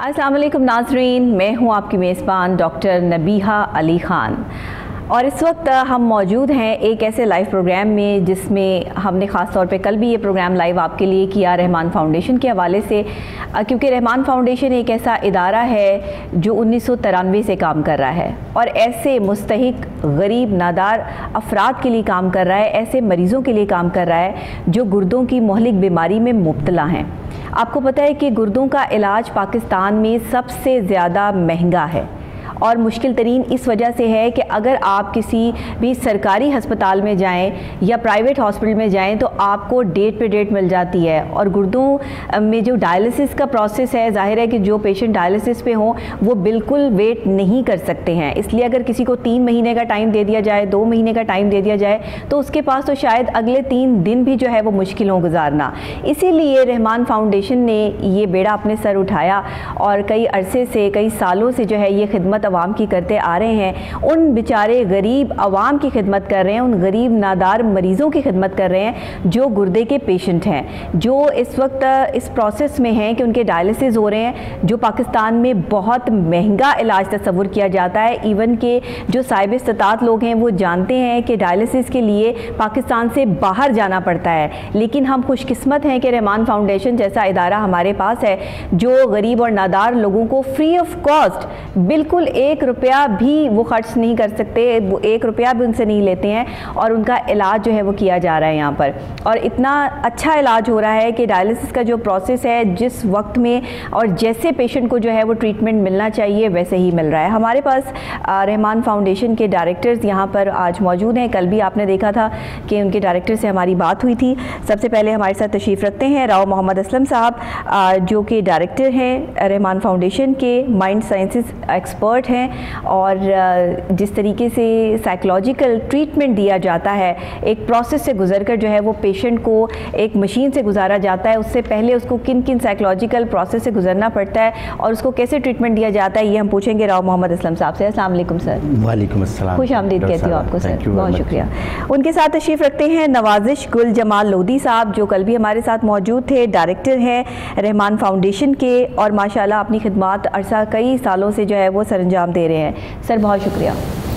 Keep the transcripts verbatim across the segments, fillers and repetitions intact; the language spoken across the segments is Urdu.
अस्सलाम वालेकुम नाज़रीन, मैं हूं आपकी मेज़बान डॉक्टर नबीहा अली ख़ान और इस वक्त हम मौजूद हैं एक ऐसे लाइव प्रोग्राम में जिसमें हमने ख़ास तौर पे कल भी ये प्रोग्राम लाइव आपके लिए किया रहमान फाउंडेशन के हवाले से, क्योंकि रहमान फाउंडेशन एक ऐसा इदारा है जो उन्नीस सौ तिरानवे से काम कर रहा है और ऐसे मुस्तहिक गरीब नादार अफराद के लिए काम कर रहा है, ऐसे मरीज़ों के लिए काम कर रहा है जो गुर्दों की मोहलिक बीमारी में मुब्तला हैं। आपको पता है कि गुर्दों का इलाज पाकिस्तान में सबसे ज़्यादा महंगा है और मुश्किल तरीन इस वजह से है कि अगर आप किसी भी सरकारी हस्पताल में जाएं या प्राइवेट हॉस्पिटल में जाएं तो आपको डेट पे डेट मिल जाती है और गुर्दों में जो डायलिसिस का प्रोसेस है, जाहिर है कि जो पेशेंट डायलिसिस पे हों वो बिल्कुल वेट नहीं कर सकते हैं। इसलिए अगर किसी को तीन महीने का टाइम दे दिया जाए, दो महीने का टाइम दे दिया जाए तो उसके पास तो शायद अगले तीन दिन भी जो है वो मुश्किल हो गुजारना। इसीलिए रहमान फाउंडेशन ने ये बेड़ा अपने सर उठाया और कई अरसे से, कई सालों से जो है ये खिदमत अवाम की करते आ रहे हैं। उन बेचारे गरीब अवाम की खिदमत कर रहे हैं, उन गरीब नादार मरीज़ों की खिदमत कर रहे हैं जो गुर्दे के पेशेंट हैं, जो इस वक्त इस प्रोसेस में हैं कि उनके डायलिसिस हो रहे हैं, जो पाकिस्तान में बहुत महंगा इलाज तस्वुर किया जाता है। इवन के जो साहिब इस्तात लोग हैं वो जानते हैं कि डायलिसिस के लिए पाकिस्तान से बाहर जाना पड़ता है, लेकिन हम खुशकिस्मत हैं कि रहमान फाउंडेशन जैसा इदारा हमारे पास है जो गरीब और नादार लोगों को फ्री ऑफ कॉस्ट, बिल्कुल एक रुपया भी वो खर्च नहीं कर सकते, वो एक रुपया भी उनसे नहीं लेते हैं और उनका इलाज जो है वो किया जा रहा है यहाँ पर। और इतना अच्छा इलाज हो रहा है कि डायलिसिस का जो प्रोसेस है जिस वक्त में और जैसे पेशेंट को जो है वो ट्रीटमेंट मिलना चाहिए वैसे ही मिल रहा है। हमारे पास रहमान फाउंडेशन के डायरेक्टर्स यहाँ पर आज मौजूद हैं। कल भी आपने देखा था कि उनके डायरेक्टर से हमारी बात हुई थी। सबसे पहले हमारे साथ तशरीफ़ रखते हैं राव मोहम्मद असलम साहब, जो कि डायरेक्टर हैं रहमान फाउंडेशन के, माइंड साइंसेस एक्सपर्ट हैं और जिस तरीके से साइकोलॉजिकल ट्रीटमेंट दिया जाता है, एक प्रोसेस से गुजरकर जो है वो पेशेंट को एक मशीन से गुजारा जाता है, उससे पहले उसको किन किन साइकोलॉजिकल प्रोसेस से गुजरना पड़ता है और उसको कैसे ट्रीटमेंट दिया जाता है, ये हम पूछेंगे राव मोहम्मद असलम साहब से। अस्सलाम वालेकुम सर। वालेकुम अस्सलाम। खुश आमदीद कहती हूँ आपको सर, बहुत शुक्रिया। उनके साथ तशरीफ़ रखते हैं नवाजिश गुल जमाल लोधी साहब, जो कल भी हमारे साथ मौजूद थे, डायरेक्टर हैं रहमान फाउंडेशन के और माशाल्लाह अपनी खिदमत अरसा कई सालों से जो है वो सरंजाम दे रहे हैं। सर बहुत शुक्रिया।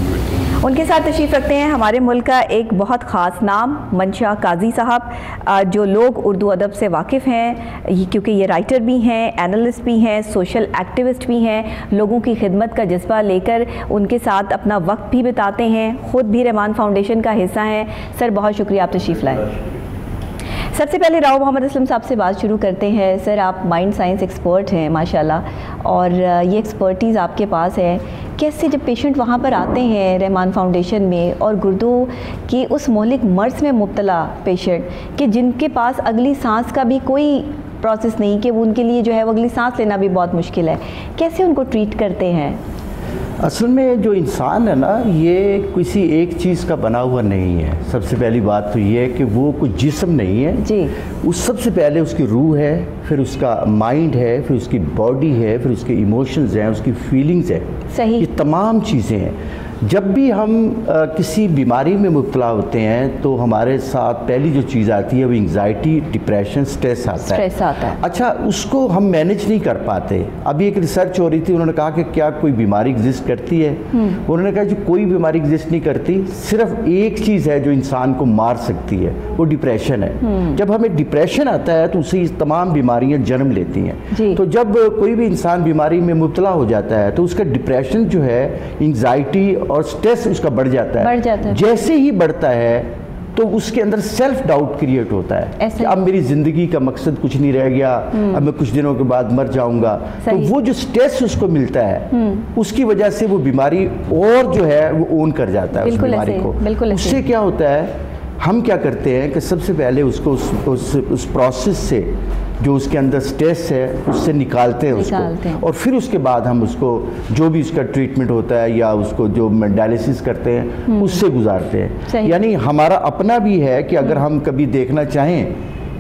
उनके साथ तशरीफ़ रखते हैं हमारे मुल्क का एक बहुत ख़ास नाम मंशा काजी साहब, जो लोग उर्दू अदब से वाकिफ़ हैं क्योंकि ये राइटर भी हैं, एनालिस्ट भी हैं, सोशल एक्टिविस्ट भी हैं, लोगों की खिदमत का जज्बा लेकर उनके साथ अपना वक्त भी बिताते हैं, ख़ुद भी रहमान फाउंडेशन का हिस्सा हैं। सर बहुत शुक्रिया आप तशरीफ़ लाए। सबसे पहले राव मोहम्मद असलम साहब से बात शुरू करते हैं। सर आप माइंड साइंस एक्सपर्ट हैं माशाल्लाह और ये एक्सपर्टीज़ आपके पास है। कैसे जब पेशेंट वहाँ पर आते हैं रहमान फाउंडेशन में और गुर्दों की उस मोहलिक मर्ज़ में मुब्तला पेशेंट कि जिनके पास अगली सांस का भी कोई प्रोसेस नहीं, कि वो उनके लिए जो है वो अगली सांस लेना भी बहुत मुश्किल है, कैसे उनको ट्रीट करते हैं? असल में जो इंसान है ना, ये किसी एक चीज़ का बना हुआ नहीं है। सबसे पहली बात तो ये है कि वो कोई जिस्म नहीं है जी। उस सबसे पहले उसकी रूह है, फिर उसका माइंड है, फिर उसकी बॉडी है, फिर उसके इमोशंस हैं, उसकी फीलिंग्स है, सही, ये तमाम चीज़ें हैं। जब भी हम आ, किसी बीमारी में मुब्तला होते हैं तो हमारे साथ पहली जो चीज़ आती है वो एंग्जाइटी, डिप्रेशन, स्ट्रेस आता है। स्ट्रेस आता है। अच्छा, उसको हम मैनेज नहीं कर पाते। अभी एक रिसर्च हो रही थी, उन्होंने कहा कि क्या कोई बीमारी एग्जिस्ट करती है? उन्होंने कहा जो कोई बीमारी एग्जिस्ट नहीं करती, सिर्फ एक चीज़ है जो इंसान को मार सकती है, वो डिप्रेशन है। जब हमें डिप्रेशन आता है तो उससे तमाम बीमारियाँ जन्म लेती हैं। तो जब कोई भी इंसान बीमारी में मुब्तला हो जाता है तो उसका डिप्रेशन जो है, एंग्जाइटी और स्ट्रेस उसका बढ़ जाता है। बढ़ जाता है। जैसे ही बढ़ता है तो उसके अंदर सेल्फ डाउट क्रिएट होता है कि अब मेरी ज़िंदगी का मकसद कुछ नहीं रह गया, अब मैं कुछ दिनों के बाद मर जाऊंगा। तो वो जो स्ट्रेस उसको मिलता है उसकी वजह से वो बीमारी और जो है वो ओन कर जाता है उस बीमारी को। उससे क्या होता है, हम क्या करते हैं कि सबसे पहले उसको उस, उस, उस प्रोसेस से जो उसके अंदर स्ट्रेस है उससे निकालते हैं उसको, और फिर उसके बाद हम उसको जो भी उसका ट्रीटमेंट होता है या उसको जो डायलिसिस करते हैं उससे गुजारते हैं। यानी हमारा अपना भी है कि अगर हम कभी देखना चाहें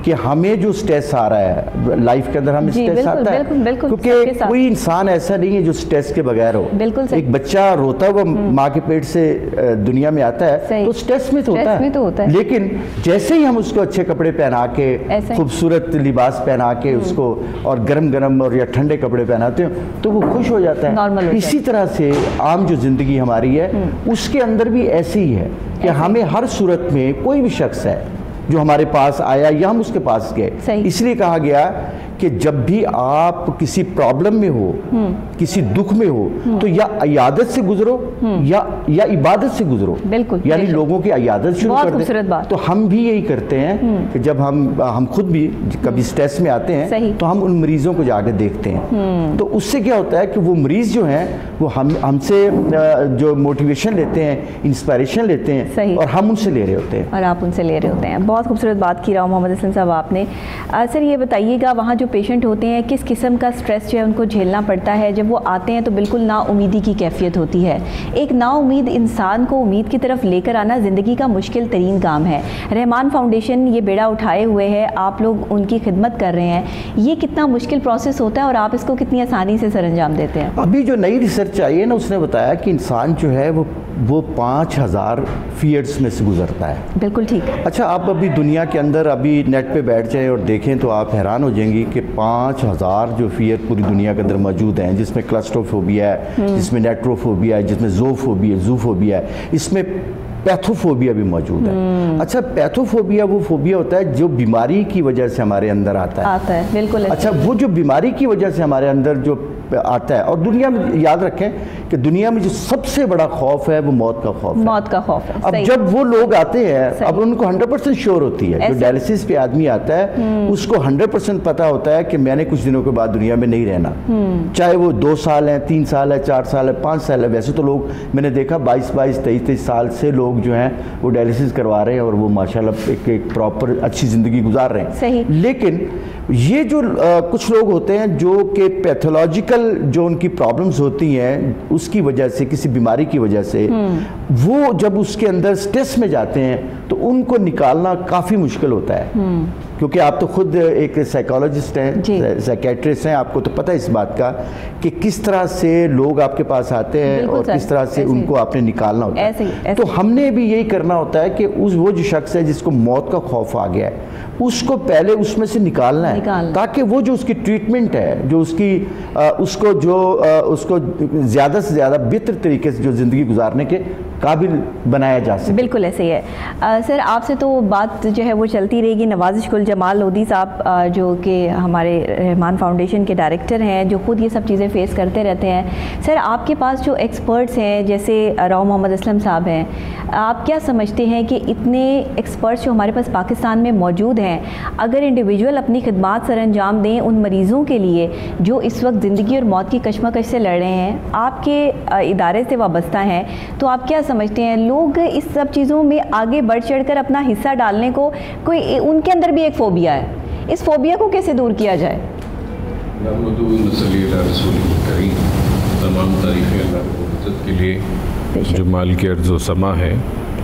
کہ ہمیں جو سٹریس آ رہا ہے لائف کے اندر، ہمیں جی سٹریس بالکل آتا ہے بالکل بالکل کیونکہ کوئی انسان ایسا نہیں ہے جو سٹریس کے بغیر ہو. بالکل ایک بچہ روتا ہوا ماں کے پیٹ سے دنیا میں آتا ہے تو سٹریس میں تو ہوتا ہے، لیکن جیسے ہی ہم اس کو اچھے کپڑے پہنا کے خوبصورت لباس پہنا کے اس کو اور گرم گرم اور یا ٹھنڈے کپڑے پہناتے ہیں تو وہ خوش ہو جاتا ہے. اسی طرح سے عام جو زندگی ہماری ہے اس کے اندر بھی ایسے ہی ہے کہ ہمیں ہر صورت میں کوئی بھی شخص ہے جو ہمارے پاس آیا یا ہم اس کے پاس گئے، اس لیے کہا گیا کہ جب بھی آپ کسی پرابلم میں ہو، کسی دکھ میں ہو تو یا عیادت سے گزرو یا یا عبادت سے گزرو. بالکل، یعنی لوگوں کی عیادت شروع کر دیں. تو ہم بھی یہی کرتے ہیں کہ جب ہم ہم خود بھی کبھی سٹریس میں آتے ہیں تو ہم ان مریضوں کو جا کے دیکھتے ہیں. تو اس سے کیا ہوتا ہے کہ وہ مریض جو ہیں وہ ہم ہم سے جو موٹیویشن لیتے ہیں، انسپائریشن لیتے ہیں اور ہم ان سے لے رہے ہوتے ہیں اور آپ ان سے لے رہے ہوتے ہیں. بہت خوبصورت بات کی رہا محمد اسلم صاحب آپ نے. سر یہ بتائیے گا وہاں جو پیشنٹ ہوتے ہیں کس قسم کا سٹریس جو ہے ان کو جھیلنا پڑتا ہے؟ جب وہ آتے ہیں تو بالکل نا امیدی کی کیفیت ہوتی ہے. ایک نا امید انسان کو امید کی طرف لے کر آنا زندگی کا مشکل ترین کام ہے. رحمان فاؤنڈیشن یہ بیڑا اٹھائے ہوئے ہے، آپ لوگ ان کی خدمت کر رہے ہیں. یہ کتنا مشکل پروسیس ہوتا ہے اور آپ اس کو کتنی آسانی سے سر انجام دیتے ہیں؟ ابھی جو نئی ریسرچ آئی ہے نا اس نے بتایا کہ انسان جو ہے وہ وہ پانچ ہزار فیئرس میں سے گزرتا ہے. بالکل ٹھیک. اچھا آپ ابھی دنیا کے اندر ابھی نیٹ پہ بیٹھ جائیں اور دیکھیں تو آپ حیران ہو جائیں گی کہ پانچ ہزار جو فیئر پوری دنیا کے اندر موجود ہیں، جس میں کلسٹروفوبیا ہے، جس میں نیٹروفوبیا ہے، جس میں زوفوبیا زوفوبیا ہے، اس میں پیتھوفوبیا بھی موجود ہے. اچھا پیتھوفوبیا وہ فوبیا ہوتا ہے جو بیماری کی وجہ سے ہمارے اندر آتا ہے. آتا ہے بالکل. اچھا وہ جو بیماری کی وجہ سے ہمارے اندر جو آتا ہے، اور دنیا میں یاد رکھیں کہ دنیا میں جو سب سے بڑا خوف ہے وہ موت کا خوف ہے. موت کا خوف ہے. اب جب وہ لوگ آتے ہیں اب ان کو ہنڈریڈ پرسینٹ شیور ہوتی ہے، جو ڈائلسس پہ آدمی آتا ہے اس کو ہنڈریڈ پرسینٹ پتا ہوتا ہے کہ میں نے کچھ دنوں کے بعد دنیا میں نہیں رہنا، چاہے وہ دو سال ہیں، تین سال ہے، چار سال ہے، پانچ سال ہے. ویسے تو لوگ میں نے دیکھا بائیس بائیس تیئیس تیئیس سال سے لوگ جو ہیں وہ ڈائلسس کروا رہے ہیں اور وہ ماشاءاللہ ایک ایک پراپر اچھی زندگی گزار رہے ہیں. صحیح. لیکن یہ جو کچھ لوگ ہوتے ہیں جو کہ پیتھولوجیکل جو ان کی پرابلمز ہوتی ہیں اس کی وجہ سے، کسی بیماری کی وجہ سے، وہ جب اس کے اندر سٹریس میں جاتے ہیں تو ان کو نکالنا کافی مشکل ہوتا ہے. کیونکہ آپ تو خود ایک سائیکالوجسٹ ہیں، سائیکیٹرسٹ ہیں، آپ کو تو پتہ ہے اس بات کا کہ کس طرح سے لوگ آپ کے پاس آتے ہیں اور کس طرح سے ان کو آپ نے نکالنا ہوتا ہے. تو ہم نے بھی یہی کرنا ہوتا ہے کہ اس وہ جو شخص ہے جس کو موت کا خوف آ گیا ہے اس کو پہلے اس میں سے نکالنا ہے، تاکہ وہ جو اس کی ٹریٹمنٹ ہے، جو اس کی اس کو جو اس کو زیادہ سے زیادہ بہتر طریقے سے جو زندگی گزارنے کے قابل بنایا جا سکے. بالکل ایسے ہی ہے. سر آپ سے تو بات جو ہے وہ چلتی رہے گی. نوازش گل جمال لودھی صاحب جو کہ ہمارے رحمان فاؤنڈیشن کے ڈائریکٹر ہیں، جو خود یہ سب چیزیں فیس کرتے رہتے ہیں، سر آپ کے پاس جو ایکسپرٹس ہیں جیسے راؤ محمد اسلم صاحب ہیں، آپ کیا سمجھتے ہیں کہ اتنے ایکسپرٹس جو ہمارے پاس پاکستان میں موجود ہیں اگر انڈیویجول اپنی خدمات سر انجام دیں ان مریضوں کے لیے جو اس وقت زندگی اور موت کی کشمکش سے لڑ رہے ہیں، آپ کے ادارے سے وابستہ ہیں، تو آپ کیا سمجھتے ہیں لوگ اس سب چیزوں میں آگے بڑھ چڑھ کر اپنا حصہ ڈالنے کو، کوئی ان کے اندر بھی ایک فوبیا ہے، اس فوبیا کو کیسے دور کیا جائے؟ تمام تعریفیں اللہ کی عزت کے لیے جو مالک ارض و سما ہے.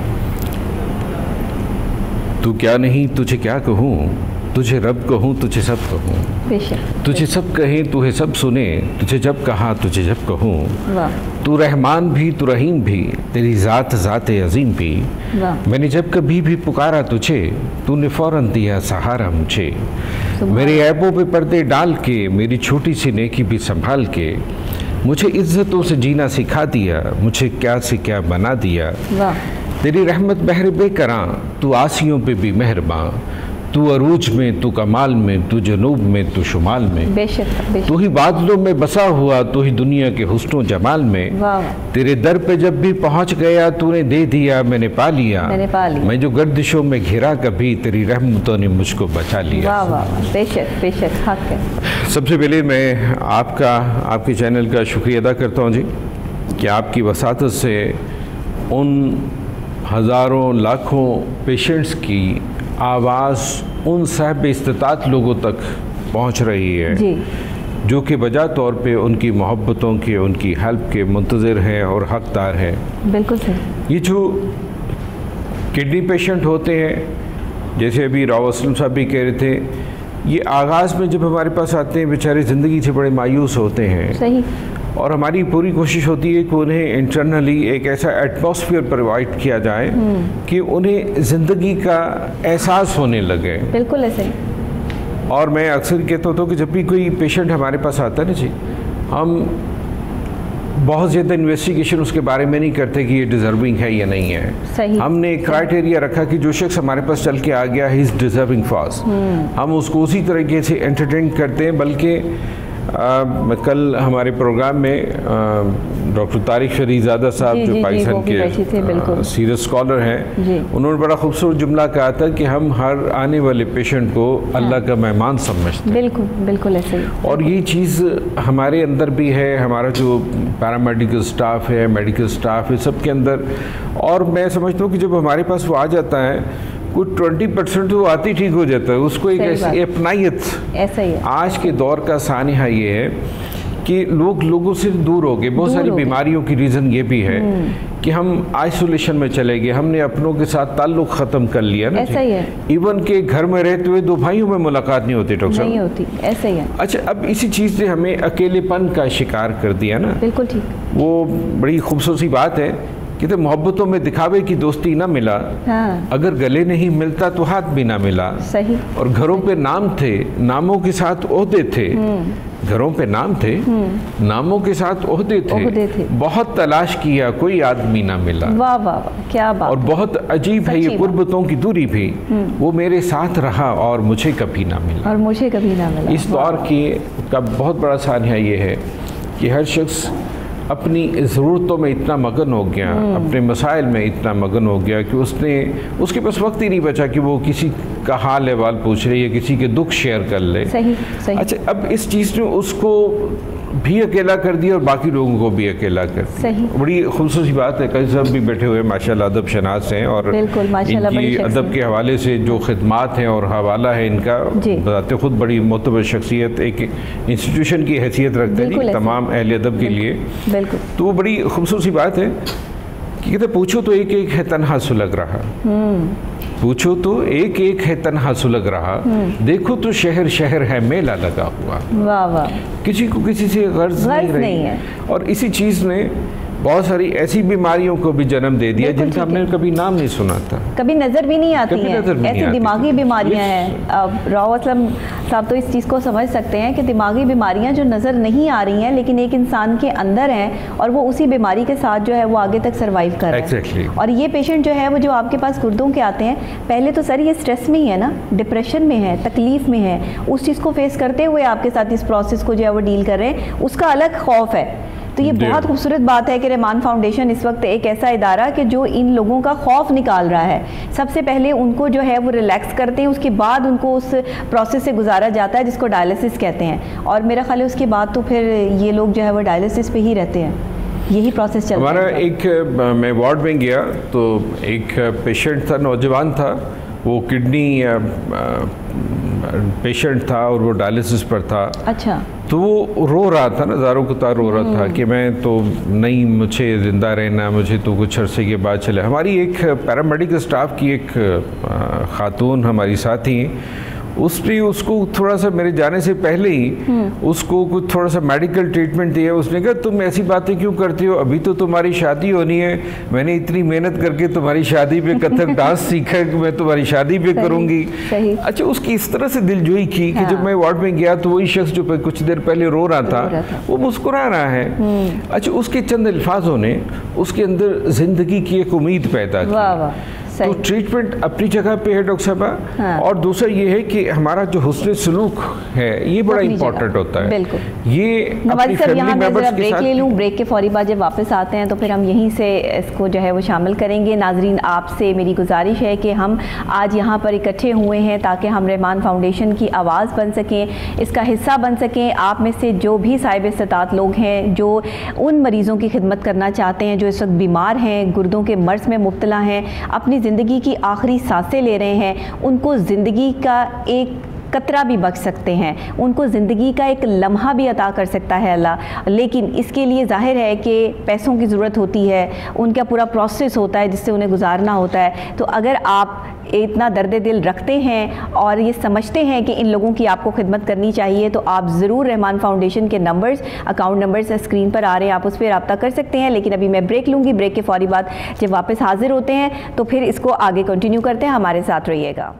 تو کیا نہیں تجھے کیا کہوں، تجھے رب کہوں تجھے سب کہوں، تجھے سب کہیں تجھے سب سنے، تجھے جب کہا تجھے جب کہوں. تو رحمان بھی تو رحیم بھی، تیری ذات ذات عظیم بھی. میں نے جب کبھی بھی پکارا تجھے تو نے فوراً دیا سہارا مجھے. میرے عیبوں پہ پردے ڈال کے، میری چھوٹی سی نیکی بھی سنبھال کے، مجھے عزتوں سے جینا سکھا دیا، مجھے کیا سے کیا بنا دیا. تیری رحمت بحر بے کراں، تو آسیوں پہ بھی مہرباں. تو عروج میں، تو کمال میں، تو جنوب میں، تو شمال میں. بے شک بے شک. تو ہی بادلوں میں بسا ہوا، تو ہی دنیا کے حسن و جمال میں. تیرے در پہ جب بھی پہنچ گیا تو نے دے دیا، میں نے پا لیا. میں جو گردشوں میں گھرا کبھی، تیری رحمتوں نے مجھ کو بچا لیا. واہ واہ بے شک بے شک حق ہے. سب سے پہلے میں آپ کا، آپ کے چینل کا شکریہ ادا کرتا ہوں جی کہ آپ کی وساطت سے ان ہزاروں لاکھوں پیشنٹس کی آواز ان صاحب استطاعت لوگوں تک پہنچ رہی ہے جی. جو کہ بجا طور پہ ان کی محبتوں کے، ان کی ہیلپ کے منتظر ہیں اور حقدار ہیں. بالکل صحیح. یہ جو کڈنی پیشنٹ ہوتے ہیں جیسے ابھی راو اسلم صاحب بھی کہہ رہے تھے، یہ آغاز میں جب ہمارے پاس آتے ہیں بیچارے زندگی سے بڑے مایوس ہوتے ہیں، صحیح، اور ہماری پوری کوشش ہوتی ہے کہ انہیں انٹرنلی ایک ایسا ایٹماسفیئر پرووائڈ کیا جائے کہ انہیں زندگی کا احساس ہونے لگے. بالکل ایسے. اور میں اکثر کہتا ہوتا ہوں کہ جب بھی کوئی پیشنٹ ہمارے پاس آتا ہے نا جی، ہم بہت زیادہ انویسٹیگیشن اس کے بارے میں نہیں کرتے کہ یہ ڈیزرونگ ہے یا نہیں ہے. صحیح. ہم نے ایک کرائٹیریا رکھا کہ جو شخص ہمارے پاس چل کے آ گیا ہی از ڈیزرونگ فاس، ہم اس کو اسی طریقے سے انٹرٹین کرتے ہیں. بلکہ کل ہمارے پروگرام میں ڈاکٹر طارق شریزادہ صاحب جو پاکستان کے سیریس اسکالر ہیں، انہوں نے بڑا خوبصورت جملہ کہا تھا کہ ہم ہر آنے والے پیشنٹ کو اللہ کا مہمان سمجھتے ہیں. بالکل بالکل ایسے ہی. اور یہ چیز ہمارے اندر بھی ہے، ہمارا جو پیرامیڈیکل سٹاف ہے، میڈیکل سٹاف ہے، سب کے اندر. اور میں سمجھتا ہوں کہ جب ہمارے پاس وہ آ جاتا ہے کچھ ٹوینٹی پرسینٹ تو آتی ٹھیک ہو جاتا ہے. اس کو ایک ایسی اپنائیت، ایسا ہی ہے. آج کے دور کا سانحہ یہ ہے کہ لوگ لوگوں سے دور ہو گئے. بہت ساری بیماریوں کی ریزن یہ بھی ہے کہ ہم آئسولیشن میں چلے گئے، ہم نے اپنوں کے ساتھ تعلق ختم کر لیا نا. ایسا ہی ہے. ایون کہ گھر میں رہتے ہوئے دو بھائیوں میں ملاقات نہیں ہوتی ڈاکٹر صاحب. نہیں ہوتی. ایسا ہی ہے. اچھا، اب اسی چیز نے ہمیں اکیلے پن کا شکار کر دیا نا. بالکل ٹھیک. وہ بڑی خوبصورت بات ہے کہ محبتوں میں دکھاوے کی دوستی نہ ملا، اگر گلے نہیں ملتا تو ہاتھ بھی نہ ملا. صحیح. اور گھروں پہ نام تھے، ناموں کے ساتھ عہدے تھے. گھروں پہ نام تھے، ناموں کے ساتھ عہدے تھے. بہت تلاش کیا کوئی آدمی نہ ملا. واہ واہ، کیا بات. اور بہت عجیب ہے یہ قربتوں کی دوری بھی، وہ میرے ساتھ رہا اور مجھے کبھی نہ ملا. اور مجھے کبھی نہ ملا. اس دور کی کا بہت بڑا سانحہ یہ ہے کہ ہر شخص اپنی ضرورتوں میں اتنا مگن ہو گیا، اپنے مسائل میں اتنا مگن ہو گیا کہ اس نے اس کے پاس وقت ہی نہیں بچا کہ وہ کسی کا حال احوال پوچھ رہے یا کسی کے دکھ شیئر کر لے. صحیح صحیح. اچھا، اب اس چیز نے اس کو بھی اکیلا کر دیا اور باقی لوگوں کو بھی اکیلا کر دیا. صحیح. بڑی خوبصورت بات ہے. کئی صاحب بھی بیٹھے ہوئے ماشاءاللہ ادب شناس ہیں، اور ان کی ادب کے حوالے سے جو خدمات ہیں اور حوالہ ہے ان کا، بذات خود بڑی معتبر شخصیت، ایک انسٹیٹیوشن کی حیثیت رکھتے ہیں تمام اہل ادب کے لیے. تو وہ بڑی خوبصورت بات ہے کہ کہتے پوچھو تو ایک ایک ہے تنہا سلگ رہا، پوچھو تو ایک ایک ہے تنہا سلگ رہا، دیکھو تو شہر شہر ہے میلہ لگا ہوا. واہ واہ. کسی کو کسی سے غرض نہیں رہی. اور اسی چیز نے بہت ساری ایسی بیماریوں کو بھی جنم دے دیا جن کا ہم نے کبھی نام نہیں سنا تھا، کبھی نظر بھی نہیں آتی ہیں. ایسی دماغی بیماریاں ہیں. راو اسلم صاحب تو اس چیز کو سمجھ سکتے ہیں کہ دماغی بیماریاں جو نظر نہیں آ رہی ہیں لیکن ایک انسان کے اندر ہیں، اور وہ اسی بیماری کے ساتھ جو ہے وہ آگے تک سروائیو کر رہا ہے. اور یہ پیشنٹ جو ہے وہ جو آپ کے پاس گردوں کے آتے ہیں، پہلے تو سر یہ سٹریس میں ہی ہے نا، ڈپریشن میں ہے، تکلیف میں ہے. اس چیز کو فیس کرتے ہوئے آپ کے ساتھ اس پروسیس کو جو ہے وہ ڈیل کر رہے ہیں، اس کا الگ خوف ہے. تو یہ بہت خوبصورت بات ہے کہ رحمان فاؤنڈیشن اس وقت ایک ایسا ادارہ کہ جو ان لوگوں کا خوف نکال رہا ہے. سب سے پہلے ان کو جو ہے وہ ریلیکس کرتے ہیں، اس کے بعد ان کو اس پروسیس سے گزارا جاتا ہے جس کو ڈائلیسس کہتے ہیں. اور میرا خیال ہے اس کے بعد تو پھر یہ لوگ جو ہے وہ ڈائلیسس پہ ہی رہتے ہیں. یہی پروسیس چلتا ہے. ہمارا ایک میں وارڈ میں گیا تو ایک پیشنٹ تھا، نوجوان تھا، وہ کڈنی پیشنٹ تھا اور وہ ڈائلیسس پر تھا. اچھا. تو وہ رو رہا تھا نا، زاروں کو تار رو رہا تھا کہ میں تو نہیں، مجھے زندہ رہنا، مجھے تو کچھ عرصے کے بعد چلے. ہماری ایک پیرامیڈیکل سٹاف کی ایک خاتون ہماری ساتھی، اس نے اس کو تھوڑا سا میرے جانے سے پہلے ہی اس کو کچھ تھوڑا سا میڈیکل ٹریٹمنٹ دیا. اس نے کہا تم ایسی باتیں کیوں کرتی ہو، ابھی تو تمہاری شادی ہونی ہے، میں نے اتنی محنت کر کے تمہاری شادی پہ کتھک ڈانس سیکھا کہ میں تمہاری شادی پہ کروں گی. اچھا، اس کی اس طرح سے دل جوئی کی کہ جب میں وارڈ میں گیا تو وہی شخص جو کچھ دیر پہلے رو رہا تھا وہ مسکرا رہا ہے. اچھا، اس کے چند الفاظوں نے اس کے اندر زندگی کی ایک امید پیدا کی. تو ٹریٹمنٹ اپنی جگہ پہ ہے ڈاکٹر صاحبہ. اور دوسرا یہ ہے کہ ہمارا جو حسن سلوک ہے یہ بڑا امپورٹنٹ ہوتا ہے. بالکل. یہ نواز صاحب یہاں میں ذرا بریک لے لوں، بریک کے فوری بعد جب واپس آتے ہیں تو پھر ہم یہیں سے اس کو جو ہے وہ شامل کریں گے. ناظرین، آپ سے میری گزارش ہے کہ ہم آج یہاں پر اکٹھے ہوئے ہیں تاکہ ہم رحمان فاؤنڈیشن کی آواز بن سکیں، اس کا حصہ بن سکیں. آپ میں سے جو بھی صاحب استطاعت لوگ ہیں جو ان مریضوں کی خدمت کرنا چاہتے ہیں جو اس وقت بیمار ہیں، گردوں کے مرض میں مبتلا ہیں، اپنی زندگی کی آخری سانسیں لے رہے ہیں، ان کو زندگی کا ایک कतरा भी बच सकते हैं, उनको ज़िंदगी का एक लम्हा भी अता कर सकता है अल्लाह। लेकिन इसके लिए ज़ाहिर है कि पैसों की ज़रूरत होती है, उनका पूरा प्रोसेस होता है जिससे उन्हें गुजारना होता है। तो अगर आप इतना दर्द दिल रखते हैं और ये समझते हैं कि इन लोगों की आपको खिदमत करनी चाहिए, तो आप ज़रूर रहमान फाउंडेशन के नंबर्स, अकाउंट नंबर्स स्क्रीन पर आ रहे हैं, आप उस पर रब्ता कर सकते हैं। लेकिन अभी मैं ब्रेक लूँगी, ब्रेक के फौरी बाद जब वापस हाजिर होते हैं तो फिर इसको आगे कंटिन्यू करते हैं। हमारे साथ रहिएगा।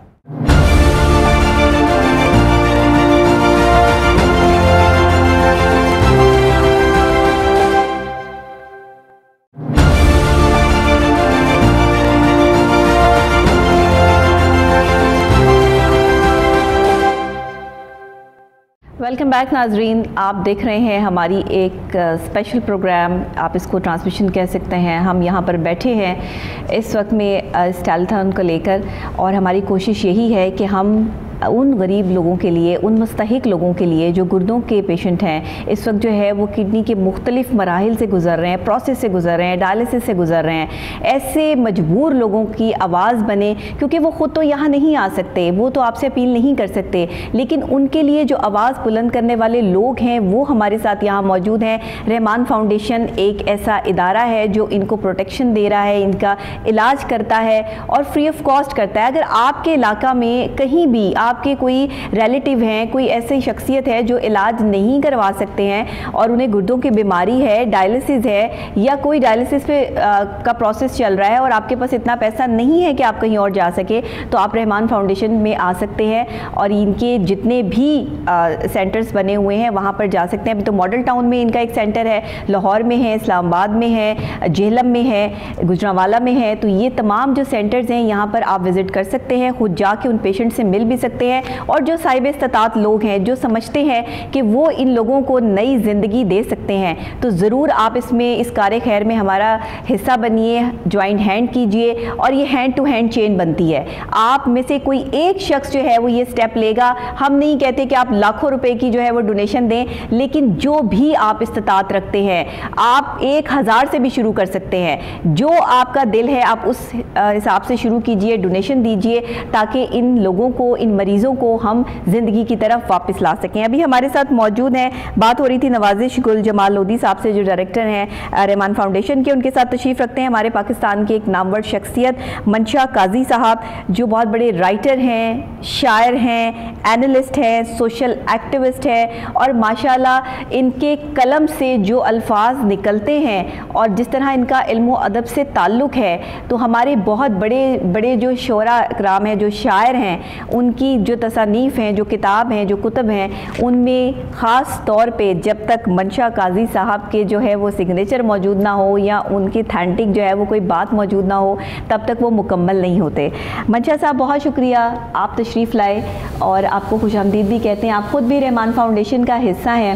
वेलकम बैक नाजरीन, आप देख रहे हैं हमारी एक स्पेशल प्रोग्राम, आप इसको ट्रांसमिशन कह सकते हैं। हम यहाँ पर बैठे हैं इस वक्त में इस टेलीथॉन को लेकर, और हमारी कोशिश यही है कि हम उन गरीब लोगों के लिए, उन मुस्तहिक लोगों के लिए जो गुर्दों के पेशेंट हैं, इस वक्त जो है वो किडनी के मुख्तलिफ मराहिल से गुज़र रहे हैं, प्रोसेस से गुज़र रहे हैं, डायलिसिस से गुज़र रहे हैं, ऐसे मजबूर लोगों की आवाज़ बने, क्योंकि वो ख़ुद तो यहाँ नहीं आ सकते, वो तो आपसे अपील नहीं कर सकते, लेकिन उनके लिए जो आवाज़ बुलंद करने वाले लोग हैं वो हमारे साथ यहाँ मौजूद हैं। रहमान फाउंडेशन एक ऐसा इदारा है जो इनको प्रोटेक्शन दे रहा है, इनका इलाज करता है और फ्री ऑफ कॉस्ट करता है। अगर आपके इलाका में कहीं भी आपके कोई रिलेटिव हैं, कोई ऐसी शख्सियत है जो इलाज नहीं करवा सकते हैं और उन्हें गुर्दों की बीमारी है, डायलिसिस है या कोई डायलिसिस पे आ, का प्रोसेस चल रहा है और आपके पास इतना पैसा नहीं है कि आप कहीं और जा सके, तो आप रहमान फाउंडेशन में आ सकते हैं और इनके जितने भी आ, सेंटर्स बने हुए हैं वहाँ पर जा सकते हैं। अभी तो मॉडल टाउन में इनका एक सेंटर है, लाहौर में है, इस्लामाबाद में है, जेहलम में है, गुजरांवाला में है। तो ये तमाम जो सेंटर्स हैं यहाँ पर आप विज़िट कर सकते हैं, खुद जाके उन पेशेंट से मिल भी सकते हैं। और जो साहिब इस्तात लोग हैं जो समझते हैं कि वो इन लोगों को नई ज़िंदगी दे सकते हैं, तो ज़रूर आप इसमें इस कार खैर में हमारा हिस्सा बनिए, ज्वाइंट हैंड कीजिए और ये हैंड टू हैंड चेन बनती है। आप में से कोई एक शख्स जो है वो ये स्टेप लेगा, हम नहीं कहते कि आप लाखों रुपए की जो है वो डोनेशन दें, लेकिन जो भी आप इस्तात रखते हैं, आप एक हज़ार से भी शुरू कर सकते हैं, जो आपका दिल है आप उस हिसाब से शुरू कीजिए, डोनेशन दीजिए, ताकि इन लोगों को, इन मरीज़ों को हम ज़िंदगी की तरफ वापस ला सकें। अभी हमारे साथ मौजूद हैं, बात हो रही थी नवाजिश गुल जमाल लोधी साहब से जो डायरेक्टर हैं रहमान फाउंडेशन के, उनके साथ तशरीफ़ रखते हैं हमारे पाकिस्तान के एक नामवर शख्सियत मंशा काजी साहब, जो बहुत बड़े राइटर हैं, शायर हैं, एनालिस्ट हैं, सोशल एक्टिविस्ट हैं और माशाल्लाह इनके कलम से जो अल्फाज निकलते हैं और जिस तरह इनका इल्म अदब से ताल्लुक़ है, तो हमारे बहुत बड़े बड़े जो शोरा कराम हैं, जो शायर हैं, उनकी जो तसानीफ़ हैं, जो किताब हैं, जो कुतब हैं, उनमें ख़ास तौर पे जब तक मंशा काजी साहब के जो है वो सिग्नेचर मौजूद ना हो या उनकी थैंटिक जो है वो कोई बात मौजूद ना हो, तब तक वो मुकम्मल नहीं होते। मंशा साहब बहुत शुक्रिया, आप तशरीफ़ लाए और आपको खुशामदीद भी कहते हैं। आप ख़ुद भी रहमान फाउंडेशन का हिस्सा हैं,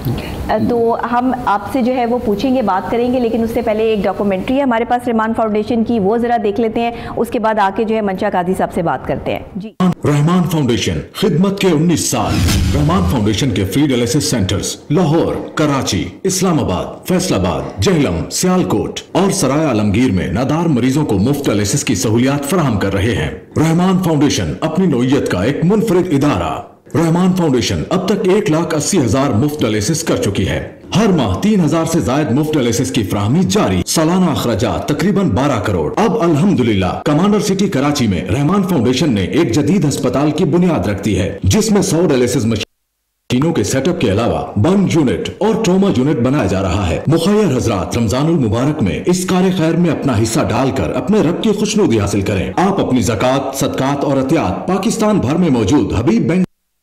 तो हम आपसे जो है वो पूछेंगे, बात करेंगे, लेकिन उससे पहले एक डॉक्यूमेंट्री है हमारे पास रहमान फाउंडेशन की, वो ज़रा देख लेते हैं, उसके बाद आके जो है मंशा काजी साहब से बात करते हैं। जी, रहमान फाउंडेशन खिदमत के उन्नीस साल। रहमान फाउंडेशन के free dialysis centres Lahore, Karachi, Islamabad, Faisalabad, Jhelum, Sialkot और सराय आलमगीर में नादार मरीजों को मुफ्त डायलिसिस की सहूलियात फराहम कर रहे हैं। रहमान फाउंडेशन अपनी नौइयत का एक मुनफरिद इदारा। रहमान फाउंडेशन अब तक एक लाख अस्सी हजार मुफ्त डायलिसिस कर चुकी है। हर माह तीन हजार से ज्यादा मुफ्त डायलिसिस की फ्राहमी जारी। सालाना अखराजात तकरीबन बारह करोड़। अब अल्हम्दुलिल्लाह कमांडर सिटी कराची में रहमान फाउंडेशन ने एक जदीद अस्पताल की बुनियाद रख दी है, जिसमें सौ डायलिसिस मशीनों के सेटअप के अलावा बर्न यूनिट और ट्रोमा यूनिट बनाया जा रहा है। मुखय्यर हजरात रमजानुल मुबारक में इस कार खैर में अपना हिस्सा डालकर अपने रब की खुशनुदी हासिल करें। आप अपनी ज़कात, सदकात और अतियात पाकिस्तान भर में मौजूद हबीब बैंक।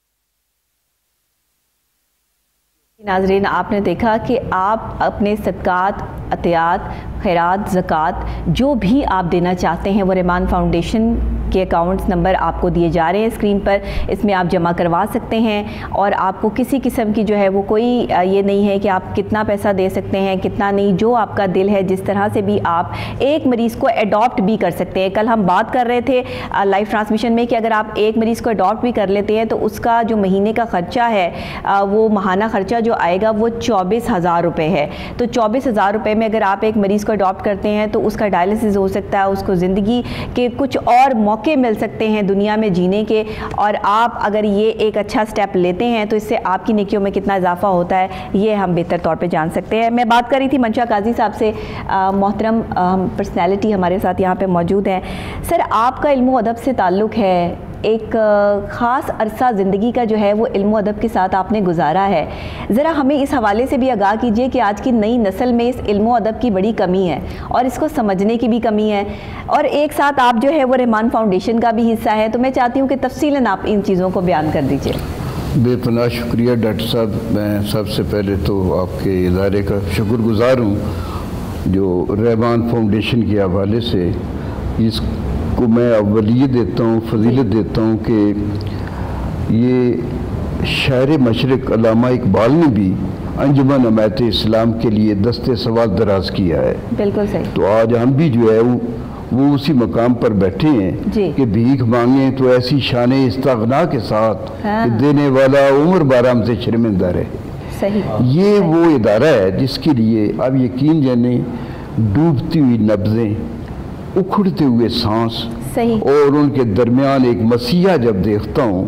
नाज़रीन, आपने देखा कि आप अपने सदकात, अतियात, खैरात, ज़कात जो भी आप देना चाहते हैं वो रहमान फाउंडेशन के अकाउंट्स नंबर आपको दिए जा रहे हैं स्क्रीन पर, इसमें आप जमा करवा सकते हैं और आपको किसी किस्म की जो है वो कोई ये नहीं है कि आप कितना पैसा दे सकते हैं कितना नहीं, जो आपका दिल है जिस तरह से भी आप एक मरीज़ को अडॉप्ट भी कर सकते हैं। कल हम बात कर रहे थे लाइव ट्रांसमिशन में कि अगर आप एक मरीज़ को अडॉप्ट भी कर लेते हैं तो उसका जो महीने का ख़र्चा है वो माहाना ख़र्चा जो आएगा वो चौबीस हज़ार रुपये है। तो चौबीस हज़ार रुपये में अगर आप एक मरीज़ को अडॉप्ट करते हैं तो उसका डायलिसिस हो सकता है, उसको ज़िंदगी के कुछ और मौके موقع مل سکتے ہیں دنیا میں جینے کے، اور آپ اگر یہ ایک اچھا سٹیپ لیتے ہیں تو اس سے آپ کی نیکیوں میں کتنا اضافہ ہوتا ہے یہ ہم بہتر طور پہ جان سکتے ہیں۔ میں بات کر رہی تھی منشا قاضی صاحب سے، محترم پرسنالٹی ہمارے ساتھ یہاں پہ موجود ہیں۔ سر، آپ کا علم و ادب سے تعلق ہے، ایک خاص عرصہ زندگی کا جو ہے وہ علم و ادب کے ساتھ آپ نے گزارا ہے، ذرا ہمیں اس حوالے سے بھی آگاہ کیجئے کہ آج کی نئی نسل میں اس علم و ادب کی بڑی کمی ہے اور اس کو سمجھنے کی بھی کمی ہے، اور ایک ساتھ آپ جو ہے وہ رحمان فاؤنڈیشن کا بھی حصہ ہے، تو میں چاہتی ہوں کہ تفصیلاً آپ ان چیزوں کو بیان کر دیجئے۔ بے پناہ شکریہ ڈاکٹر صاحب، میں سب سے پہلے تو آپ کے ادارے کا شکر گزار ہوں جو رحمان فاؤنڈیشن کے حوالے سے اس کو میں اولیت دیتا ہوں، فضیلت دیتا ہوں کہ یہ شاعر مشرق علامہ اقبال نے بھی انجمن حمایت اسلام کے لیے دست سوال دراز کیا ہے۔ بالکل صحیح۔ تو آج ہم بھی جو ہے وہ اسی مقام پر بیٹھے ہیں کہ بھیک مانگیں تو ایسی شان استغنا کے ساتھ کہ دینے والا عمر بارام سے شرمندہ رہے۔ یہ وہ ادارہ ہے جس کے لیے آپ یقین جانیں ڈوبتی ہوئی نبضیں، اکھڑتے ہوئے سانس، اور ان کے درمیان ایک مسیحا جب دیکھتا ہوں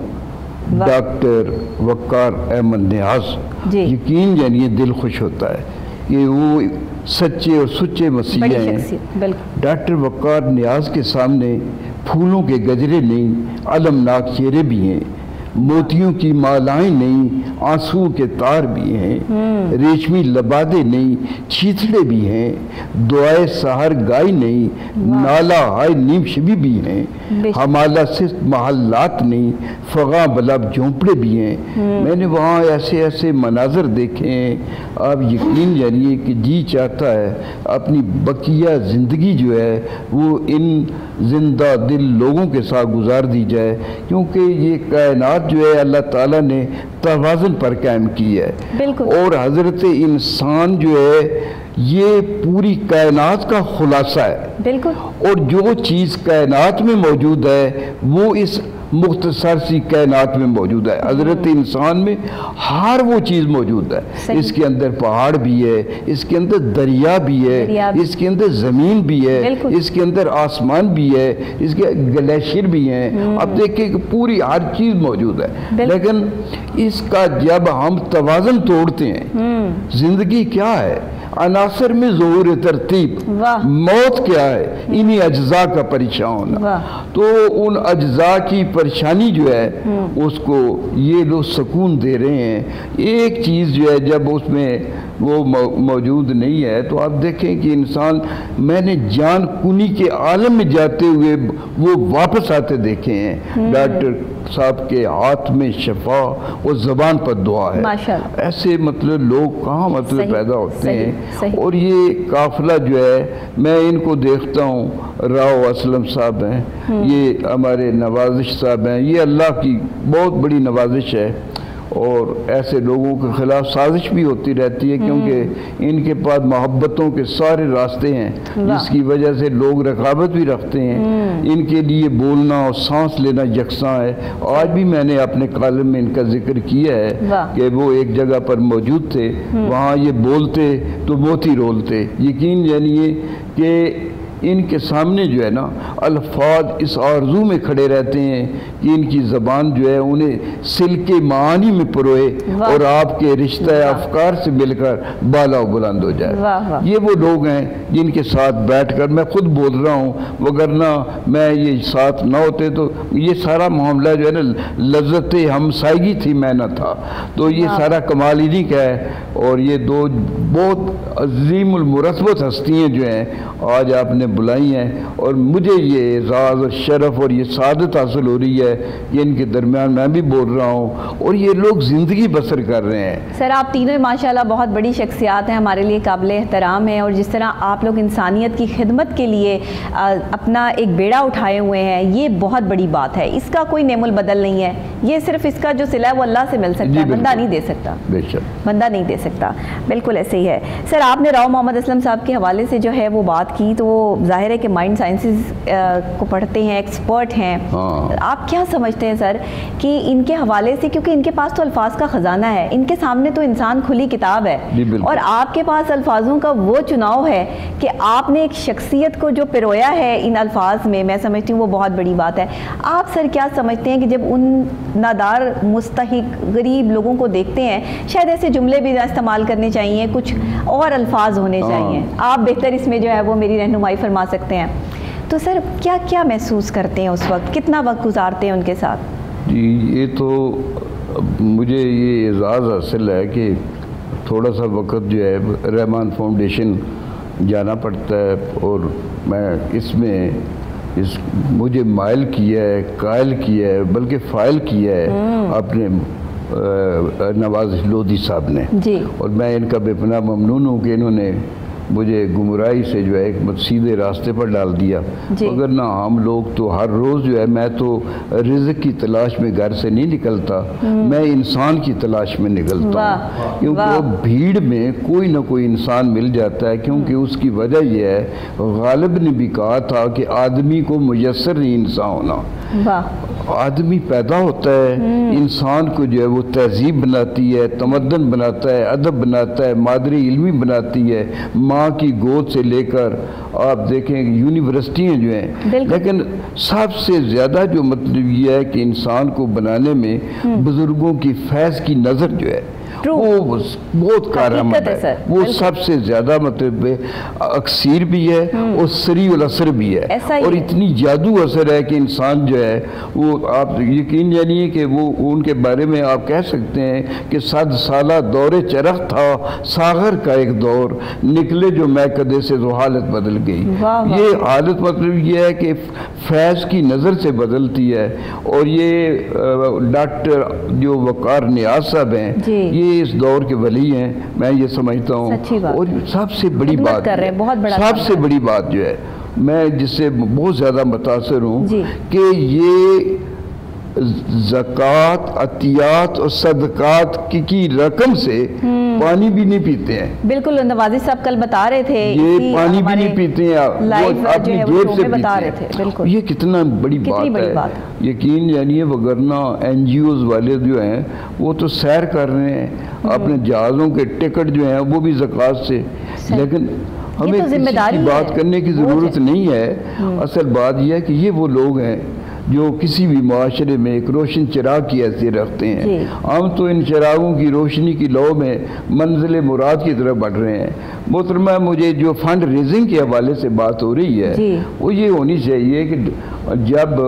ڈاکٹر وقار احمد نیاز، یقین جانیے دل خوش ہوتا ہے کہ وہ سچے اور سچے مسیحا ہیں۔ ڈاکٹر وقار نیاز کے سامنے پھولوں کے گجرے نہیں، علمناک چہرے بھی ہیں، موتیوں کی مالائیں نہیں، آنسو کے تار بھی ہیں، ریشمی لبادے نہیں، چھیتڑے بھی ہیں، دعائے سحر گائی نہیں، نالا ہائے نیم شبی بھی ہیں، حمالہ سے محلات نہیں، فغاں بلاب جھونپڑے بھی ہیں۔ میں نے وہاں ایسے ایسے مناظر دیکھے ہیں، آپ یقین جانیے کہ جی چاہتا ہے اپنی بقیہ زندگی جو ہے وہ ان زندہ دل لوگوں کے ساتھ گزار دی جائے، کیونکہ یہ کائنات جو ہے اللہ تعالیٰ نے توازن پر قائم کی ہے، اور حضرت انسان جو ہے یہ پوری کائنات کا خلاصہ ہے، اور جو چیز کائنات میں موجود ہے وہ اس مختصر سی کائنات میں موجود ہے۔ حضرت انسان میں ہر وہ چیز موجود ہے، اس کے اندر پہاڑ بھی ہے، اس کے اندر دریا بھی ہے، اس کے اندر زمین بھی ہے، اس کے اندر آسمان بھی ہے، اس کے گلیشیر بھی ہیں، اب دیکھیں کہ پوری ہر چیز موجود ہے، لیکن اس کا جب ہم توازن توڑتے ہیں، زندگی کیا ہے، عناصر میں ظہور ترتیب، موت کیا ہے، انہی اجزاء کا پریشان ہونا، تو ان اجزاء کی پریشانی جو ہے اس کو یہ لوگ سکون دے رہے ہیں۔ ایک چیز جو ہے جب اس میں وہ موجود نہیں ہے تو آپ دیکھیں کہ انسان، میں نے جان کنی کے عالم میں جاتے ہوئے وہ واپس آتے دیکھے ہیں، ڈاکٹر صاحب کے ہاتھ میں شفا اور زبان پر دعا ہے، ایسے مطلب لوگ کہاں مطلب پیدا ہوتے ہیں۔ اور یہ قافلہ جو ہے میں ان کو دیکھتا ہوں، راؤ اسلم صاحب ہیں، یہ ہمارے نوازش صاحب ہیں، یہ اللہ کی بہت بڑی نوازش ہے، اور ایسے لوگوں کے خلاف سازش بھی ہوتی رہتی ہے کیونکہ ان کے پاس محبتوں کے سارے راستے ہیں جس کی وجہ سے لوگ رقابت بھی رکھتے ہیں، ان کے لیے بولنا اور سانس لینا یکساں ہے۔ آج بھی میں نے اپنے کالم میں ان کا ذکر کیا ہے کہ وہ ایک جگہ پر موجود تھے، وہاں یہ بولتے تو موتی رولتے، یقین جانیے کہ ان کے سامنے جو ہے نا الفاظ اس آرزو میں کھڑے رہتے ہیں کہ ان کی زبان جو ہے انہیں سلک معانی میں پروئے اور آپ کے رشتہ افکار سے مل کر بالا و بلند ہو جائے۔ یہ وہ لوگ ہیں جن کے ساتھ بیٹھ کر میں خود بول رہا ہوں، وگرنہ میں یہ ساتھ نہ ہوتے تو یہ سارا معاملہ جو ہے نا لذت ہمسائیگی تھی، میں نہ تھا، تو یہ سارا کمال ہی نہیں کا ہے۔ اور یہ دو بہت عظیم المرتبت ہستیاں جو ہیں آج آپ نے بلائی ہیں، اور مجھے یہ اعزاز اور شرف اور یہ سعادت حاصل ہو رہی ہے کہ ان کے درمیان میں بھی بول رہا ہوں اور یہ لوگ زندگی بسر کر رہے ہیں۔ سر آپ تینوں ماشاءاللہ بہت بڑی شخصیات ہیں، ہمارے لیے قابل احترام ہیں، اور جس طرح آپ لوگ انسانیت کی خدمت کے لیے اپنا ایک بیڑا اٹھائے ہوئے ہیں، یہ بہت بڑی بات ہے، اس کا کوئی نعم البدل نہیں ہے، یہ صرف اس کا جو صلہ ہے وہ اللہ سے مل سکتا ہے، بندہ نہیں دے سکتا، بے شک بندہ نہیں دے سکتا، بالکل ایسے ہی ہے۔ سر آپ نے راؤ محمد اسلم صاحب کے حوالے سے جو ہے وہ بات کی، تو وہ ظاہر ہے کہ مائنڈ سائنسز کو پڑھتے ہیں، ایکسپرٹ ہیں، آپ کیا سمجھتے ہیں سر کہ ان کے حوالے سے، کیونکہ ان کے پاس تو الفاظ کا خزانہ ہے، ان کے سامنے تو انسان کھلی کتاب ہے، اور آپ کے پاس الفاظوں کا وہ چناؤ ہے کہ آپ نے ایک شخصیت کو جو پرویا ہے ان الفاظ میں، میں سمجھتی ہوں وہ بہت بڑی بات ہے. آپ سر کیا سمجھتے ہیں کہ جب ان نادار مستحق غریب لوگوں کو دیکھتے ہیں، شاید ایسے جملے بھی استعمال کرنے چاہیے، کچھ اور الفاظ ہونے چاہیے، آپ بہتر اس میں جو ہے وہ میری رہنمائی فرما سکتے ہیں، تو سر کیا کیا محسوس کرتے ہیں اس وقت، کتنا وقت گزارتے ہیں ان کے ساتھ؟ جی یہ تو مجھے یہ اعزاز حاصل ہے کہ تھوڑا سا وقت جو ہے رحمان فاؤنڈیشن جانا پڑتا ہے، اور میں اس میں اس مجھے مائل کیا ہے، قائل کیا ہے، بلکہ فائل کیا ہے اپنے نواز لودھی صاحب نے، اور میں ان کا بے پناہ ممنون ہوں کہ انہوں نے مجھے گمراہی سے جو ہے ایک سیدھے راستے پر ڈال دیا. اگر نہ ہم لوگ تو ہر روز جو ہے، میں تو رزق کی تلاش میں گھر سے نہیں نکلتا، میں انسان کی تلاش میں نکلتا ہوں، کیونکہ بھیڑ میں کوئی نہ کوئی انسان مل جاتا ہے، کیونکہ اس کی وجہ یہ ہے، غالب نے بھی کہا تھا کہ آدمی کو میسر نہیں انسان ہونا. آدمی پیدا ہوتا ہے، انسان کو جو ہے وہ تہذیب بناتی ہے، تمدن بناتا ہے، ادب بناتا ہے، مادری علمی بناتی ہے، ماں کی گود سے لے کر آپ دیکھیں یونیورسٹیاں جو ہیں، لیکن سب سے زیادہ جو مطلب یہ ہے کہ انسان کو بنانے میں بزرگوں کی فیض کی نظر جو ہے وہ بہت کارآمد ہے، وہ سب سے زیادہ مطلب اکثیر بھی ہے اور سریع الاثر بھی ہے، اور اتنی جادو اثر ہے کہ انسان جو ہے وہ آپ یقین جانیے کہ وہ ان کے بارے میں آپ کہہ سکتے ہیں کہ صد سالہ دور چرخ تھا ساغر کا ایک دور، نکلے جو میں کدے سے تو حالت بدل گئی. یہ حالت مطلب یہ ہے کہ فیض کی نظر سے بدلتی ہے، اور یہ ڈاکٹر جو وقار نیاز صاحب ہیں یہ اس دور کے ولی ہیں، میں یہ سمجھتا ہوں. اور سب سے بڑی بات سب سے بڑی بات جو ہے میں جس سے بہت زیادہ متاثر ہوں کہ یہ زکوٰۃ، عطیات اور صدقات کی کی رقم سے پانی بھی نہیں پیتے ہیں. بالکل نوازی صاحب کل بتا رہے تھے یہ پانی بھی نہیں پیتے ہیں، اپنی جیب سے پیتے ہیں. یہ کتنا بڑی بات ہے، یقین جانیے، وگرنہ این جی اوز والے جو ہیں وہ تو سیر کر رہے ہیں، اپنے جہازوں کے ٹکٹ جو ہیں وہ بھی زکوٰۃ سے. لیکن ہمیں کسی کی بات کرنے کی ضرورت نہیں ہے. اصل بات یہ ہے کہ یہ وہ لوگ ہیں جو کسی بھی معاشرے میں ایک روشن چراغ کی حیثیت رکھتے ہیں. ہم تو ان چراغوں کی روشنی کی لو میں منزل مراد کی طرف بڑھ رہے ہیں. محترمہ مجھے جو فنڈ ریزنگ کے حوالے سے بات ہو رہی ہے وہ یہ ہونی چاہیے کہ جب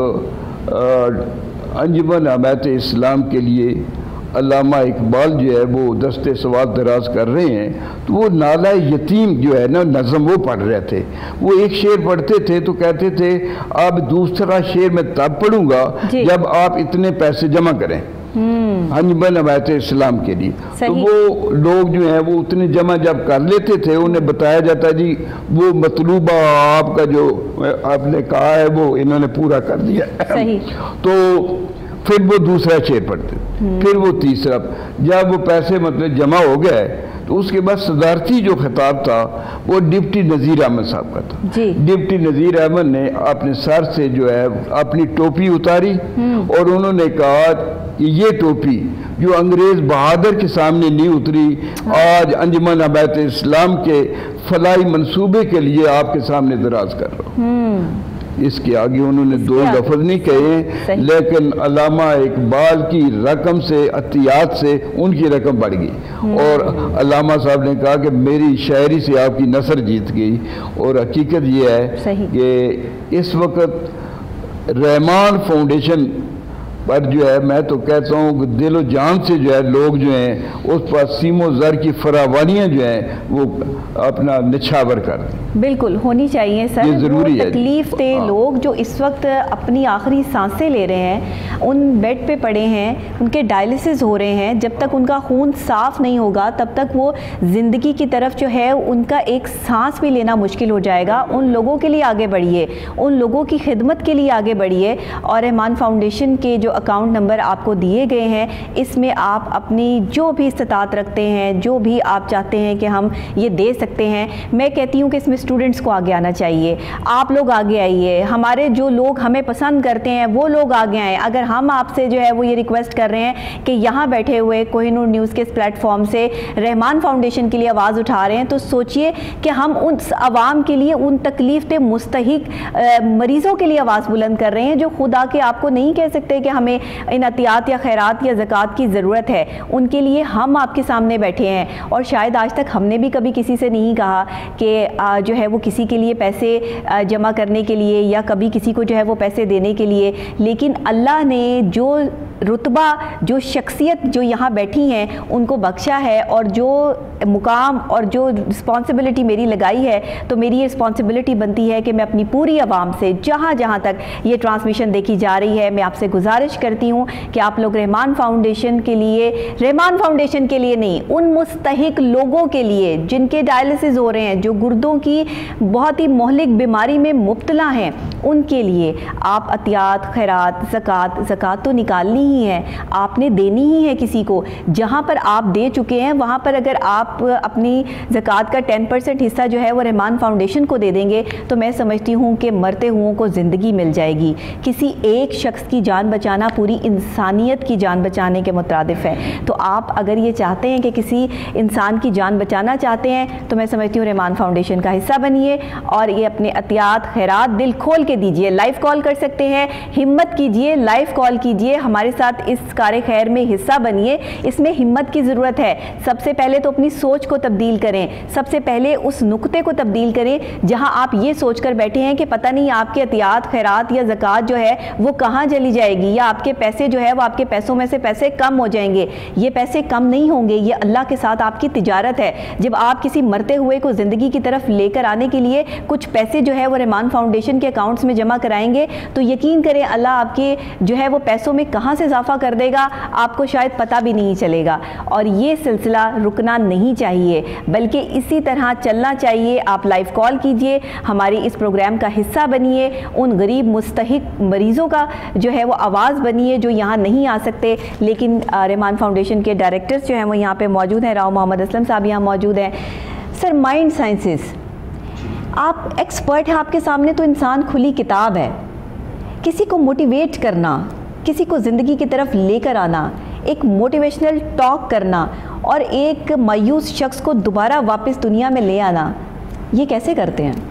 انجمن حمایت اسلام کے لیے علامہ اقبال جو ہے وہ دستے سوال دراز کر رہے ہیں تو وہ نالہ یتیم جو ہے نا نظم وہ پڑھ رہے تھے. وہ ایک شعر پڑھتے تھے تو کہتے تھے اب دوسرا شعر میں تب پڑھوں گا جب آپ اتنے پیسے جمع کریں انجمن حمایت اسلام کے لیے. تو وہ لوگ جو ہیں وہ اتنے جمع جب کر لیتے تھے انہیں بتایا جاتا جی وہ مطلوبہ آپ کا جو آپ نے کہا ہے وہ انہوں نے پورا کر دیا. تو پھر وہ دوسرا شعر پڑھتے، پھر وہ تیسرا. جب وہ پیسے مطلب جمع ہو گئے تو اس کے بعد صدارتی جو خطاب تھا وہ ڈپٹی نذیر احمد صاحب کا تھا. ڈپٹی نذیر احمد نے اپنے سر سے جو ہے اپنی ٹوپی اتاری اور انہوں نے کہا کہ یہ ٹوپی جو انگریز بہادر کے سامنے نہیں اتری، آج انجمن حمایت اسلام کے فلاحی منصوبے کے لیے آپ کے سامنے دراز کر رہا ہوں. اس کے آگے انہوں نے دو لفظ نہیں کہے، لیکن علامہ اقبال کی رقم سے عطیات سے ان کی رقم بڑھ گئی، اور علامہ صاحب نے کہا کہ میری شاعری سے آپ کی نثر جیت گئی. اور حقیقت یہ ہے کہ اس وقت رحمان فاؤنڈیشن پر جو ہے میں تو کہتا ہوں کہ دل و جان سے جو ہے لوگ جو ہیں اس پر سیم و زر کی فراوانیاں جو ہیں وہ اپنا نچھاور کر دیں. بالکل ہونی چاہیے سر. یہ ضروری ہے. تکلیف دہ لوگ جو اس وقت اپنی آخری سانسیں لے رہے ہیں، ان بیڈ پہ پڑے ہیں، ان کے ڈائلسس ہو رہے ہیں، جب تک ان کا خون صاف نہیں ہوگا تب تک وہ زندگی کی طرف جو ہے ان کا ایک سانس بھی لینا مشکل ہو جائے گا. ان لوگوں کے لیے آگے بڑھیے، ان لوگوں کی خدمت کے لیے آگے بڑھیے. اور رحمان فاؤنڈیشن کے جو اکاؤنٹ نمبر آپ کو دیے گئے ہیں اس میں آپ اپنی جو بھی استطاعت رکھتے ہیں, جو بھی آپ چاہتے ہیں کہ ہم یہ دے سکتے ہیں, میں کہتی ہوں کہ اس میں اسٹوڈنٹس کو آگے آنا چاہیے. آپ لوگ آگے آئیے, ہمارے جو لوگ ہمیں پسند کرتے ہیں وہ لوگ آگے آئیں. اگر ہم آپ سے جو ہے وہ یہ ریکویسٹ کر رہے ہیں کہ یہاں بیٹھے ہوئے کوہ نور نیوز کے اس پلیٹ فارم سے رحمان فاؤنڈیشن کے لیے آواز اٹھا رہے ہیں, تو سوچئے کہ ہم ان عوام کے لیے, ان تکلیف دہ مستحق مریضوں کے لیے آواز بلند کر رہے ہیں جو خدا کے آپ کو نہیں کہہ سکتے کہ ہمیں ان عطیات یا خیرات یا زکوٰۃ کی ضرورت ہے. ان کے لیے ہم آپ کے سامنے بیٹھے ہیں, اور شاید آج تک ہم نے بھی کبھی کسی سے نہیں کہا کہ جو ہے وہ کسی کے لیے پیسے جمع کرنے کے لیے یا کبھی کسی کو جو ہے وہ پیسے دینے کے لیے, لیکن اللہ نے جو رتبہ, جو شخصیت جو یہاں بیٹھی ہیں ان کو بخشا ہے, اور جو مقام اور جو رسپانسبلٹی میری لگائی ہے, تو میری یہ رسپانسبلٹی بنتی ہے کہ میں اپنی پوری عوام سے جہاں جہاں تک یہ ٹرانسمیشن دیکھی جا رہی ہے, میں آپ سے گزارش کرتی ہوں کہ آپ لوگ رحمان فاؤنڈیشن کے لیے, رحمان فاؤنڈیشن کے لیے نہیں, ان مستحق لوگوں کے لیے جن کے ڈائلسس ہو رہے ہیں, جو گردوں کی بہت ہی مہلک بیماری میں مبتلا ہیں, ان کے لیے آپ عطیات, خیرات, زکوٰۃ, زکوٰۃ تو نکالنی ہی ہے, آپ نے دینی ہی ہے کسی کو. جہاں پر آپ دے چکے ہیں وہاں پر اگر آپ اپنی زکوٰۃ کا ٹین پرسنٹ حصہ جو ہے وہ رحمان فاؤنڈیشن کو دے دیں گے تو میں سمجھتی ہوں کہ مرتے ہوں کو زندگی مل جائے گی. کسی ایک شخص کی جان بچانا پوری انسانیت کی جان بچانے کے مترادف ہے. تو آپ اگر یہ چاہتے ہیں کہ کسی انسان کی جان بچانا چاہتے ہیں تو میں سمجھتی ہوں رحمان فاؤنڈیشن کا حصہ بنیے, اور یہ اپنے عطیات, خیرات دل کھول کے دیجئے. لائیو کال کر سکتے ہیں, ہمت کیجئے, لائیو کال کیجئے, ہمارے ساتھ اس کار خیر میں حصہ بنیے. اس میں ہمت کی ضرورت ہے. سب سے پہلے تو اپنی سوچ کو تبدیل کریں, سب سے پہلے اس نقطے کو تبدیل کریں جہاں آپ یہ سوچ کر بیٹھے ہیں کہ پتہ نہیں آپ کے عطیات, خیرات یا زکوٰۃ جو ہے وہ کہاں چلی جائے گی, یا آپ کے پیسے جو ہے وہ آپ کے پیسوں میں سے پیسے کم ہو جائیں گے. یہ پیسے کم نہیں ہوں گے, یہ اللہ کے ساتھ آپ کی تجارت ہے. جب آپ کسی مرتے ہوئے کو زندگی کی طرف لے کر آنے کے لیے کچھ پیسے جو ہے وہ رحمان فاؤنڈیشن کے اکاؤنٹس میں جمع کرائیں گے تو یقین کریں اللہ آپ کے جو ہے وہ پیسوں میں کہاں سے اضافہ کر دے گا, آپ کو شاید پتہ بھی نہیں چلے گا. اور یہ سلسلہ رکنا نہیں چاہیے بلکہ اسی طرح چلنا چاہیے. آپ لائیو کال کیجئے, ہماری اس پروگرام کا حصہ بنیے, ان غریب مستحق مریضوں کا جو ہے وہ آواز بنیے جو یہاں نہیں آ سکتے. لیکن رحمان فاؤنڈیشن کے ڈائریکٹرز جو ہیں وہ یہاں پہ موجود ہیں, راؤ محمد اسلم صاحب یہاں موجود ہیں. سر, مائنڈ سائنسز آپ ایکسپرٹ ہیں, آپ کے سامنے تو انسان کھلی کتاب ہے. کسی کو موٹیویٹ کرنا, کسی کو زندگی کی طرف لے کر آنا, ایک موٹیویشنل ٹاک کرنا اور ایک مایوس شخص کو دوبارہ واپس دنیا میں لے آنا, یہ کیسے کرتے ہیں؟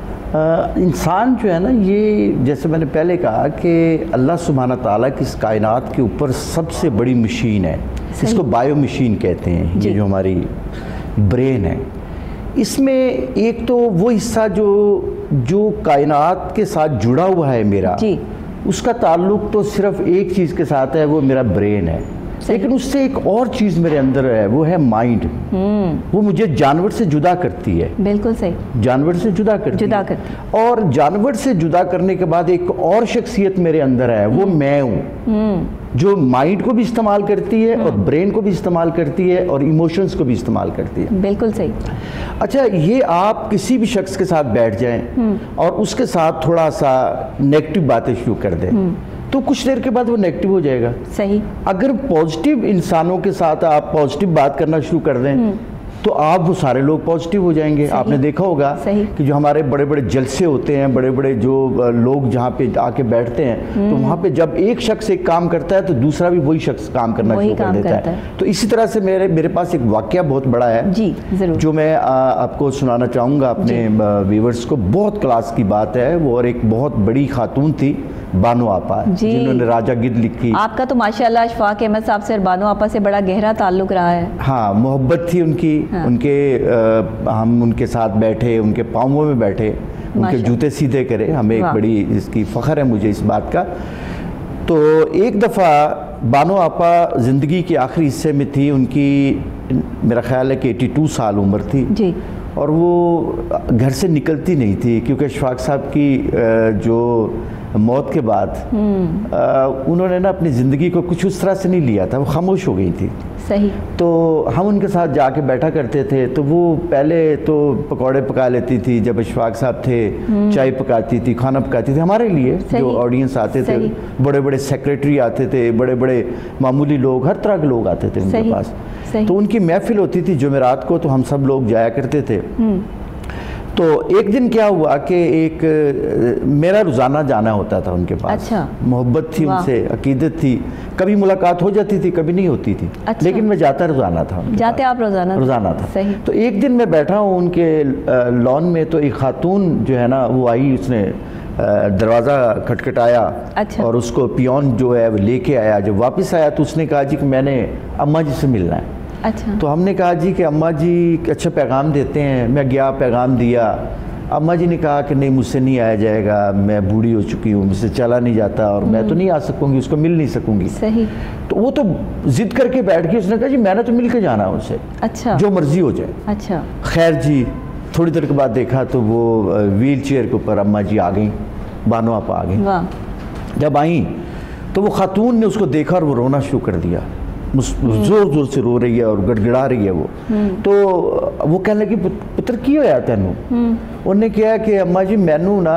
انسان جو ہے نا, یہ جیسے میں نے پہلے کہا کہ اللہ سبحانہ تعالیٰ کی اس کائنات کے اوپر سب سے بڑی مشین ہے, اس کو بائیو مشین کہتے ہیں. یہ جو ہماری برین ہے, اس میں ایک تو وہ حصہ جو جو کائنات کے ساتھ جڑا ہوا ہے میرا, اس کا تعلق تو صرف ایک چیز کے ساتھ ہے, وہ میرا برین ہے. لیکن اس سے ایک اور چیز میرے اندر ہے, وہ ہے مائنڈ. وہ مجھے جانور سے جدا کرتی ہے. بالکل صحیح, جانور سے جدا کرتی جدا کرتی اور جانور سے جدا کرنے کے بعد ایک اور شخصیت میرے اندر ہے, وہ میں ہوں, جو مائنڈ کو بھی استعمال کرتی ہے اور برین کو بھی استعمال کرتی ہے اور ایموشنز کو بھی استعمال کرتی ہے. بالکل صحیح. اچھا, یہ آپ کسی بھی شخص کے ساتھ بیٹھ جائیں اور اس کے ساتھ تھوڑا سا نیگیٹو باتیں شروع کر دیں تو کچھ دیر کے بعد وہ نیگیٹو ہو جائے گا. صحیح. اگر پازیٹیو انسانوں کے ساتھ آپ پازیٹیو بات کرنا شروع کر دیں تو آپ وہ سارے لوگ پازیٹیو ہو جائیں گے. آپ نے دیکھا ہوگا کہ جو ہمارے بڑے بڑے جلسے ہوتے ہیں, بڑے بڑے جو لوگ جہاں پہ آ کے بیٹھتے ہیں, تو وہاں پہ جب ایک شخص ایک کام کرتا ہے تو دوسرا بھی وہی شخص کام کرنا شروع کر دیتا ہے. تو اسی طرح سے میرے میرے پاس ایک واقعہ بہت بڑا ہے جی ضرور, جو میں آپ کو سنانا چاہوں گا اپنے ویورز کو. بہت کلاس کی بات ہے وہ, اور ایک بہت بڑی خاتون تھی, بانو آپا, جنہوں نے راجہ گدھ لکھی. آپ کا تو ماشاءاللہ اشفاق احمد صاحب سے بانو آپا سے بڑا گہرا تعلق رہا ہے. ہاں, محبت تھی ان کی. ان کے ہم ان کے ساتھ بیٹھے, ان کے پاؤں میں بیٹھے, ان کے جوتے سیدھے کرے. ہمیں ایک بڑی اس کی فخر ہے مجھے اس بات کا. تو ایک دفعہ بانو آپا زندگی کے آخری حصے میں تھی. ان کی میرا خیال ہے کہ ایٹی ٹو سال عمر تھی جی, اور وہ گھر سے نکلتی نہیں تھی کیونکہ اشفاق صاحب کی جو موت کے بعد انہوں نے نا اپنی زندگی کو کچھ اس طرح سے نہیں لیا تھا, وہ خاموش ہو گئی تھی. صحیح. تو ہم ان کے ساتھ جا کے بیٹھا کرتے تھے, تو وہ پہلے تو پکوڑے پکا لیتی تھی, جب اشفاق صاحب تھے چائے پکاتی تھی, کھانا پکاتی تھی ہمارے لیے, جو آڈینس آتے تھے, بڑے بڑے سیکریٹری آتے تھے, بڑے بڑے معمولی لوگ, ہر طرح کے لوگ آتے تھے ان کے پاس. تو ان کی محفل ہوتی تھی جمعرات کو, تو ہم سب لوگ جایا کرتے تھے. تو ایک دن کیا ہوا کہ ایک میرا روزانہ جانا ہوتا تھا ان کے پاس. محبت تھی ان سے, عقیدت تھی, کبھی ملاقات ہو جاتی تھی, کبھی نہیں ہوتی تھی, لیکن میں جاتا روزانہ تھا. جاتے آپ روزانہ؟ روزانہ تھا. تو ایک دن میں بیٹھا ہوں ان کے لان میں, تو ایک خاتون جو ہے نا وہ آئی, اس نے دروازہ کھٹکھٹایا اور اس کو پیون جو ہے وہ لے کے آیا. جب واپس آیا تو اس نے کہا جی کہ میں نے اماں جی سے ملنا ہے. اچھا. تو ہم نے کہا جی کہ اماں جی اچھا پیغام دیتے ہیں. میں گیا, پیغام دیا. اماں جی نے کہا کہ نہیں مجھ سے نہیں آیا جائے گا, میں بوڑھی ہو چکی ہوں, مجھ سے چلا نہیں جاتا, اور میں تو نہیں آ سکوں گی, اس کو مل نہیں سکوں گی. صحیح. تو وہ تو ضد کر کے بیٹھ گئی. اس نے کہا جی میں نے تو مل کے جانا ان سے. اچھا. جو مرضی ہو جائے. اچھا. خیر جی تھوڑی دیر کے بعد دیکھا تو وہ ویل چیئر کے اوپر اماں جی آ گئیں, بانو آپا آ گئیں. جب آئیں تو وہ خاتون نے اس کو دیکھا اور وہ رونا شروع کر دیا, زور زور سے رو رہی ہے اور گڑ گڑا رہی ہے وہ. تو وہ کہنے لگی پتر کی ہویا تینوں؟ انہوں نے کہا کہ اماں جی مینو نا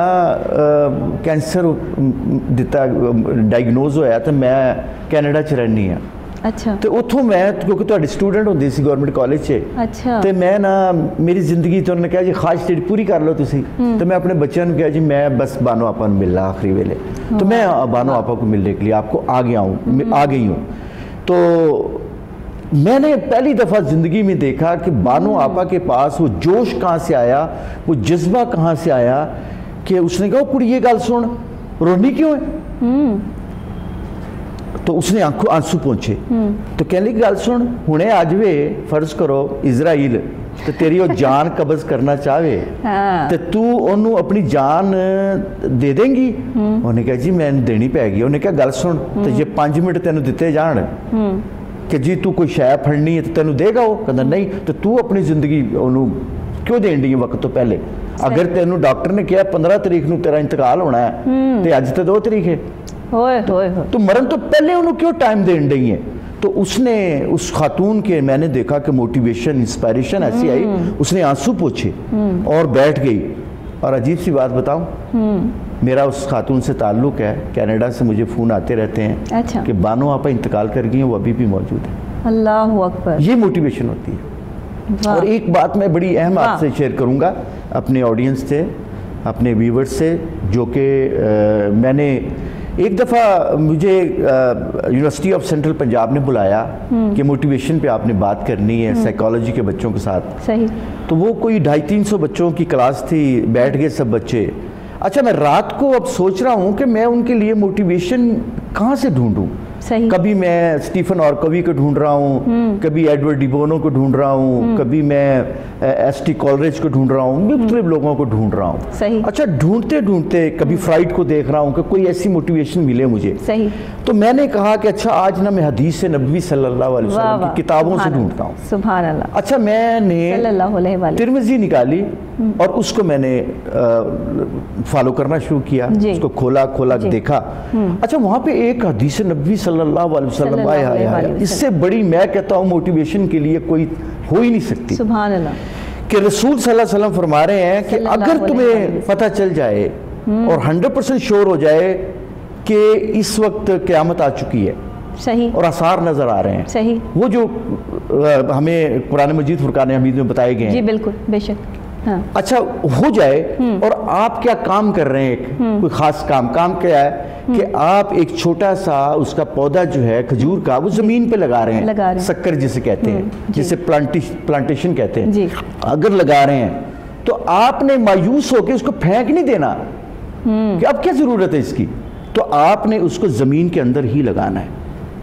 کینسر دتا ڈائگنوز ہویا تو میں کینیڈا چ رہنی ہاں. اچھا. تو اتوں میں کیونکہ تہاڈی اسٹوڈنٹ ہوندی سی گورنمنٹ کالج چ. اچھا. تو میں نا میری زندگی تو انہوں نے کہا جی خواہش تیری پوری کر لو تسی. تو میں اپنے بچوں نے کہا جی میں بس بانو آپا نے ملنا آخری ویلے, تو میں بانو آپا کو ملنے کے لیے آپ کو آ گیا ہوں, آ گئی ہوں. تو میں نے پہلی دفعہ زندگی میں دیکھا کہ بانو آپا کے پاس وہ جوش کہاں سے آیا, وہ جذبہ کہاں سے آیا کہ اس نے کہا کڑی یہ گل سن, رونی کیوں ہے؟ تو اس نے آنکھوں آنسو پہنچے. تو کہنے لگی گل سن, ہنے آج وے فرض کرو اسرائیل تو تیری وہ جان قبض کرنا چاہے تو تو انہوں اپنی جان دے دیں گی؟ انہوں نے کہا جی میں دینی پہ گی. انہوں نے کہا گل سن, تو یہ پانچ منٹ تینوں دیتے جان کہ جی تو کوئی شے پھڑنی ہے تو تینوں دے گا. وہ کہتا نہیں, تو تو اپنی زندگی انہوں کیوں دین دی وقت تو پہلے؟ اگر تینوں ڈاکٹر نے کہا پندرہ تاریخ نو تیرا انتقال ہونا ہے تو اج تو دو تاریخ ہے, تو مرن تو پہلے انہوں کیوں ٹائم دین دی ہیں؟ تو اس نے اس خاتون کے میں نے دیکھا کہ موٹیویشن انسپائریشن ایسی آئی, اس نے آنسو پوچھے اور بیٹھ گئی. اور عجیب سی بات بتاؤں, میرا اس خاتون سے تعلق ہے, کینیڈا سے مجھے فون آتے رہتے ہیں کہ بانو آپا انتقال کر گئی ہیں, وہ ابھی بھی موجود ہیں. اللہ اکبر. یہ موٹیویشن ہوتی ہے. اور ایک بات میں بڑی اہم آپ سے شیئر کروں گا اپنے آڈینس سے, اپنے ویورز سے, جو کہ میں نے ایک دفعہ مجھے یونیورسٹی آف سینٹرل پنجاب نے بلایا کہ موٹیویشن پہ آپ نے بات کرنی ہے سائیکالوجی کے بچوں کے ساتھ. صحیح. تو وہ کوئی ڈھائی تین سو بچوں کی کلاس تھی, بیٹھ گئے سب بچے. اچھا میں رات کو اب سوچ رہا ہوں کہ میں ان کے لیے موٹیویشن کہاں سے ڈھونڈوں. کبھی میں سٹیفن آرکوی کو ڈھونڈ رہا ہوں, کبھی ایڈورڈ ڈی بونو کو ڈھونڈ رہا ہوں, کبھی میں ایس ٹی کالریج کو ڈھونڈ رہا ہوں, مختلف لوگوں کو ڈھونڈ رہا ہوں. اچھا ڈھونڈتے ڈھونڈتے کبھی فرائڈ کو دیکھ رہا ہوں کہ کوئی ایسی موٹیویشن ملے مجھے. تو میں نے کہا کہ اچھا آج نا میں حدیث نبوی صلی اللہ علیہ وسلم کی کتابوں سے ڈھونڈتا ہوں. سبحان اللہ. اچھا میں نے ترمذی نکالی اور اس کو میں نے فالو کرنا شروع کیا, اس کو کھولا کھولا دیکھا. اچھا وہاں پہ ایک حدیث نبوی صلی اللہ علیہ وسلم آیا ہے, اس سے بڑی میں کہتا ہوں موٹیویشن کے لیے کوئی ہو ہی نہیں سکتی. سبحان اللہ. کہ رسول صلی اللہ علیہ وسلم فرما رہے ہیں کہ اگر تمہیں پتہ چل جائے اور ہنڈریڈ پرسنٹ شور ہو جائے کہ اس وقت قیامت آ چکی ہے, صحیح, اور آثار نظر آ رہے ہیں, صحیح, وہ جو ہمیں قرآن مجید فرقان حمید میں بتائے گئے ہیں, جی بالکل, بے شک. اچھا ہو جائے اور آپ کیا کام کر رہے ہیں, کوئی خاص کام, کام کیا ہے کہ آپ ایک چھوٹا سا اس کا پودا جو ہے کھجور کا وہ زمین پہ لگا رہے ہیں, سکر جسے کہتے ہیں, جسے پلانٹیشن کہتے ہیں. اگر لگا رہے ہیں تو آپ نے مایوس ہو کے اس کو پھینک نہیں دینا کہ اب کیا ضرورت ہے اس کی, تو آپ نے اس کو زمین کے اندر ہی لگانا ہے.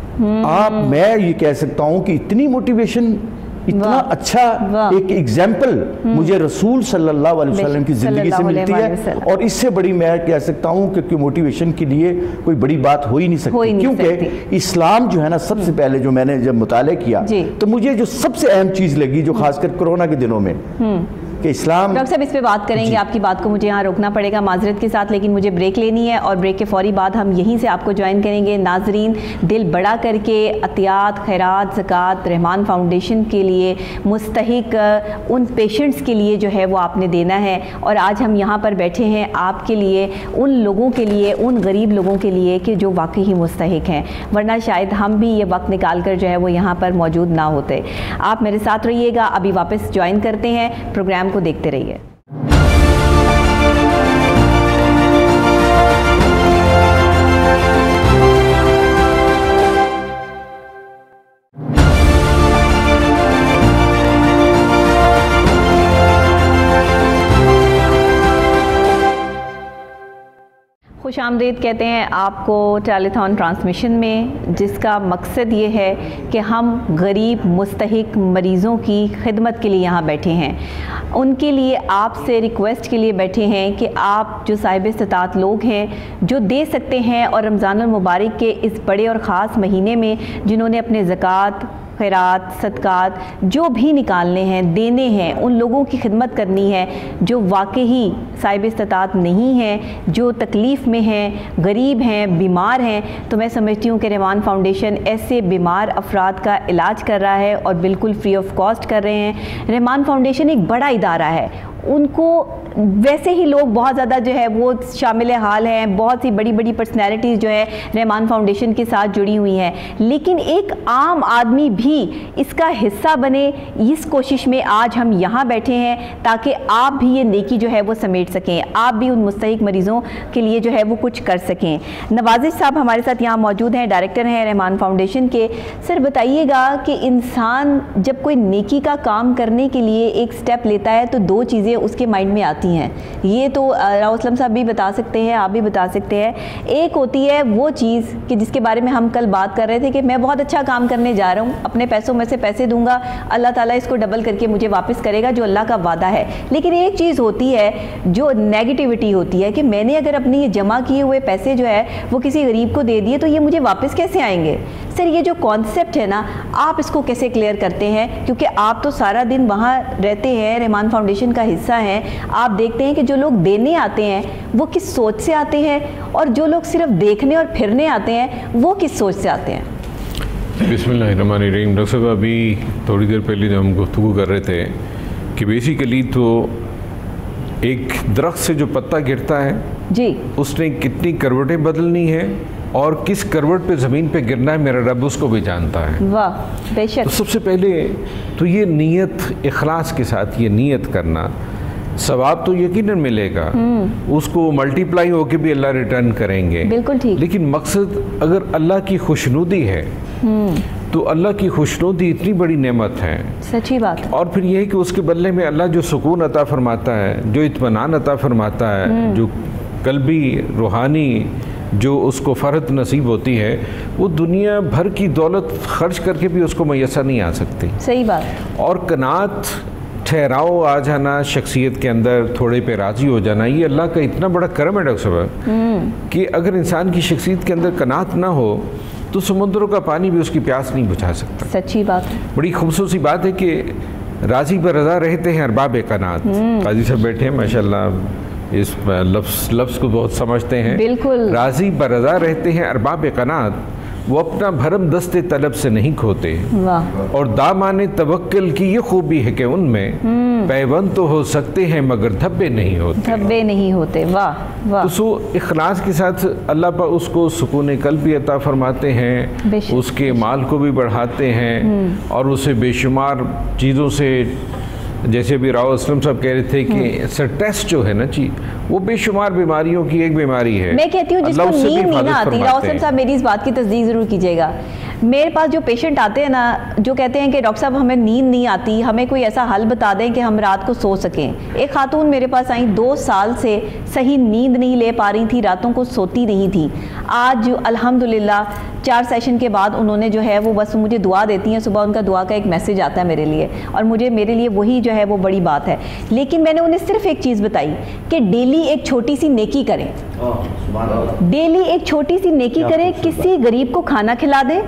آپ میں یہ کہہ سکتا ہوں کہ اتنی موٹیویشن, اتنا اچھا ایک ایگزامپل مجھے رسول صلی اللہ علیہ وسلم کی زندگی سے ملتی ہے, اور اس سے بڑی میں کہہ سکتا ہوں کہ موٹیویشن کے لیے کوئی بڑی بات ہو ہی نہیں سکتی, کیونکہ اسلام جو ہے نا سب سے پہلے جو میں نے جب مطالعہ کیا تو مجھے جو سب سے اہم چیز لگی, جو خاص کر کرونا کے دنوں میں کہ اسلام. ڈاکٹر صاحب اس پہ بات کریں گے, آپ کی بات کو مجھے یہاں روکنا پڑے گا معذرت کے ساتھ, لیکن مجھے بریک لینی ہے اور بریک کے فوری بعد ہم یہیں سے آپ کو جوائن کریں گے. ناظرین, دل بڑا کر کے عطیات, خیرات, زکوٰۃ رحمان فاؤنڈیشن کے لیے مستحق ان پیشنٹس کے لیے جو ہے وہ آپ نے دینا ہے, اور آج ہم یہاں پر بیٹھے ہیں آپ کے لیے, ان لوگوں کے لیے, ان غریب لوگوں کے لیے کہ جو واقعی ہی مستحق ہیں, ورنہ شاید ہم بھی یہ وقت نکال کر جو ہے وہ یہاں پر موجود نہ ہوتے. آپ میرے ساتھ رہیے گا, ابھی واپس جوائن کرتے ہیں, پروگرام کو دیکھتے رہیے. خوش آمدید کہتے ہیں آپ کو ٹیلی تھون ٹرانسمیشن میں, جس کا مقصد یہ ہے کہ ہم غریب مستحق مریضوں کی خدمت کے لیے یہاں بیٹھے ہیں. ان کے لیے آپ سے ریکویسٹ کے لیے بیٹھے ہیں کہ آپ جو صاحب استطاعت لوگ ہیں, جو دے سکتے ہیں, اور رمضان المبارک کے اس بڑے اور خاص مہینے میں جنہوں نے اپنے زکوٰۃ, خیرات, صدقات جو بھی نکالنے ہیں, دینے ہیں, ان لوگوں کی خدمت کرنی ہے جو واقعی صاحب استطاعت نہیں ہیں, جو تکلیف میں ہیں, غریب ہیں, بیمار ہیں. تو میں سمجھتی ہوں کہ رحمان فاؤنڈیشن ایسے بیمار افراد کا علاج کر رہا ہے اور بالکل فری آف کاسٹ کر رہے ہیں. رحمان فاؤنڈیشن ایک بڑا ادارہ ہے, ان کو ویسے ہی لوگ بہت زیادہ جو ہے وہ شامل حال ہیں, بہت سی بڑی بڑی پرسنالٹیز جو ہے رحمان فاؤنڈیشن کے ساتھ جڑی ہوئی ہیں, لیکن ایک عام آدمی بھی اس کا حصہ بنے, اس کوشش میں آج ہم یہاں بیٹھے ہیں تاکہ آپ بھی یہ نیکی جو ہے وہ سمیٹ سکیں, آپ بھی ان مستحق مریضوں کے لیے جو ہے وہ کچھ کر سکیں. نوازش صاحب ہمارے ساتھ یہاں موجود ہیں, ڈائریکٹر ہیں رحمان فاؤنڈیشن کے. سر بتائیے گا کہ انسان جب کوئی نیکی کا کام کرنے کے لیے ایک سٹیپ لیتا ہے تو دو چیزیں اس کے مائنڈ میں آتی ہیں, یہ تو راؤ اسلم صاحب بھی بتا سکتے ہیں, آپ بھی بتا سکتے ہیں. ایک ہوتی ہے وہ چیز کہ جس کے بارے میں ہم کل بات کر رہے تھے کہ میں بہت اچھا کام کرنے جا رہا ہوں, اپنے پیسوں میں سے پیسے دوں گا, اللہ تعالیٰ اس کو ڈبل کر کے مجھے واپس کرے گا, جو اللہ کا وعدہ ہے. لیکن ایک چیز ہوتی ہے جو نیگیٹیوٹی ہوتی ہے کہ میں نے اگر اپنی یہ جمع کیے ہوئے پیسے جو ہے وہ کسی غریب کو دے دیے تو یہ مجھے واپس کیسے آئیں گے. سر یہ جو کانسیپٹ ہے نا, آپ اس کو کیسے کلیئر کرتے ہیں, کیونکہ آپ تو سارا دن وہاں رہتے ہیں, رحمان فاؤنڈیشن کا حصہ ہیں, آپ دیکھتے ہیں کہ جو لوگ دینے آتے ہیں وہ کس سوچ سے آتے ہیں, اور جو لوگ صرف دیکھنے اور پھرنے آتے ہیں وہ کس سوچ سے آتے ہیں. بسم اللہ الرحمن الرحیم. ڈاکٹر صاحب ابھی تھوڑی دیر پہلے جو ہم گفتگو کر رہے تھے کہ بیسیکلی تو ایک درخت سے جو پتا گرتا ہے جی, اس نے کتنی کروٹیں بدلنی ہیں اور کس کروٹ پہ زمین پہ گرنا ہے, میرا رب اس کو بھی جانتا ہے. واہ بے شک. تو سب سے پہلے تو یہ نیت, اخلاص کے ساتھ یہ نیت کرنا, ثواب تو یقیناً ملے گا, اس کو ملٹی پلائی ہو کے بھی اللہ ریٹرن کریں گے, بالکل ٹھیک. لیکن مقصد اگر اللہ کی خوشنودی ہے تو اللہ کی خوشنودی اتنی بڑی نعمت ہے, سچی بات. اور پھر یہ ہے کہ اس کے بدلے میں اللہ جو سکون عطا فرماتا ہے, جو اطمینان عطا فرماتا ہے, جو قلبی روحانی جو اس کو فرحت نصیب ہوتی ہے, وہ دنیا بھر کی دولت خرچ کر کے بھی اس کو میسر نہیں آ سکتی. صحیح بات. اور قناعت, ٹھہراؤ آ جانا شخصیت کے اندر, تھوڑے پہ راضی ہو جانا, یہ اللہ کا اتنا بڑا کرم ہے ڈاکٹر صاحب کہ اگر انسان کی شخصیت کے اندر قناعت نہ ہو تو سمندروں کا پانی بھی اس کی پیاس نہیں بجھا سکتا. سچی بات. بڑی خصوصی بات ہے کہ راضی بر رضا رہتے ہیں ارباب قناعت. قاضی صاحب بیٹھے ہیں ماشاءاللہ, اس لفظ لفظ کو بہت سمجھتے ہیں. بالکل. راضی بر رضا رہتے ہیں ارباب قناعت, وہ اپنا بھرم دست طلب سے نہیں کھوتے. واہ. اور دامان توکل کی یہ خوبی ہے کہ ان میں پیوند تو ہو سکتے ہیں مگر دھبے نہیں ہوتے. دھبے نہیں ہوتے. واہ واہ. تو سو اخلاص کے ساتھ اللہ پاک اس کو سکون قلب بھی عطا فرماتے ہیں, اس کے مال کو بھی بڑھاتے ہیں, اور اسے بے شمار چیزوں سے, جیسے بھی راؤ اسلم صاحب کہہ رہے تھے کہ سٹریس جو ہے نا جی, وہ بے شمار بیماریوں کی ایک بیماری ہے. میں کہتی ہوں جس کو نیند نہیں نہ آتی, راؤ اسلم صاحب میری اس بات کی تصدیق ضرور کیجیے گا. میرے پاس جو پیشنٹ آتے ہیں نا, جو کہتے ہیں کہ ڈاکٹر صاحب ہمیں نیند نہیں آتی, ہمیں کوئی ایسا حل بتا دیں کہ ہم رات کو سو سکیں. ایک خاتون میرے پاس آئیں, دو سال سے صحیح نیند نہیں لے پا رہی تھی, راتوں کو سوتی نہیں تھی. آج الحمدللہ چار سیشن کے بعد انہوں نے جو ہے وہ بس مجھے دعا دیتی ہیں, صبح ان کا دعا کا ایک میسج آتا ہے میرے لیے, اور مجھے میرے لیے وہی جو ہے وہ بڑی بات ہے. لیکن میں نے انہیں صرف ایک چیز بتائی کہ ڈیلی ایک چھوٹی سی نیکی کریں, ڈیلی ایک چھوٹی سی نیکی کریں, کسی غریب کو کھانا کھلا دیں,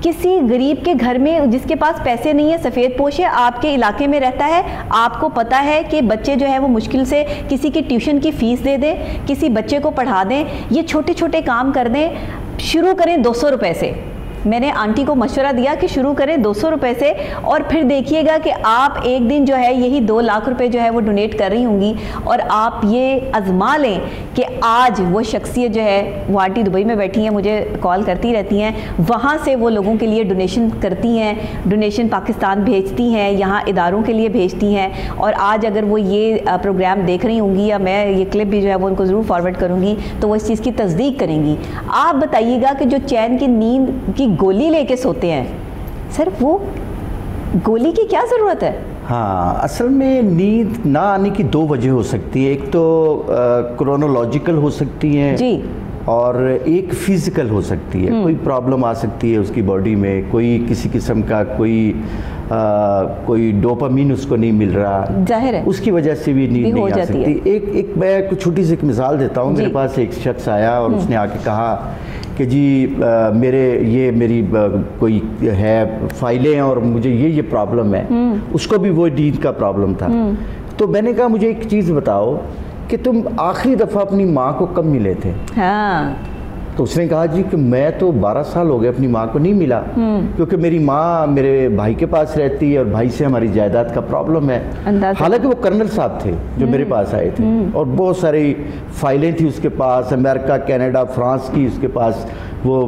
کسی غریب کے گھر میں جس کے پاس پیسے نہیں ہے, سفید پوش ہے, آپ کے علاقے میں رہتا ہے, آپ کو پتا ہے کہ بچے جو ہے وہ مشکل سے کسی کی ٹیوشن کی فیس دے دیں, کسی بچے کو پڑھا دیں, یہ چھوٹے چھوٹے کام کر دیں, شروع کریں دو سو روپے سے. میں نے آنٹی کو مشورہ دیا کہ شروع کریں دو سو روپے سے, اور پھر دیکھیے گا کہ آپ ایک دن جو ہے یہی دو لاکھ روپے جو ہے وہ ڈونیٹ کر رہی ہوں گی, اور آپ یہ آزما لیں کہ آج وہ شخصیت جو ہے وہ آنٹی دبئی میں بیٹھی ہیں, مجھے کال کرتی رہتی ہیں, وہاں سے وہ لوگوں کے لیے ڈونیشن کرتی ہیں, ڈونیشن پاکستان بھیجتی ہیں, یہاں اداروں کے لیے بھیجتی ہیں, اور آج اگر وہ یہ پروگرام دیکھ رہی ہوں گی یا میں یہ کلپ بھی جو ہے وہ ان کو ضرور فارورڈ کروں گی تو وہ اس چیز کی تصدیق کریں گی. آپ بتائیے گا کہ جو چین کی نیند کی گولی لے کے سوتے ہیں, سر وہ گولی کی کیا ضرورت ہے؟ ہاں, اصل میں نیند نہ آنے کی دو وجہ ہو سکتی ہے. ایک تو کرونولوجیکل ہو سکتی ہیں جی, اور ایک فزیکل ہو سکتی ہے. کوئی پرابلم آ سکتی ہے اس کی باڈی میں, کوئی کسی قسم کا کوئی آ, کوئی ڈوپامین اس کو نہیں مل رہا, ظاہر ہے اس کی وجہ سے بھی نیند نہیں آ سکتی. ایک ایک میں کچھ چھوٹی سی ایک مثال دیتا ہوں. میرے پاس ایک شخص آیا اور اس نے آ کے کہا کہ جی میرے یہ میری کوئی ہے فائلیں اور مجھے یہ یہ پرابلم ہے. اس کو بھی وہ نیند کا پرابلم تھا. تو میں نے کہا مجھے ایک چیز بتاؤ کہ تم آخری دفعہ اپنی ماں کو کب ملے تھے؟ ہاں, تو اس نے کہا جی کہ میں تو بارہ سال ہو گئے اپنی ماں کو نہیں ملا, کیونکہ میری ماں میرے بھائی کے پاس رہتی ہے اور بھائی سے ہماری جائیداد کا پرابلم ہے. حالانکہ وہ کرنل صاحب تھے جو میرے پاس آئے تھے, اور بہت ساری فائلیں تھی اس کے پاس, امریکہ, کینیڈا, فرانس کی اس کے پاس وہ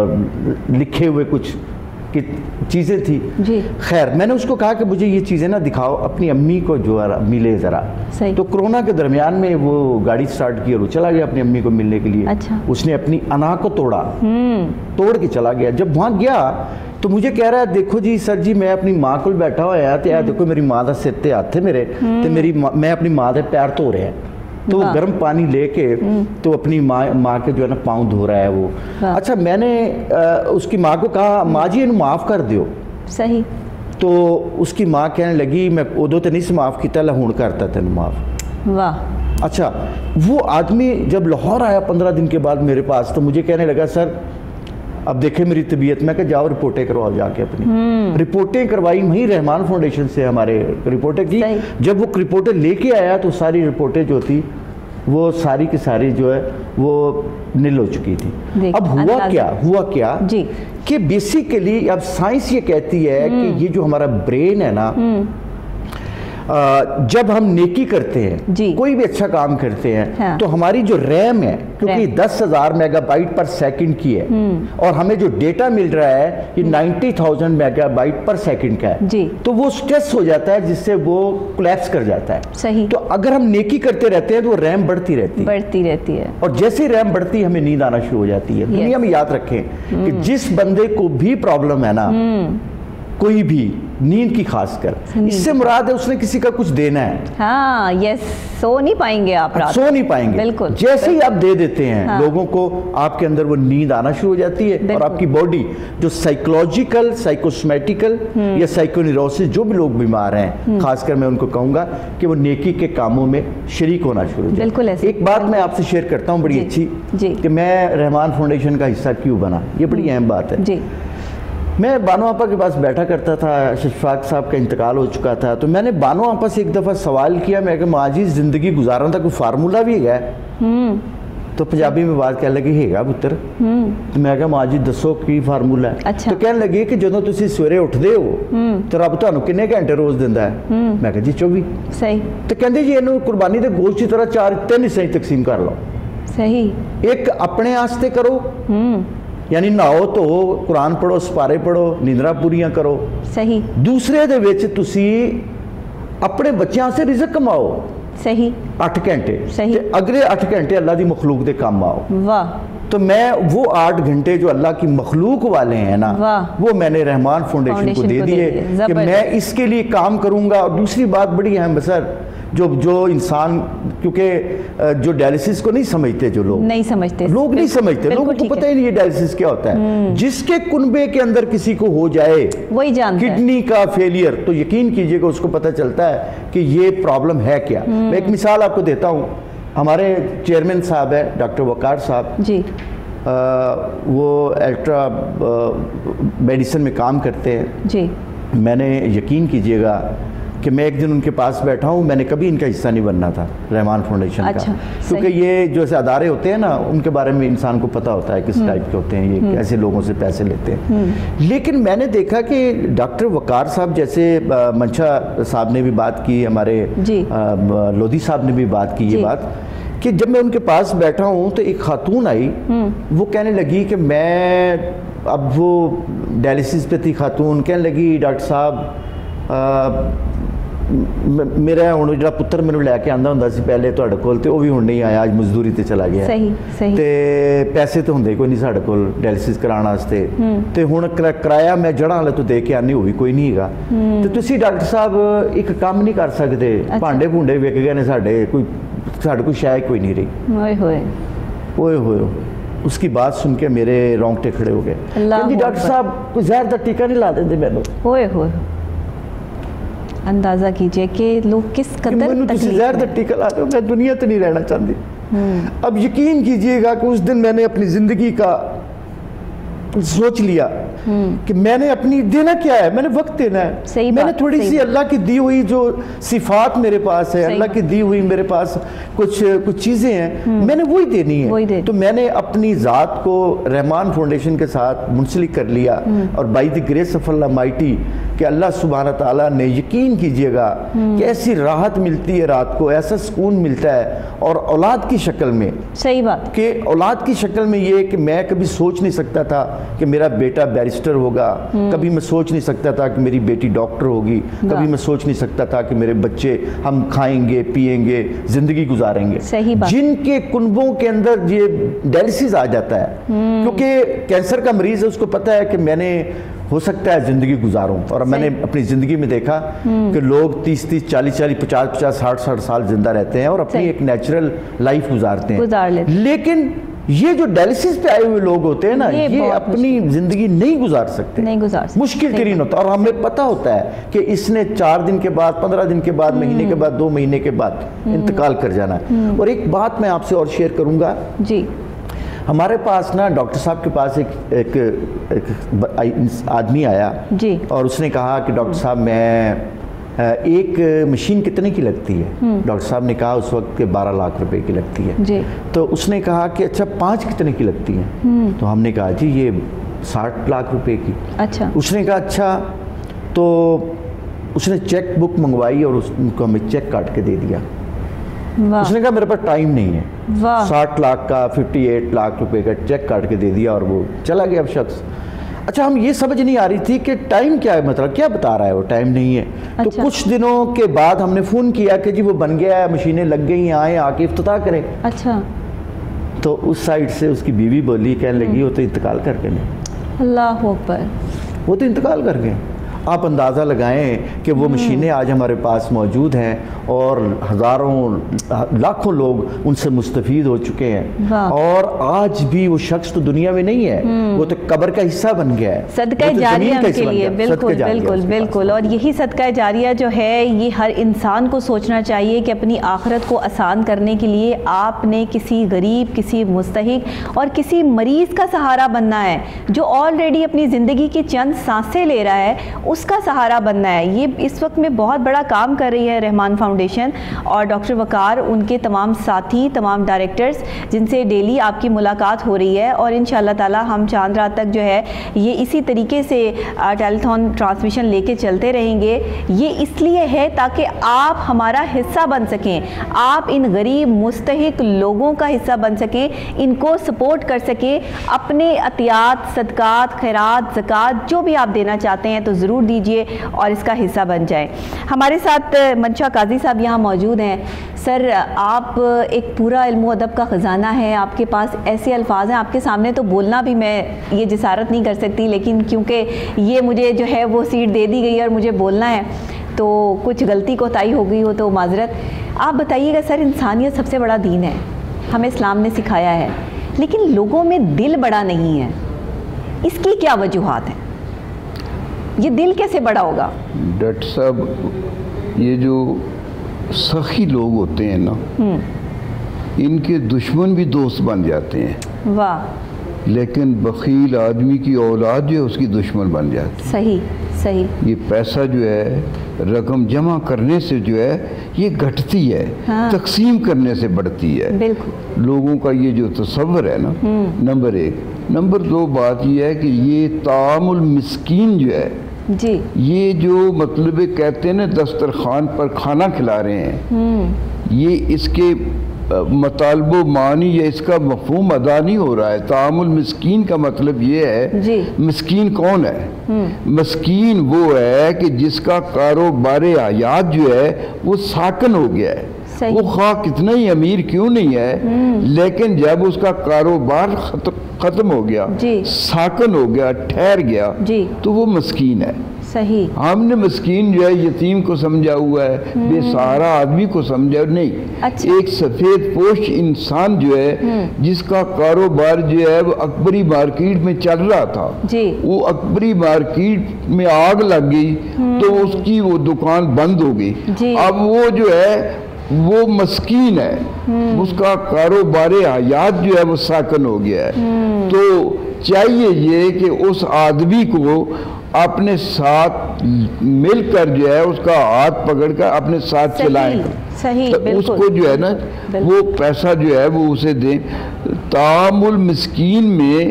لکھے ہوئے کچھ چیزیں تھی جی. خیر, میں نے اس کو کہا کہ مجھے یہ چیزیں نہ دکھاؤ, اپنی امی کو جو ملے ذرا. تو کرونا کے درمیان میں وہ گاڑی سٹارٹ کی اور وہ چلا گیا اپنی امی کو ملنے کے لیے. اس نے اپنی انا کو توڑا, توڑ کے چلا گیا. جب وہاں گیا تو مجھے کہہ رہا ہے دیکھو جی سر جی میں اپنی ماں کو بیٹھا ہوا تو یار دیکھو میری ماں دا سر تے ہاتھ ہے میرے, تو میری میں اپنی ماں دے پیر دھو رہے ہیں. تو وہ گرم پانی لے کے تو اپنی ماں ماں کے جو ہے نا پاؤں دھو رہا ہے وہ. اچھا, میں نے اس کی ماں کو کہا ماں جی انہوں معاف کر دیو. صحیح. تو اس کی ماں کہنے لگی میں ادو تو نہیں سے معاف کیتا, ہوں کرتا تینوں معاف. واہ. اچھا, وہ آدمی جب لاہور آیا پندرہ دن کے بعد میرے پاس, تو مجھے کہنے لگا سر اب دیکھیں میری طبیعت, میں کہ جاؤ رپورٹیں کرواؤ جا کے اپنی. رپورٹیں کروائی وہیں رحمان فاؤنڈیشن سے ہمارے رپورٹیں کی. جب وہ رپورٹیں لے کے آیا تو ساری رپورٹیں جو تھی وہ ساری کی ساری جو ہے وہ نل ہو چکی تھی. اب ہوا کیا ہوا کیا کہ بیسیکلی اب سائنس یہ کہتی ہے کہ یہ جو ہمارا برین ہے نا, جب ہم نیکی کرتے ہیں جی. کوئی بھی اچھا کام کرتے ہیں ہاں. تو ہماری جو ریم ہے کیونکہ دس ہزار میگا بائٹ پر سیکنڈ کی ہے اور ہمیں جو ڈیٹا مل رہا ہے یہ ninety thousand megabyte per second کا ہے جی. تو وہ سٹریس ہو جاتا ہے جس سے وہ کولیپس کر جاتا ہے. صحیح. تو اگر ہم نیکی کرتے رہتے ہیں تو وہ ریم بڑھتی رہتی بڑھتی رہتی ہے, اور جیسے ریم بڑھتی ہمیں نیند آنا شروع ہو جاتی ہے. دنیا میں یاد رکھیں کہ جس بندے کو بھی پرابلم ہے نا, کوئی بھی نیند کی خاص کر, اس سے مراد ہے اس نے کسی کا کچھ دینا ہے. ہاں یس, سو نہیں پائیں گے آپ, سو نہیں پائیں گے. بالکل. جیسے ہی آپ دے دیتے ہیں لوگوں کو, آپ کے اندر وہ نیند آنا شروع ہو جاتی ہے, اور آپ کی باڈی جو سائیکولوجیکل, سائیکوسمیٹیکل یا سائیکونیروسس جو بھی لوگ بیمار ہیں, خاص کر میں ان کو کہوں گا کہ وہ نیکی کے کاموں میں شریک ہونا شروع ہو جائے. بالکل. ایک بات میں آپ سے شیئر کرتا ہوں بڑی اچھی, کہ میں رحمان فاؤنڈیشن کا حصہ کیوں بنا, یہ بڑی اہم بات ہے. میں بانو آپا کے پاس بیٹھا کرتا تھا, شفاق صاحب کا انتقال ہو چکا تھا, تو میں نے بانو آپا سے ایک دفعہ سوال کیا, میں کہ ماں جی زندگی گزارن دا کوئی فارمولا بھی ہے؟ تو پنجابی میں بات کہنے لگی ہے گا پتر. تو میں کہا ماں جی دسو کی فارمولا ہے؟ تو کہنے لگی کہ جدوں تسی سویرے اٹھدے ہو تو رب تانوں کنے گھنٹے روز دیندا ہے؟ میں کہا جی چوبی. صحیح. تو کہندے جی اینو قربانی دے گوشت کی طرح چار تین حصے تقسیم کر لو. صحیح. ایک اپنے واسطے کرو, یعنی نہاؤ تو قرآن پڑھو, سپارے پڑھو, نیندرا پوریاں کرو. صحیح. دوسرے دے وچ تسی اپنے بچیاں سے رزق کماؤ. صحیح. آٹھ گھنٹے. صحیح. اگلے آٹھ گھنٹے اللہ دی مخلوق دے کام آؤ. واہ. تو میں وہ آٹھ گھنٹے جو اللہ کی مخلوق والے ہیں نا, وہ میں نے رحمان فاؤنڈیشن کو دے دیے کہ میں اس کے لیے کام کروں گا. اور دوسری بات بڑی اہم ہے سر, جو جو انسان, کیونکہ جو ڈائلیسس کو نہیں سمجھتے, جو لوگ نہیں سمجھتے لوگ نہیں سمجھتے لوگوں کو پتہ ہی نہیں یہ ڈائلیسس کیا ہوتا ہے. جس کے کنبے کے اندر کسی کو ہو جائے وہی جانتا ہے کڈنی کا فیلئر, تو یقین کیجئے کہ اس کو پتہ چلتا ہے کہ یہ پرابلم ہے کیا. میں ایک مثال آپ کو دیتا ہوں. ہمارے چیئرمین صاحب ہے ڈاکٹر وقار صاحب جی, وہ الٹرا میڈیسن میں کام کرتے ہیں جی. میں نے یقین کیجئے گا کہ میں ایک دن ان کے پاس بیٹھا ہوں, میں نے کبھی ان کا حصہ نہیں بننا تھا رحمان فاؤنڈیشن کا, کیونکہ یہ جو ایسے ادارے ہوتے ہیں نا ان کے بارے میں انسان کو پتہ ہوتا ہے کس ٹائپ کے ہوتے ہیں, یہ ایسے لوگوں سے پیسے لیتے ہیں. لیکن میں نے دیکھا کہ ڈاکٹر وقار صاحب جیسے, منشا صاحب نے بھی بات کی, ہمارے لودھی صاحب نے بھی بات کی یہ بات, کہ جب میں ان کے پاس بیٹھا ہوں تو ایک خاتون آئی, وہ کہنے لگی کہ میں, اب وہ ڈائلسس پہ تھی خاتون, کہنے لگی ڈاکٹر صاحب میرا ہوں جڑا پتر میرے لے کے آندا ہوندا سی پہلے تہاڈے کول, تے وہ بھی ہن نہیں آیا, اج مزدوری تے چلا گیا. صحیح صحیح. تے پیسے تو ہوندے کوئی نہیں ساڈے کول ڈائلسس کراਉਣ واسطے, تے ہن کرایہ میں جڑاں والے تو دے کے آنی ہوئی کوئی نہیں ہےگا, تے تسی ڈاکٹر صاحب ایک کام نہیں کر سکدے, بھانڈے بھونڈے وک گئے نے ساڈے, کوئی ساڈے کوئی شے کوئی نہیں رہی. اوئے ہوئے اوئے ہوئے اس کی بات سن کے میرے رونگٹے کھڑے ہو گئے. کہ ڈاکٹر صاحب کوئی زہر دا ٹیکہ نہیں لا دیندے مینوں. اوئے ہوئے اندازہ کیجئے کہ لوگ کس قدر تکلیف زہر دا ٹیکہ لا دو, میں دنیا تو نہیں رہنا چاہتی. اب یقین کیجئے گا کہ اس دن میں نے اپنی زندگی کا سوچ لیا کہ میں نے اپنی دینا کیا ہے, میں نے وقت دینا ہے. میں نے تھوڑی سی اللہ کی دی ہوئی جو صفات میرے پاس ہے, اللہ کی دی ہوئی میرے پاس کچھ کچھ چیزیں ہیں, میں نے وہی دینی ہے. تو میں نے اپنی ذات کو رحمان فاؤنڈیشن کے ساتھ منسلک کر لیا, اور by the grace of Allah mighty کہ اللہ سبحانہ تعالیٰ نے, یقین کیجئے گا کہ ایسی راحت ملتی ہے رات کو, ایسا سکون ملتا ہے, اور اولاد کی شکل میں. صحیح بات. کہ اولاد کی شکل میں یہ کہ میں کبھی سوچ نہیں سکتا تھا کہ میرا بیٹا بیرسٹر ہوگا, کبھی میں سوچ نہیں سکتا تھا کہ میری بیٹی ڈاکٹر ہوگی, کبھی میں سوچ نہیں سکتا تھا کہ میرے بچے, ہم کھائیں گے پیئیں گے زندگی گزاریں گے. صحیح بات. جن کے کنبوں کے اندر یہ ڈائلسس آ جاتا ہے, کیونکہ کینسر کا مریض ہے, اس کو پتہ ہے کہ میں نے ہو سکتا ہے زندگی گزاروں, اور میں نے اپنی زندگی میں دیکھا کہ لوگ تیس تیس چالیس چالیس پچاس پچاس ساٹھ ساٹھ سال زندہ رہتے ہیں اور اپنی ایک نیچرل لائف گزارتے ہیں. لیکن یہ جو ڈائلسس پہ آئے ہوئے لوگ ہوتے ہیں نا, یہ اپنی زندگی نہیں گزار سکتے, مشکل ترین ہوتا ہے. اور ہمیں پتہ ہوتا ہے کہ اس نے چار دن کے بعد, پندرہ دن کے بعد, مہینے کے بعد, دو مہینے کے بعد انتقال کر جانا ہے. اور ایک بات میں آپ سے اور شیئر کروں گا. جی. ہمارے پاس نا ڈاکٹر صاحب کے پاس ایک ایک آدمی آیا, جی, اور اس نے کہا کہ ڈاکٹر صاحب میں ایک مشین کتنے کی لگتی ہے؟ ڈاکٹر صاحب نے کہا اس وقت کہ بارہ لاکھ روپے کی لگتی ہے. جی. تو اس نے کہا کہ اچھا پانچ کتنے کی لگتی ہیں؟ تو ہم نے کہا جی یہ ساٹھ لاکھ روپے کی. اچھا. اس نے کہا اچھا, تو اس نے چیک بک منگوائی اور اس کو ہمیں چیک کاٹ کے دے دیا. اس نے کہا میرے پاس ٹائم نہیں ہے, ساٹھ لاکھ کا ففٹی ایٹ لاکھ روپے کا چیک کاٹ کے دے دیا اور وہ چلا گیا اب شخص. اچھا, ہم یہ سمجھ نہیں آ رہی تھی کہ ٹائم کیا ہے, مطلب کیا بتا رہا ہے وہ, ٹائم نہیں ہے. تو کچھ دنوں کے بعد ہم نے فون کیا کہ جی وہ بن گیا ہے, مشینیں لگ گئی ہیں, آئیں آ کے افتتاح کریں. اچھا. تو اس سائڈ سے اس کی بیوی بولی, کہنے لگی وہ تو انتقال کر کے نہیں. اللہ اکبر. وہ تو انتقال کر گئے. آپ اندازہ لگائیں کہ وہ مشینیں آج ہمارے پاس موجود ہیں اور ہزاروں لاکھوں لوگ ان سے مستفید ہو چکے ہیں, اور آج بھی وہ شخص تو دنیا میں نہیں ہے, وہ تو قبر کا حصہ بن گیا ہے, صدقہ جاریہ ان کے لیے. بالکل بالکل بالکل. اور یہی صدقہ جاریہ جو ہے یہ ہر انسان کو سوچنا چاہیے کہ اپنی آخرت کو آسان کرنے کے لیے آپ نے کسی غریب, کسی مستحق اور کسی مریض کا سہارا بننا ہے جو آلریڈی اپنی زندگی کی چند سانسیں لے رہا ہے, اس کا سہارا بننا ہے. یہ اس وقت میں بہت بڑا کام کر رہی ہے رحمان فاؤنڈیشن, اور ڈاکٹر وقار, ان کے تمام ساتھی, تمام ڈائریکٹرز جن سے ڈیلی آپ کی ملاقات ہو رہی ہے, اور انشاءاللہ تعالی ہم چاند رات تک جو ہے یہ اسی طریقے سے ٹیلیتھون ٹرانسمیشن لے کے چلتے رہیں گے. یہ اس لیے ہے تاکہ آپ ہمارا حصہ بن سکیں, آپ ان غریب مستحق لوگوں کا حصہ بن سکیں, ان کو سپورٹ کر سکیں. اپنے عطیات, صدقات, خیرات, زکوٰۃ جو بھی آپ دینا چاہتے ہیں تو ضرور دیجئے اور اس کا حصہ بن جائیں. ہمارے ساتھ منشا قاضی صاحب یہاں موجود ہیں. سر, آپ ایک پورا علم و ادب کا خزانہ ہے, آپ کے پاس ایسے الفاظ ہیں, آپ کے سامنے تو بولنا بھی میں یہ جسارت نہیں کر سکتی, لیکن کیونکہ یہ مجھے جو ہے وہ سیٹ دے دی گئی اور مجھے بولنا ہے, تو کچھ غلطی کوتاہی ہو گئی ہو تو معذرت. آپ بتائیے گا سر, انسانیت سب سے بڑا دین ہے, ہمیں اسلام نے سکھایا ہے, لیکن لوگوں میں دل بڑا نہیں ہے, اس کی کیا وجوہات ہیں؟ یہ دل کیسے بڑا ہوگا؟ ڈاکٹر صاحب, یہ جو سخی لوگ ہوتے ہیں نا, ان کے دشمن بھی دوست بن جاتے ہیں. واہ. لیکن بخیل آدمی کی اولاد جو ہے اس کی دشمن بن جاتی. صحیح صحیح. یہ پیسہ جو ہے رقم جمع کرنے سے جو ہے یہ گھٹتی ہے, ہاں. تقسیم کرنے سے بڑھتی ہے. بالکل. لوگوں کا یہ جو تصور ہے نا, نمبر ایک. نمبر دو بات یہ ہے کہ یہ طعام المسکین جو ہے جی, یہ جو مطلب کہتے ہیں نا دسترخوان پر کھانا کھلا رہے ہیں, یہ اس کے مطالب و معنی یا اس کا مفہوم ادا نہیں ہو رہا ہے. طعام المسکین کا مطلب یہ ہے جی. مسکین کون ہے؟ مسکین وہ ہے کہ جس کا کاروبار حیات جو ہے وہ ساکن ہو گیا ہے. وہ خواہ کتنا ہی امیر کیوں نہیں ہے, لیکن جب اس کا کاروبار ختم ہو گیا جی. ساکن ہو گیا, ٹھہر گیا جی. تو وہ مسکین ہے. صحیح. ہم نے مسکین جو ہے یتیم کو سمجھا ہوا ہے, بے سہارا آدمی کو سمجھا نہیں. اچھا. ایک سفید پوش انسان جو ہے جس کا کاروبار جو ہے وہ اکبری مارکیٹ میں چل رہا تھا جی. وہ اکبری مارکیٹ میں آگ لگ گئی تو اس کی وہ دکان بند ہو گئی جی. اب وہ جو ہے وہ مسکین ہے, اس کا کاروبار حیات جو ہے وہ ساکن ہو گیا ہے. تو چاہیے یہ کہ اس آدمی کو اپنے ساتھ مل کر جو ہے اس کا ہاتھ پکڑ کر اپنے ساتھ چلائیں. صحیح. تو اس کو جو ہے نا وہ پیسہ جو ہے وہ اسے دیں. طعام المسکین میں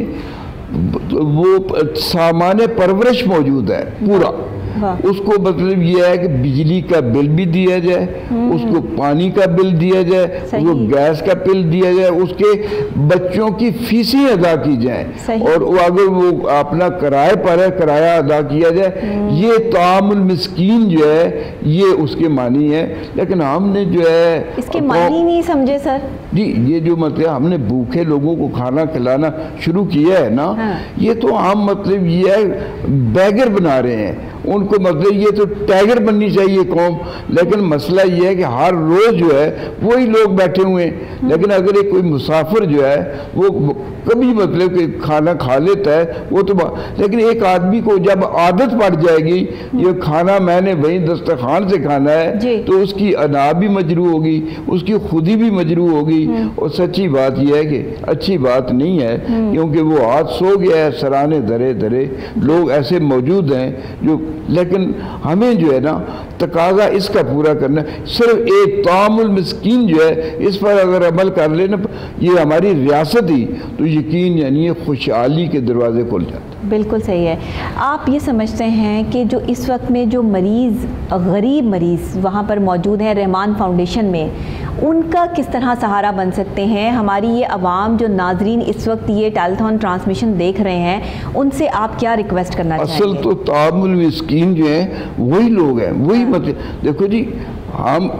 وہ سامان پرورش موجود ہے پورا. اس کو مطلب یہ ہے کہ بجلی کا بل بھی دیا جائے, اس کو پانی کا بل دیا جائے, اس کو گیس کا بل دیا جائے, اس کے بچوں کی فیسیں ادا کی جائیں, اور اگر وہ اپنا کرائے پر ہے کرایہ ادا کیا جائے. یہ طعام المسکین جو ہے یہ اس کے معنی ہے. لیکن ہم نے جو ہے اس کے معنی نہیں سمجھے سر جی. یہ جو مطلب ہم نے بھوکے لوگوں کو کھانا کھلانا شروع کیا ہے نا, یہ تو ہم مطلب یہ ہے بیگر بنا رہے ہیں ان کو. مطلب یہ تو ٹائگر بننی چاہیے قوم, لیکن مسئلہ یہ ہے کہ ہر روز جو ہے وہی لوگ بیٹھے ہوئے ہیں. لیکن اگر ایک کوئی مسافر جو ہے وہ کبھی مطلب کہ کھانا کھا لیتا ہے وہ تو, لیکن ایک آدمی کو جب عادت پڑ جائے گی یہ کھانا میں نے وہیں دسترخوان سے کھانا ہے جی. تو اس کی انا بھی مجروح ہوگی, اس کی خودی بھی مجروح ہوگی. اور سچی بات یہ ہے کہ اچھی بات نہیں ہے, کیونکہ وہ ہاتھ سو گیا ہے سرانے دھرے دھرے. لوگ ایسے موجود ہیں جو, لیکن ہمیں جو ہے نا تقاضا اس کا پورا کرنا ہے. صرف ایک طعام المسکین جو ہے اس پر اگر عمل کر لینا یہ ہماری ریاست ہی, تو یقین یعنی خوشحالی کے دروازے کھل جاتے. بالکل صحیح ہے. آپ یہ سمجھتے ہیں کہ جو اس وقت میں جو مریض غریب مریض وہاں پر موجود ہیں رحمان فاؤنڈیشن میں, ان کا کس طرح سہارا بن سکتے ہیں؟ ہماری یہ عوام جو ناظرین اس وقت یہ ٹیلیتھون ٹرانسمیشن دیکھ رہے ہیں ان سے آپ کیا ریکویسٹ کرنا چاہیں گے؟ اصل تو طعام المسکین جو ہیں وہی لوگ ہیں, وہی مطلب دیکھو جی, ہم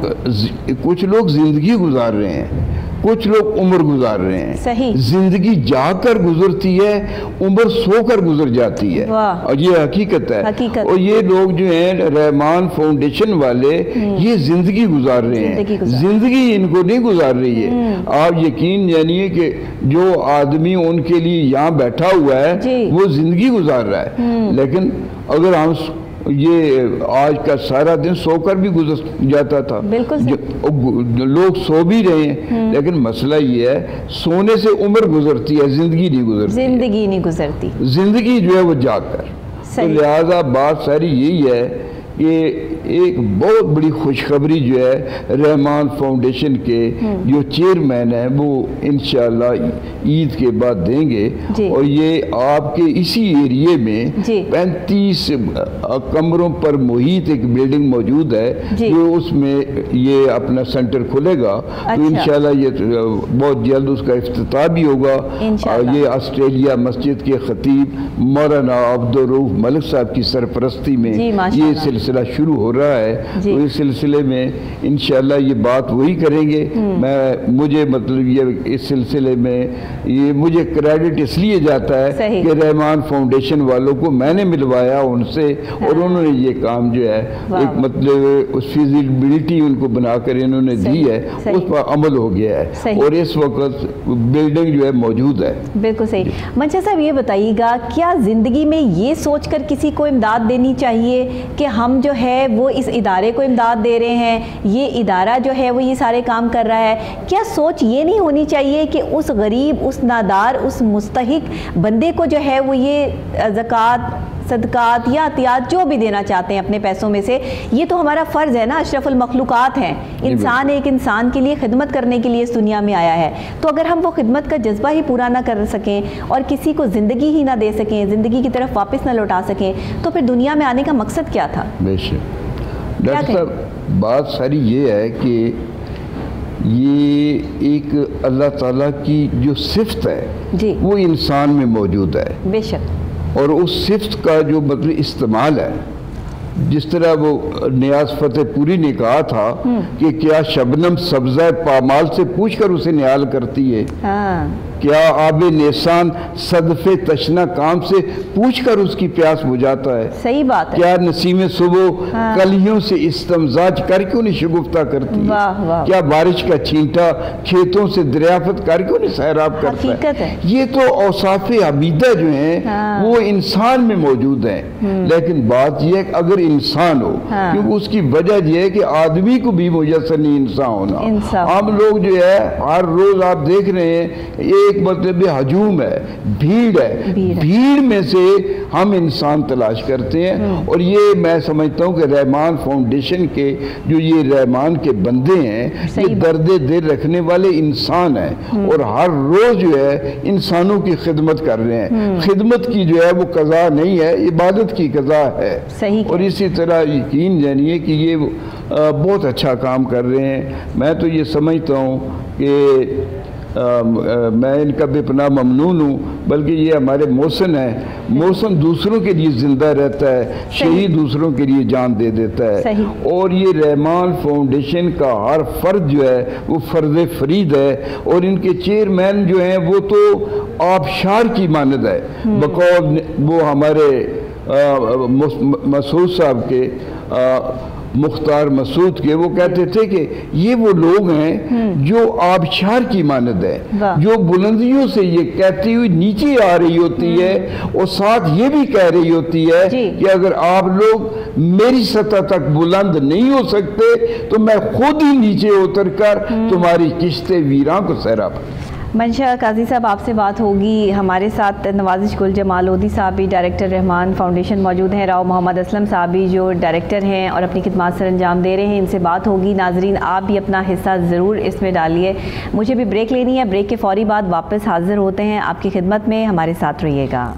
کچھ لوگ زندگی گزار رہے ہیں, کچھ لوگ عمر گزار رہے ہیں. صحیح. زندگی جا کر گزرتی ہے, عمر سو کر گزر جاتی ہے, اور یہ حقیقت ہے. حقیقت. اور یہ لوگ جو ہیں رحمان فاؤنڈیشن والے یہ زندگی گزار رہے ہیں, زندگی, گزار. زندگی ان کو نہیں گزار رہی ہے. آپ یقین جانیے کہ جو آدمی ان کے لیے یہاں بیٹھا ہوا ہے جی. وہ زندگی گزار رہا ہے. لیکن اگر ہم یہ آج کا سارا دن سو کر بھی گزر جاتا تھا, لوگ سو بھی رہے ہیں, لیکن مسئلہ یہ ہے سونے سے عمر گزرتی ہے, زندگی نہیں گزرتی. زندگی نہیں گزرتی, زندگی جو ہے وہ جاگ کر. تو لہذا بات ساری یہی ہے کہ ایک بہت بڑی خوشخبری جو ہے رحمان فاؤنڈیشن کے جو چیئرمین ہیں وہ انشاءاللہ عید کے بعد دیں گے جی. اور یہ آپ کے اسی ایریے میں جی. پینتیس کمروں پر محیط ایک بلڈنگ موجود ہے جی. جو اس میں یہ اپنا سینٹر کھلے گا. اچھا. تو انشاءاللہ یہ بہت جلد اس کا افتتاح بھی ہوگا. یہ آسٹریلیا مسجد کے خطیب مولانا عبدالرؤف ملک صاحب کی سرپرستی میں جی. یہ سلسلہ شروع ہو رہا ہے جی. تو اس سلسلے میں انشاءاللہ یہ بات وہی کریں گے. میں مجھے مطلب یہ اس سلسلے میں یہ مجھے کریڈٹ اس لیے جاتا ہے صحیح. کہ رحمان فاؤنڈیشن والوں کو میں نے ملوایا ان سے ہاں. اور انہوں نے یہ کام جو ہے واو. ایک مطلب اس فیزیبلٹی ان کو بنا کر انہوں نے صحیح. دی ہے صحیح. اس پر عمل ہو گیا ہے صحیح. اور اس وقت بلڈنگ جو ہے موجود ہے. بالکل صحیح. منشا صاحب یہ بتائیے گا کیا زندگی میں یہ سوچ کر کسی کو امداد دینی چاہیے کہ ہم ہم جو ہے وہ اس ادارے کو امداد دے رہے ہیں, یہ ادارہ جو ہے وہ یہ سارے کام کر رہا ہے, کیا سوچ یہ نہیں ہونی چاہیے کہ اس غریب, اس نادار, اس مستحق بندے کو جو ہے وہ یہ زکوٰۃ, صدقات یا عطیات جو بھی دینا چاہتے ہیں اپنے پیسوں میں سے, یہ تو ہمارا فرض ہے نا, اشرف المخلوقات ہیں, انسان ایک انسان کے لیے خدمت کرنے کے لیے اس دنیا میں آیا ہے, تو اگر ہم وہ خدمت کا جذبہ ہی پورا نہ کر سکیں اور کسی کو زندگی ہی نہ دے سکیں, زندگی کی طرف واپس نہ لوٹا سکیں, تو پھر دنیا میں آنے کا مقصد کیا تھا؟ بے شک ڈاکٹر صاحب, بات ساری یہ ہے کہ یہ ایک اللہ تعالیٰ کی جو صفت ہے جی وہ انسان میں موجود ہے, بے شک, اور اس صفت کا جو مطلب استعمال ہے, جس طرح وہ نیاز فتح پوری نے کہا تھا کہ کیا شبنم سبزہ پامال سے پوچھ کر اسے نیال کرتی ہے, کیا آب نیسان صدف تشنہ کام سے پوچھ کر اس کی پیاس بجھاتا ہے, صحیح بات ہے, کیا نسیم صبح کلیوں سے استمزاج کر کے انہیں شگفتہ کرتی ہے, واہ واہ, کیا بارش کا چھینٹا کھیتوں سے دریافت کر کے انہیں سیراب کرتا حقیقت ہے. یہ تو اوصاف حمیدہ جو ہیں وہ انسان میں موجود ہیں, لیکن بات یہ ہے کہ اگر انسان ہو, کیونکہ اس کی وجہ یہ ہے کہ آدمی کو بھی میسر نہیں انسان ہونا. ہم لوگ جو ہے ہر روز آپ دیکھ رہے ہیں ایک مطلب ہجوم ہے, بھیڑ ہے, بھیڑ میں سے ہم انسان تلاش کرتے ہیں, اور یہ میں سمجھتا ہوں کہ رحمان فاؤنڈیشن کے جو یہ رحمان کے بندے ہیں یہ درد دل رکھنے والے انسان ہیں, اور ہر روز جو ہے انسانوں کی خدمت کر رہے ہیں. خدمت کی جو ہے وہ قضا نہیں ہے, عبادت کی قضا ہے, اور اسی طرح یقین جانیے کہ یہ بہت اچھا کام کر رہے ہیں. میں تو یہ سمجھتا ہوں کہ میں ان کا بے پناہ ممنون ہوں, بلکہ یہ ہمارے محسن ہیں, محسن دوسروں کے لیے زندہ رہتا ہے, شہید دوسروں کے لیے جان دے دیتا ہے, اور یہ رحمان فاؤنڈیشن کا ہر فرد جو ہے وہ فرد فرید ہے, اور ان کے چیئرمین جو ہیں وہ تو آبشار کی مانند ہے, بقول وہ ہمارے مسعود صاحب کے مختار مسعود کے, وہ کہتے تھے کہ یہ وہ لوگ ہیں جو آبشار کی مانند ہے, جو بلندیوں سے یہ کہتی ہوئی نیچے آ رہی ہوتی ہے, اور ساتھ یہ بھی کہہ رہی ہوتی ہے کہ اگر آپ لوگ میری سطح تک بلند نہیں ہو سکتے تو میں خود ہی نیچے اتر کر تمہاری کشت ویراں کو سیراب. منشا قاضی صاحب, آپ سے بات ہوگی. ہمارے ساتھ نوازش گل جمال لودھی صاحب بھی ڈائریکٹر رحمان فاؤنڈیشن موجود ہیں, راؤ محمد اسلم صاحب بھی جو ڈائریکٹر ہیں اور اپنی خدمات سر انجام دے رہے ہیں, ان سے بات ہوگی. ناظرین آپ بھی اپنا حصہ ضرور اس میں ڈالیے. مجھے بھی بریک لینی ہے, بریک کے فوری بعد واپس حاضر ہوتے ہیں آپ کی خدمت میں, ہمارے ساتھ رہیے گا.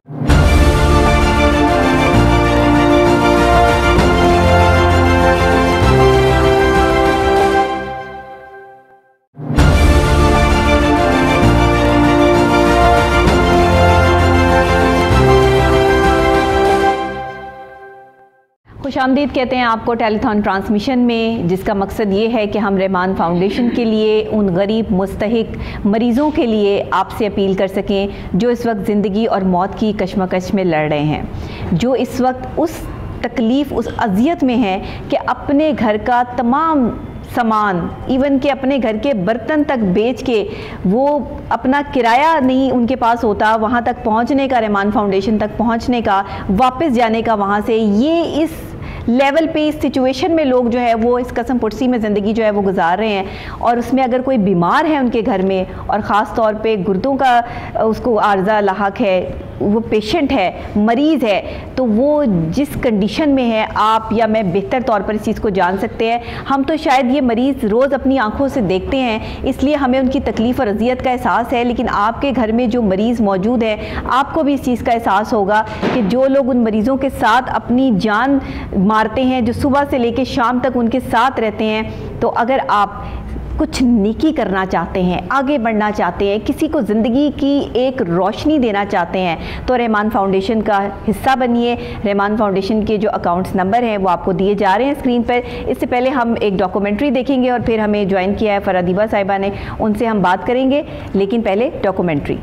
خوش آمدید کہتے ہیں آپ کو ٹیلی تھون ٹرانسمیشن میں, جس کا مقصد یہ ہے کہ ہم رحمان فاؤنڈیشن کے لیے ان غریب مستحق مریضوں کے لیے آپ سے اپیل کر سکیں جو اس وقت زندگی اور موت کی کشمکش میں لڑ رہے ہیں, جو اس وقت اس تکلیف, اس اذیت میں ہیں کہ اپنے گھر کا تمام سامان, ایون کہ اپنے گھر کے برتن تک بیچ کے, وہ اپنا کرایہ نہیں ان کے پاس ہوتا وہاں تک پہنچنے کا, رحمان فاؤنڈیشن تک پہنچنے کا, واپس جانے کا وہاں سے, یہ اس لیول پہ اس سچویشن میں لوگ جو ہے وہ اس قسم پرسی میں زندگی جو ہے وہ گزار رہے ہیں. اور اس میں اگر کوئی بیمار ہے ان کے گھر میں, اور خاص طور پہ گردوں کا اس کو عارضہ لاحق ہے, وہ پیشنٹ ہے, مریض ہے, تو وہ جس کنڈیشن میں ہے آپ یا میں بہتر طور پر اس چیز کو جان سکتے ہیں. ہم تو شاید یہ مریض روز اپنی آنکھوں سے دیکھتے ہیں, اس لیے ہمیں ان کی تکلیف اور اذیت کا احساس ہے, لیکن آپ کے گھر میں جو مریض موجود ہے آپ کو بھی اس چیز کا احساس ہوگا کہ جو لوگ ان مریضوں کے ساتھ اپنی جان مارتے ہیں, جو صبح سے لے کے شام تک ان کے ساتھ رہتے ہیں, تو اگر آپ کچھ نیکی کرنا چاہتے ہیں, آگے بڑھنا چاہتے ہیں, کسی کو زندگی کی ایک روشنی دینا چاہتے ہیں, تو رحمان فاؤنڈیشن کا حصہ بنیے. رحمان فاؤنڈیشن کے جو اکاؤنٹس نمبر ہیں وہ آپ کو دیے جا رہے ہیں اسکرین پر. اس سے پہلے ہم ایک ڈاکومنٹری دیکھیں گے, اور پھر ہمیں جوائن کیا ہے فرادیبہ صاحبہ نے, ان سے ہم بات کریں گے, لیکن پہلے ڈاکومنٹری.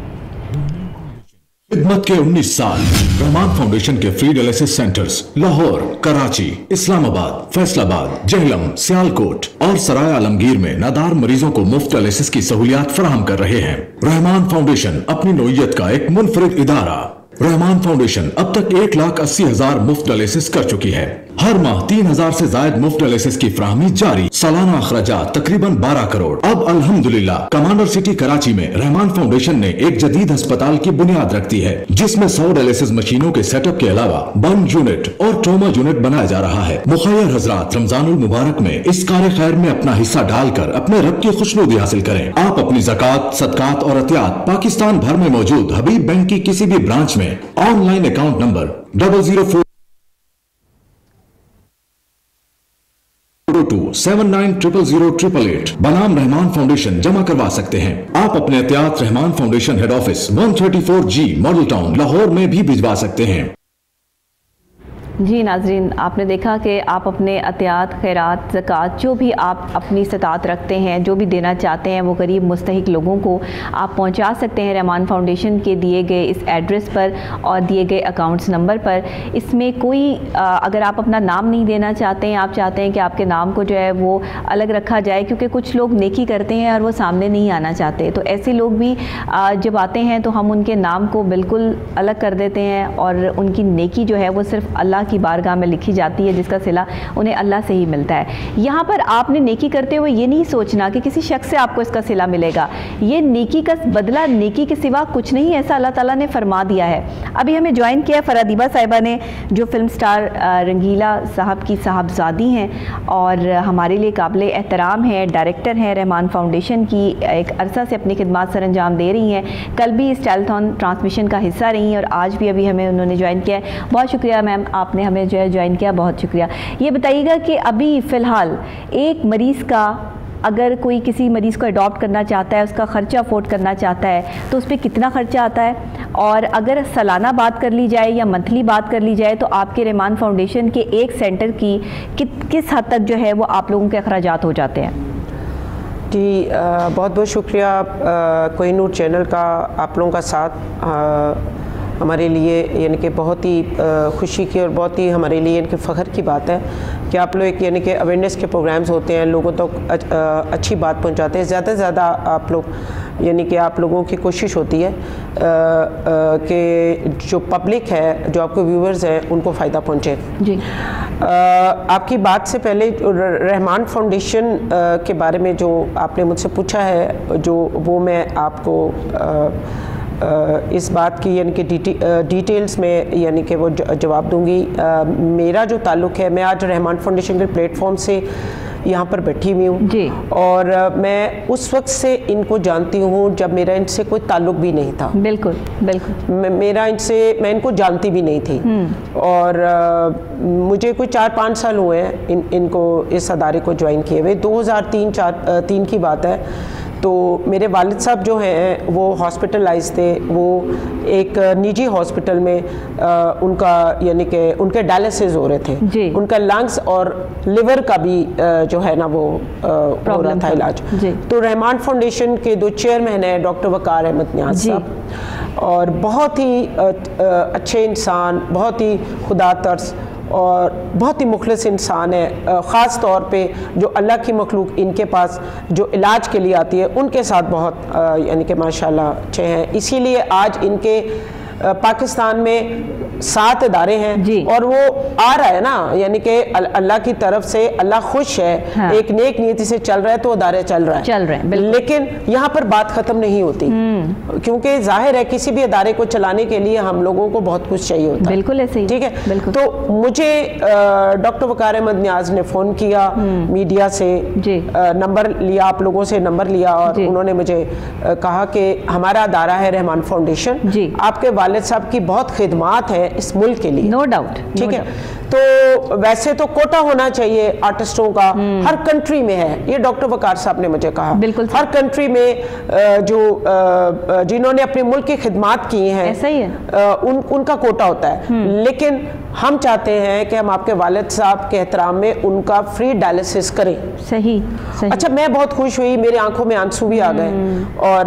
خدمت کے انیس سال رحمان فاؤنڈیشن کے free dialysis centres Lahore, Karachi, Islamabad, Faisal آباد, جہلم, سیالکوٹ اور سرائے عالمگیر میں نادار مریضوں کو مفت ڈائلسس کی سہولیات فراہم کر رہے ہیں. رحمان فاؤنڈیشن اپنی نوعیت کا ایک منفرد ادارہ रहमान फाउंडेशन अब तक एक लाख अस्सी हजार मुफ्त डायलिसिस कर चुकी है। हर माह तीन हजार से जायद मुफ्त डायलिसिस की फराहमी जारी। सालाना अखराजात तकरीबन बारह करोड़। अब अल्हम्दुलिल्लाह कमांडर सिटी कराची में रहमान फाउंडेशन ने एक जदीद अस्पताल की बुनियाद रख दी है, जिसमें सौ डायलिसिस मशीनों के सेटअप के अलावा बर्न यूनिट और ट्रॉमा यूनिट बनाया जा रहा है। मुखय्यर हजरात रमजानुल मुबारक में इस कार्य खैर में अपना हिस्सा डालकर अपने रब की खुशनुदी हासिल करें। आप अपनी ज़कात, सदकात और अतियात पाकिस्तान भर में मौजूद हबीब बैंक की किसी भी ब्रांच में online account number double zero four two seven nine triple zero triple eight बनाम रहमान फाउंडेशन जमा करवा सकते हैं। आप अपने एहतियात Rahman Foundation head office one thirty four G Model Town Lahore में भी भिजवा सकते हैं। जी नाजरीन, आपने देखा कि आप अपने अतियात, खैरात, ज़कात जो भी आप अपनी इस्तात रखते हैं, जो भी देना चाहते हैं, वो गरीब मुस्तहिक लोगों को आप पहुंचा सकते हैं रहमान फाउंडेशन के दिए गए इस एड्रेस पर और दिए गए अकाउंट्स नंबर पर। इसमें कोई अगर आप अपना नाम नहीं देना चाहते हैं, आप चाहते हैं कि आपके नाम को जो है वो अलग रखा जाए, क्योंकि कुछ लोग नेकी करते हैं और वो सामने नहीं आना चाहते, तो ऐसे लोग भी जब आते हैं तो हम उनके नाम को बिल्कुल अलग कर देते हैं और उनकी नेकी जो है वो सिर्फ अल्लाह की बारगाह में लिखी जाती है, जिसका सिला उन्हें अल्लाह से ही मिलता है। यहाँ पर आपने नेकी करते हुए ये नहीं सोचना कि किसी शख्स से आपको इसका सिला मिलेगा, ये नेकी का बदला नेकी के सिवा कुछ नहीं, ऐसा अल्लाह ताला ने फरमा दिया है। अभी हमें ज्वाइन किया फरादीबा साहिबा ने, जो फिल्म स्टार रंगीला साहब की साहबजादी हैं और हमारे लिए काबिल एहतराम है, डायरेक्टर हैं रहमान फाउंडेशन की, एक अरसा से अपनी खिदमत सर अंजाम दे रही हैं, कल भी इस टेलीथॉन ट्रांसमिशन का हिस्सा रही हैं और आज भी अभी हमें उन्होंने ज्वाइन किया है। बहुत शुक्रिया मैम, आपने हमें जो है ज्वाइन किया, बहुत शुक्रिया। ये बताइएगा कि अभी फ़िलहाल एक मरीज़ का, अगर कोई किसी मरीज़ को अडॉप्ट करना चाहता है, उसका ख़र्चा अफोर्ड करना चाहता है, तो उस पर कितना ख़र्चा आता है, और अगर सालाना बात कर ली जाए या मंथली बात कर ली जाए तो आपके रहमान फाउंडेशन के एक सेंटर की कि, किस हद तक जो है वो आप लोगों के अखराजात हो जाते हैं? जी बहुत बहुत शुक्रिया कोहिनूर चैनल का, आप लोगों का साथ आ, हमारे लिए यानी कि बहुत ही खुशी की और बहुत ही हमारे लिए यानी कि फ़ख्र की बात है कि आप लोग एक यानी कि अवेयरनेस के प्रोग्राम्स होते हैं, लोगों तक तो अच्छी बात पहुंचाते हैं। ज़्यादा से ज़्यादा आप लोग यानी कि आप लोगों की कोशिश होती है कि जो पब्लिक है, जो आपके व्यूवर्स हैं, उनको फ़ायदा पहुँचे। जी आ, आपकी बात से पहले रहमान फाउंडेशन के बारे में जो आपने मुझसे पूछा है, जो वो मैं आपको आ, इस बात की यानी कि डिटे, डिटेल्स में यानी कि वो जवाब दूंगी। मेरा जो ताल्लुक़ है, मैं आज रहमान फाउंडेशन के प्लेटफॉर्म से यहाँ पर बैठी हुई हूँ जी, और मैं उस वक्त से इनको जानती हूँ जब मेरा इनसे कोई ताल्लुक़ भी नहीं था। बिल्कुल बिल्कुल मेरा इनसे, मैं इनको जानती भी नहीं थी, और आ, मुझे कोई चार पाँच साल हुए हैं इन इनको इस अदारे को ज्वाइन किए हुए। दो हज़ार तीन चार तीन की बात है। तो मेरे वालिद साहब जो हैं वो हॉस्पिटलाइज थे, वो एक निजी हॉस्पिटल में आ, उनका यानी कि उनके डायलिसिस हो रहे थे जी। उनका लंग्स और लिवर का भी आ, जो है ना वो हो रहा था इलाज। तो रहमान फाउंडेशन के दो चेयरमैन हैं, डॉक्टर वकार अहमद नियाज साहब, और बहुत ही आ, आ, अच्छे इंसान, बहुत ही खुदा तर्स और बहुत ही मुखलिस इंसान है। ख़ास तौर पे जो अल्लाह की मखलूक इनके पास जो इलाज के लिए आती है, उनके साथ बहुत यानी कि माशाल्लाह अच्छे हैं। इसीलिए आज इनके पाकिस्तान में सात इदारे हैं जी। और वो आ रहा है ना, यानी कि अल्लाह की तरफ से अल्लाह खुश है। हाँ। एक नेक नीति से चल रहा है तो इदारे चल रहा है चल रहे हैं। लेकिन यहाँ पर बात ख़त्म नहीं होती, क्योंकि जाहिर है किसी भी इदारे को चलाने के लिए हम लोगों को बहुत कुछ चाहिए होता है। बिल्कुल ऐसे ही, ठीक है। तो मुझे डॉक्टर वकार अहमद नियाज ने फ़ोन किया मीडिया से, नंबर लिया, आप लोगों से नंबर लिया, और उन्होंने मुझे कहा कि हमारा अदारा है रहमान फाउंडेशन, आपके वालिद साहब की बहुत खिदमात है इस मुल्क के लिए, नो डाउट, ठीक है। तो वैसे तो कोटा होना चाहिए आर्टिस्टों का, हर कंट्री में है, ये डॉक्टर वकार साहब ने मुझे कहा। बिल्कुल, हर कंट्री में जो जिन्होंने अपने मुल्क की खिदमात की हैं, ऐसा ही है, उन उनका कोटा होता है। लेकिन हम चाहते हैं कि हम आपके वालिद साहब के एहतराम में उनका फ्री डायलिसिस करें। सही, सही। अच्छा, मैं बहुत खुश हुई, मेरी आंखों में आंसू भी आ गए, और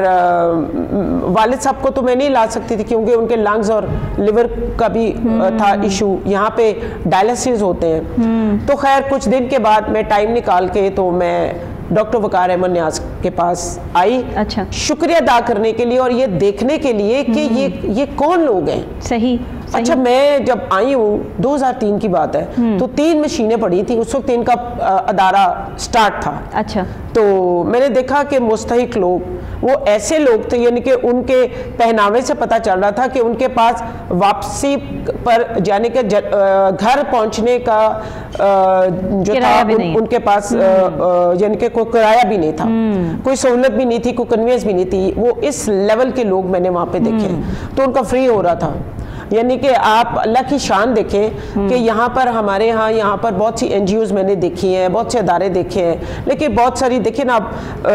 वालिद साहब को तो मैं नहीं ला सकती थी क्योंकि उनके लंग्स और लिवर का भी था इशू। यहाँ पे ڈائلسس ہوتے ہیں. تو خیر کچھ دن کے بعد میں ٹائم نکال کے تو میں ڈاکٹر وقار احمد نیاز کے پاس آئی, اچھا, شکریہ ادا کرنے کے لیے اور یہ دیکھنے کے لیے کہ یہ یہ کون لوگ ہیں. صحیح. اچھا, میں جب آئی ہوں دو ہزار تین کی بات ہے, تو تین مشینیں پڑی تھیں اس وقت, ان کا ادارہ سٹارٹ تھا. اچھا. تو میں نے دیکھا کہ مستحق لوگ وہ ایسے لوگ تھے, یعنی کہ ان کے پہناوے سے پتہ چل رہا تھا کہ ان کے پاس واپسی پر یعنی کہ گھر پہنچنے کا جو تھا ان کے پاس یعنی کہ کوئی کرایہ بھی نہیں تھا, کوئی سہولت بھی نہیں تھی, کوئی کنوینس بھی نہیں تھی. وہ اس لیول کے لوگ میں نے وہاں پہ دیکھے, تو ان کا فری ہو رہا تھا. یعنی کہ آپ اللہ کی شان دیکھیں کہ یہاں پر ہمارے ہاں یہاں پر بہت سی این جی اوز میں نے دیکھی ہیں, بہت سے ادارے دیکھے ہیں, لیکن بہت ساری دیکھیں نا آپ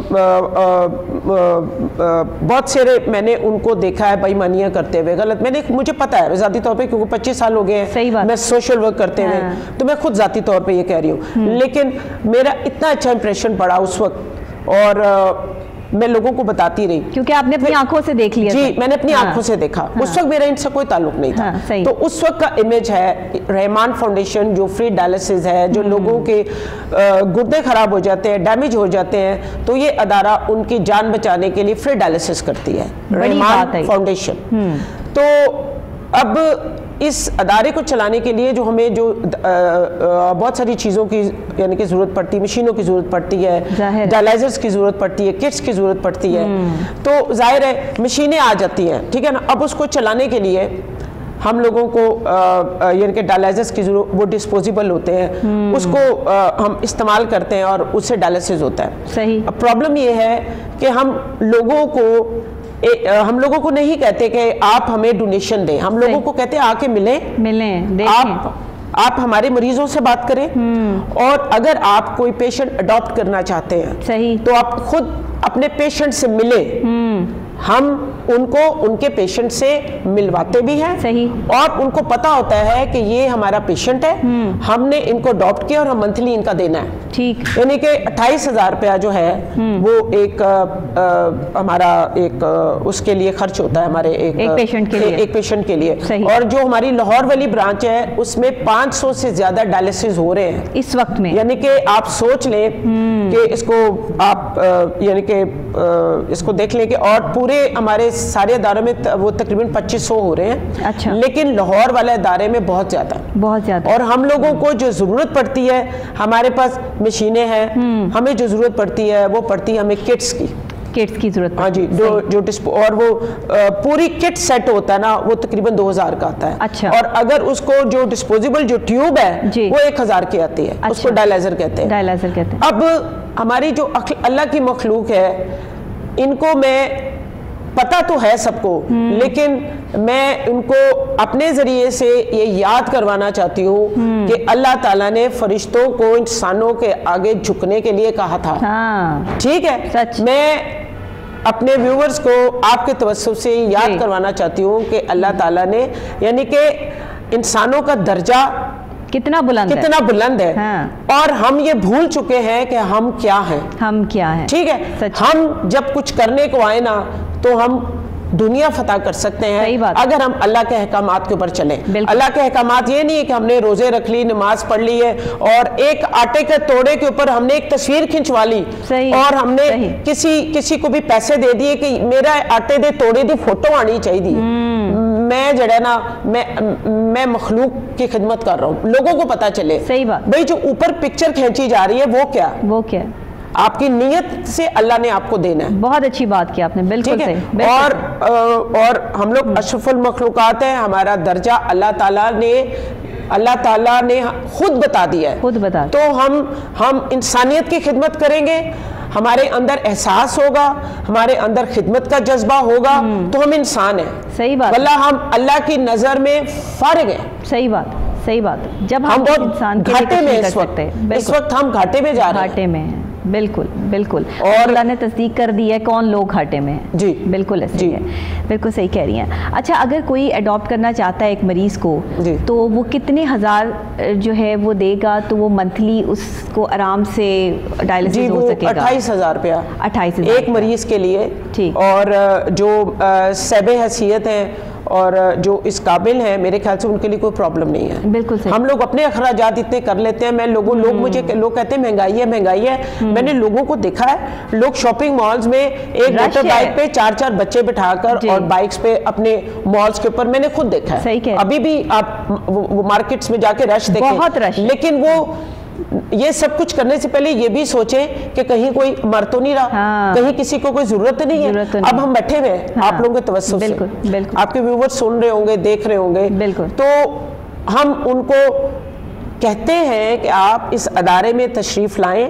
بہت سارے میں نے ان کو دیکھا ہے بے ایمانیاں کرتے ہوئے, غلط. میں نے مجھے پتا ہے ذاتی طور پہ کیونکہ پچیس سال ہو گئے ہیں میں سوشل ورک کرتے ہوئے, تو میں خود ذاتی طور پہ یہ کہہ رہی ہوں. لیکن میرا اتنا اچھا امپریشن پڑا اس وقت, اور میں لوگوں کو بتاتی رہی کیونکہ آپ نے اپنی آنکھوں سے دیکھ لیا. جی, میں نے اپنی آنکھوں سے دیکھا. اس وقت میرا ان سے کوئی تعلق نہیں تھا. تو اس وقت کا امیج ہے رحمان فاؤنڈیشن جو فری ڈائلسس ہے, جو لوگوں کے گردے خراب ہو جاتے ہیں, ڈیمیج ہو جاتے ہیں, تو یہ ادارہ ان کی جان بچانے کے لیے فری ڈائلسس کرتی ہے, رحمان فاؤنڈیشن. تو اب اس ادارے کو چلانے کے لیے جو ہمیں جو بہت ساری چیزوں کی یعنی کہ ضرورت پڑتی ہے, مشینوں کی ضرورت پڑتی ہے, ڈائلائزرز کی ضرورت پڑتی ہے, کٹس کی ضرورت پڑتی ہے, تو ظاہر ہے مشینیں آ جاتی ہیں, ٹھیک ہے نا. اب اس کو چلانے کے لیے ہم لوگوں کو یعنی کہ ڈائلائزرز کی ضرورت, وہ ڈسپوزیبل ہوتے ہیں, اس کو ہم استعمال کرتے ہیں اور اس سے ڈائلسس ہوتا ہے. صحیح. اب پرابلم یہ ہے کہ ہم لوگوں کو ہم لوگوں کو نہیں کہتے کہ آپ ہمیں ڈونیشن دیں, ہم لوگوں کو کہتے ہیں آ کے ملیں ملیں آپ آپ ہمارے مریضوں سے بات کریں, اور اگر آپ کوئی پیشنٹ اڈاپٹ کرنا چاہتے ہیں صحیح تو آپ خود اپنے پیشنٹ سے ملیں. ہم ان کو ان کے پیشنٹ سے ملواتے بھی ہیں, صحیح, اور ان کو پتا ہوتا ہے کہ یہ ہمارا پیشنٹ ہے, ہم نے ان کو اڈاپٹ کیا اور ہم منتھلی ان کا دینا ہے. ٹھیک. یعنی کہ اٹھائیس ہزار روپیہ جو ہے وہ ایک ہمارا ایک اس کے لیے خرچ ہوتا ہے ہمارے ایک پیشنٹ کے لیے, ایک پیشنٹ کے لیے. اور جو ہماری لاہور والی برانچ ہے اس میں پانچ سو سے زیادہ ڈائلسس ہو رہے ہیں اس وقت میں. یعنی کہ آپ سوچ لیں کہ اس کو آپ یعنی کہ اس کو دیکھ لیں کہ, اور پورے ہمارے سارے اداروں میں وہ تقریباً پچیس سو ہو رہے ہیں. اچھا. لیکن لاہور والے ادارے میں بہت زیادہ بہت زیادہ اور ہم لوگوں کو جو ضرورت پڑتی ہے, ہمارے پاس مشینیں ہیں, ہمیں جو ضرورت پڑتی ہے وہ پڑتی ہے ہمیں کٹس کی کٹس کی ضرورت. ہاں جی, جو ڈسپو اور وہ پوری کٹ سیٹ ہوتا ہے نا وہ تقریباً دو ہزار کا آتا ہے. اچھا. اور اگر اس کو جو ڈسپوزیبل جو ٹیوب ہے وہ ایک ہزار کی آتی ہے, اس کو ڈائلائزر کہتے ہیں. ڈائلائزر کہتے ہیں. اب ہماری جو اللہ کی مخلوق ہے, ان کو میں پتہ تو ہے سب کو, لیکن میں ان کو اپنے ذریعے سے یہ یاد کروانا چاہتی ہوں کہ اللہ تعالیٰ نے فرشتوں کو انسانوں کے آگے جھکنے کے لیے کہا تھا. ٹھیک ہے, میں اپنے ویورز کو آپ کے توسط سے یاد کروانا چاہتی ہوں کہ اللہ تعالیٰ نے یعنی کہ انسانوں کا درجہ کتنا بلند کتنا ہے. بلند ہے ہاں. اور ہم یہ بھول چکے ہیں کہ ہم کیا ہیں, ہم کیا ہیں. ٹھیک ہے, ہم جب کچھ کرنے کو آئے نا تو ہم دنیا فتح کر سکتے ہیں اگر ہم اللہ کے احکامات کے اوپر چلیں. اللہ کے احکامات یہ نہیں ہے کہ ہم نے روزے رکھ لی, نماز پڑھ لی ہے, اور ایک آٹے کے توڑے کے اوپر ہم نے ایک تصویر کھنچوا لی, اور ہم نے کسی کسی کو بھی پیسے دے دیے کہ میرا آٹے دے توڑے دی فوٹو آنی چاہیے. میں جڑا نا میں میں مخلوق کی خدمت کر رہا ہوں, لوگوں کو پتا چلے. صحیح بات. بھئی جو اوپر پکچر کھینچی جا رہی ہے وہ کیا وہ کیا آپ کی نیت سے اللہ نے آپ کو دینا ہے. بہت اچھی بات کی آپ نے, بالکل صحیح. اور اور ہم لوگ اشرف المخلوقات ہیں, ہمارا درجہ اللہ تعالیٰ نے اللہ تعالیٰ نے خود بتا دیا ہے, خود بتا. تو ہم ہم انسانیت کی خدمت کریں گے, ہمارے اندر احساس ہوگا, ہمارے اندر خدمت کا جذبہ ہوگا, تو ہم انسان ہیں. صحیح بات. واللہ ہم اللہ کی نظر میں فارغ ہیں. صحیح بات, صحیح بات. جب ہم بہت گھاٹے میں اس وقت اس وقت ہم گھاٹے میں جا رہے ہیں. گھاٹے میں ہیں, بالکل بالکل. اور اللہ نے تصدیق کر دی ہے کون لوگ گھاٹے میں ہیں. جی بالکل ایسے ہی ہے, بالکل صحیح کہہ رہی ہیں. اچھا, اگر کوئی اڈاپٹ کرنا چاہتا ہے ایک مریض کو, تو وہ کتنے ہزار جو ہے وہ دے گا تو وہ منتھلی اس کو آرام سے ڈائلسس ہو سکے گا؟ اٹھائیس ہزار روپیہ اٹھائیس ہزار ایک مریض کے لیے. اور جو سیب حیثیت ہیں اور جو اس قابل ہیں میرے خیال سے ان کے لیے کوئی پرابلم نہیں ہے. بالکل صحیح. ہم لوگ اپنے اخراجات اتنے کر لیتے ہیں. میں لوگوں لوگ مجھے لوگ کہتے ہیں مہنگائی ہے مہنگائی ہے. میں نے لوگوں کو دیکھا ہے, لوگ شاپنگ مالز میں ایک موٹر بائک پہ چار چار بچے بٹھا کر اور بائکس پہ اپنے مالز کے اوپر, میں نے خود دیکھا ہے. ابھی بھی آپ مارکیٹس میں جا کے رش دیکھیں, لیکن وہ یہ سب کچھ کرنے سے پہلے یہ بھی سوچیں کہ کہیں کوئی مر تو نہیں رہا, کہیں کسی کو کوئی ضرورت نہیں ہے. اب ہم بیٹھے ہوئے ہیں آپ لوگوں کے توسط سے, آپ کے ویور سن رہے ہوں گے, دیکھ رہے ہوں گے, تو ہم ان کو کہتے ہیں کہ آپ اس ادارے میں تشریف لائیں.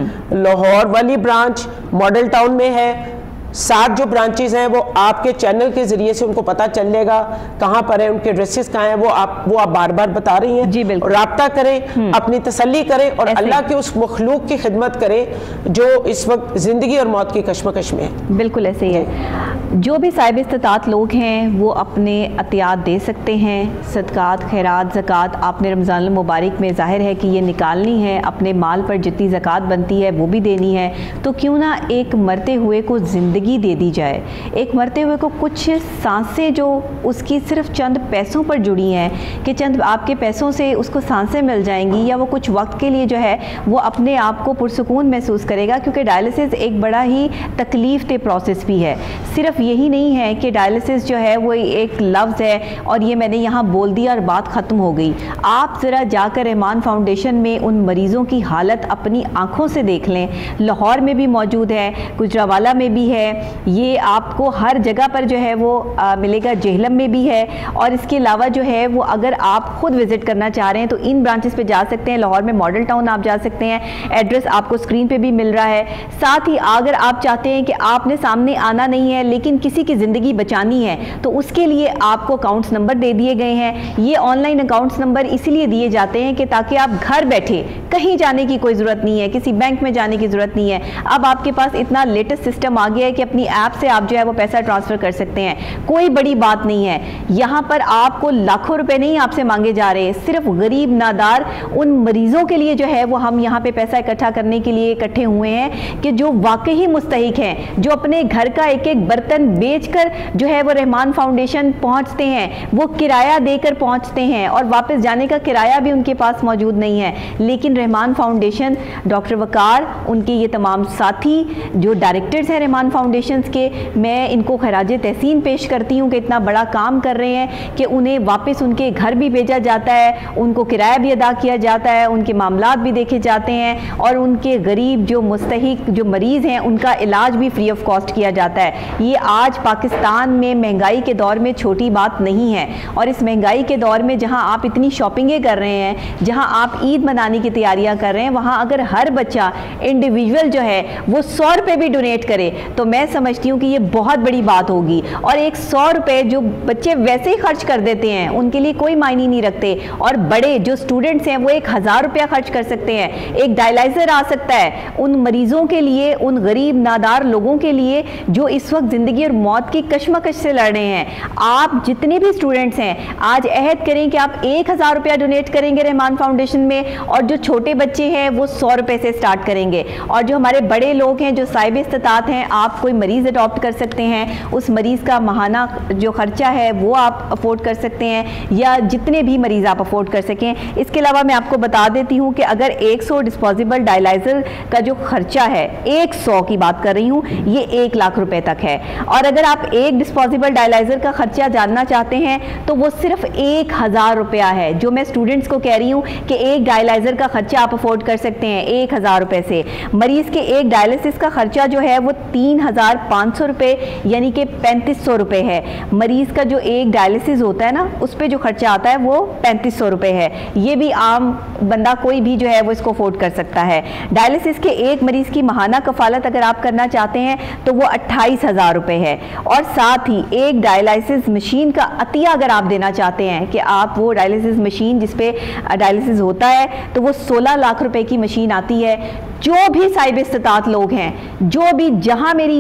لاہور والی برانچ ماڈل ٹاؤن میں ہے, سات جو برانچز ہیں وہ آپ کے چینل کے ذریعے سے ان کو پتا چل لے گا کہاں پر ہیں, ان کے ایڈریسز کہاں ہیں, وہ آپ وہ آپ بار بار بتا رہی ہیں. جی بالکل. رابطہ کریں, اپنی تسلی کریں اور اللہ کے اس مخلوق کی خدمت کریں جو اس وقت زندگی اور موت کی کشمکش میں ہے. بالکل ایسے ہی ہے. جو بھی صاحب استطاعت لوگ ہیں وہ اپنے عطیات دے سکتے ہیں, صدقات, خیرات, زکوٰۃ آپ نے رمضان المبارک میں ظاہر ہے کہ یہ نکالنی ہے, اپنے مال پر جتنی زکوٰۃ بنتی ہے وہ بھی دینی ہے. تو کیوں نہ ایک مرتے ہوئے کو زندگی دے دی جائے, ایک مرتے ہوئے کو کچھ سانسیں جو اس کی صرف چند پیسوں پر جڑی ہیں, کہ چند آپ کے پیسوں سے اس کو سانسیں مل جائیں گی, یا وہ کچھ وقت کے لیے جو ہے وہ اپنے آپ کو پرسکون محسوس کرے گا. کیونکہ ڈائلسس ایک بڑا ہی تکلیف دہ پروسیس بھی ہے. صرف یہی نہیں ہے کہ ڈائلسس جو ہے وہ ایک لفظ ہے اور یہ میں نے یہاں بول دیا اور بات ختم ہو گئی. آپ ذرا جا کر رحمان فاؤنڈیشن میں ان مریضوں کی حالت اپنی آنکھوں سے دیکھ لیں. لاہور میں بھی موجود ہے, گجرانوالہ میں بھی ہے, یہ آپ کو ہر جگہ پر جو ہے وہ ملے گا, جہلم میں بھی ہے. اور اس کے علاوہ جو ہے وہ اگر آپ خود وزٹ کرنا چاہ رہے ہیں تو ان برانچز پہ جا سکتے ہیں. لاہور میں ماڈل ٹاؤن آپ جا سکتے ہیں, ایڈریس آپ کو اسکرین پہ بھی مل رہا ہے. ساتھ ہی اگر آپ چاہتے ہیں کہ آپ نے سامنے آنا نہیں ہے لیکن کسی کی زندگی بچانی ہے تو اس کے لیے آپ کو اکاؤنٹس نمبر دے دیے گئے ہیں. یہ آن لائن اکاؤنٹس نمبر اسی لیے دیے جاتے ہیں کہ تاکہ آپ گھر بیٹھے, کہیں جانے کی کوئی ضرورت نہیں ہے, کسی بینک میں جانے کی ضرورت نہیں ہے. اب آپ کے پاس اتنا لیٹسٹ سسٹم آ گیا ہے کہ اپنی ایپ سے آپ جو ہے وہ پیسہ ٹرانسفر کر سکتے ہیں. کوئی بڑی بات نہیں ہے, یہاں پر آپ کو لاکھوں روپے نہیں آپ سے مانگے جا رہے, صرف غریب نادار ان مریضوں کے لیے جو ہے وہ ہم یہاں پہ پیسہ اکٹھا کرنے کے لیے اکٹھے ہوئے ہیں کہ جو واقعی مستحق ہیں, جو اپنے گھر کا ایک ایک برتن بیچ کر جو ہے وہ رحمان فاؤنڈیشن پہنچتے ہیں, وہ کرایہ دے کر پہنچتے ہیں اور واپس جانے کا کرایہ بھی ان کے پاس موجود نہیں ہے. لیکن رحمان فاؤنڈیشن, ڈاکٹر وقار, ان کے یہ تمام ساتھی جو ڈائریکٹرز ہیں رحمان فاؤنڈیشنز کے, میں ان کو خراج تحسین پیش کرتی ہوں کہ اتنا بڑا کام کر رہے ہیں کہ انہیں واپس ان کے گھر بھی بھیجا جاتا ہے, ان کو کرایہ بھی ادا کیا جاتا ہے, ان کے معاملات بھی دیکھے جاتے ہیں, اور ان کے غریب جو مستحق جو مریض ہیں ان کا علاج بھی فری آف کاسٹ کیا جاتا ہے. یہ آج پاکستان میں مہنگائی کے دور میں چھوٹی بات نہیں ہے, اور اس مہنگائی کے دور میں جہاں آپ اتنی شاپنگیں کر رہے ہیں, جہاں آپ عید منانے کی تیاریاں کر رہے ہیں, وہاں اگر ہر بچہ انڈیویجول جو ہے وہ سو روپے بھی ڈونیٹ کرے تو میں سمجھتی ہوں کہ یہ بہت بڑی بات ہوگی. اور ایک سو روپے جو بچے ویسے ہی خرچ کر دیتے ہیں ان کے لیے کوئی معنی نہیں رکھتے, اور بڑے جو اسٹوڈنٹس ہیں وہ ایک ہزار روپیہ خرچ کر سکتے ہیں. ایک ڈائلائزر آ سکتا ہے ان مریضوں کے لیے, ان غریب نادار لوگوں کے لیے جو اس وقت زندگی اور موت کی کشمکش سے لڑ رہے ہیں. آپ جتنے بھی اسٹوڈنٹس ہیں آج عہد کریں کہ آپ ایک ہزار روپیہ ڈونیٹ کریں گے رحمان فاؤنڈیشن میں, اور جو چھوٹے بچے ہیں وہ سو روپے سے سٹارٹ کریں گے, اور جو ہمارے بڑے لوگ ہیں جو صاحب استطاعت ہیں, آپ کوئی مریض اڈاپٹ کر سکتے ہیں, اس مریض کا ماہانہ جو خرچہ ہے وہ آپ افورڈ کر سکتے ہیں, یا جتنے بھی مریض آپ افورڈ کر سکیں. اس کے علاوہ میں آپ کو بتا دیتی ہوں کہ اگر ایک سو ڈسپوزیبل ڈائلائزر کا جو خرچہ ہے, ایک سو کی بات کر رہی ہوں, یہ ایک لاکھ روپے تک ہے. اور اگر آپ ایک ڈسپوزیبل ڈائلائزر کا خرچہ جاننا چاہتے ہیں تو وہ صرف ایک ہزار روپیہ ہے, جو میں اسٹوڈنٹس کو کہہ رہی ہوں کہ ایک ڈائلائزر کا خرچہ آپ افورڈ کر سکتے ہیں ایک ہزار روپے سے. مریض کے ایک ڈائلسس کا خرچہ جو ہے وہ تین ہزار پانچ سو روپے یعنی کہ پینتیس سو روپے ہے. مریض کا جو ایک ڈائلسس ہوتا ہے نا اس پہ جو خرچہ آتا ہے وہ پینتیس سو روپے ہے. یہ بھی عام بندہ کوئی بھی جو ہے وہ اس کو افورڈ کر سکتا ہے. ڈائلسس کے ایک مریض کی ماہانہ کفالت اگر آپ کرنا چاہتے ہیں تو وہ اٹھائیس ہزار روپے ہے, اور ساتھ ہی ایک ڈائلسس مشین کا عطیہ اگر آپ دینا چاہتے ہیں کہ آپ وہ ڈائلسس مشین جس پہ ڈائلسس ہوتا ہے تو وہ سولہ لاکھ روپے کی مشین آتی ہے. جو بھی صاحب استطاعت لوگ ہیں, جو بھی جہاں میری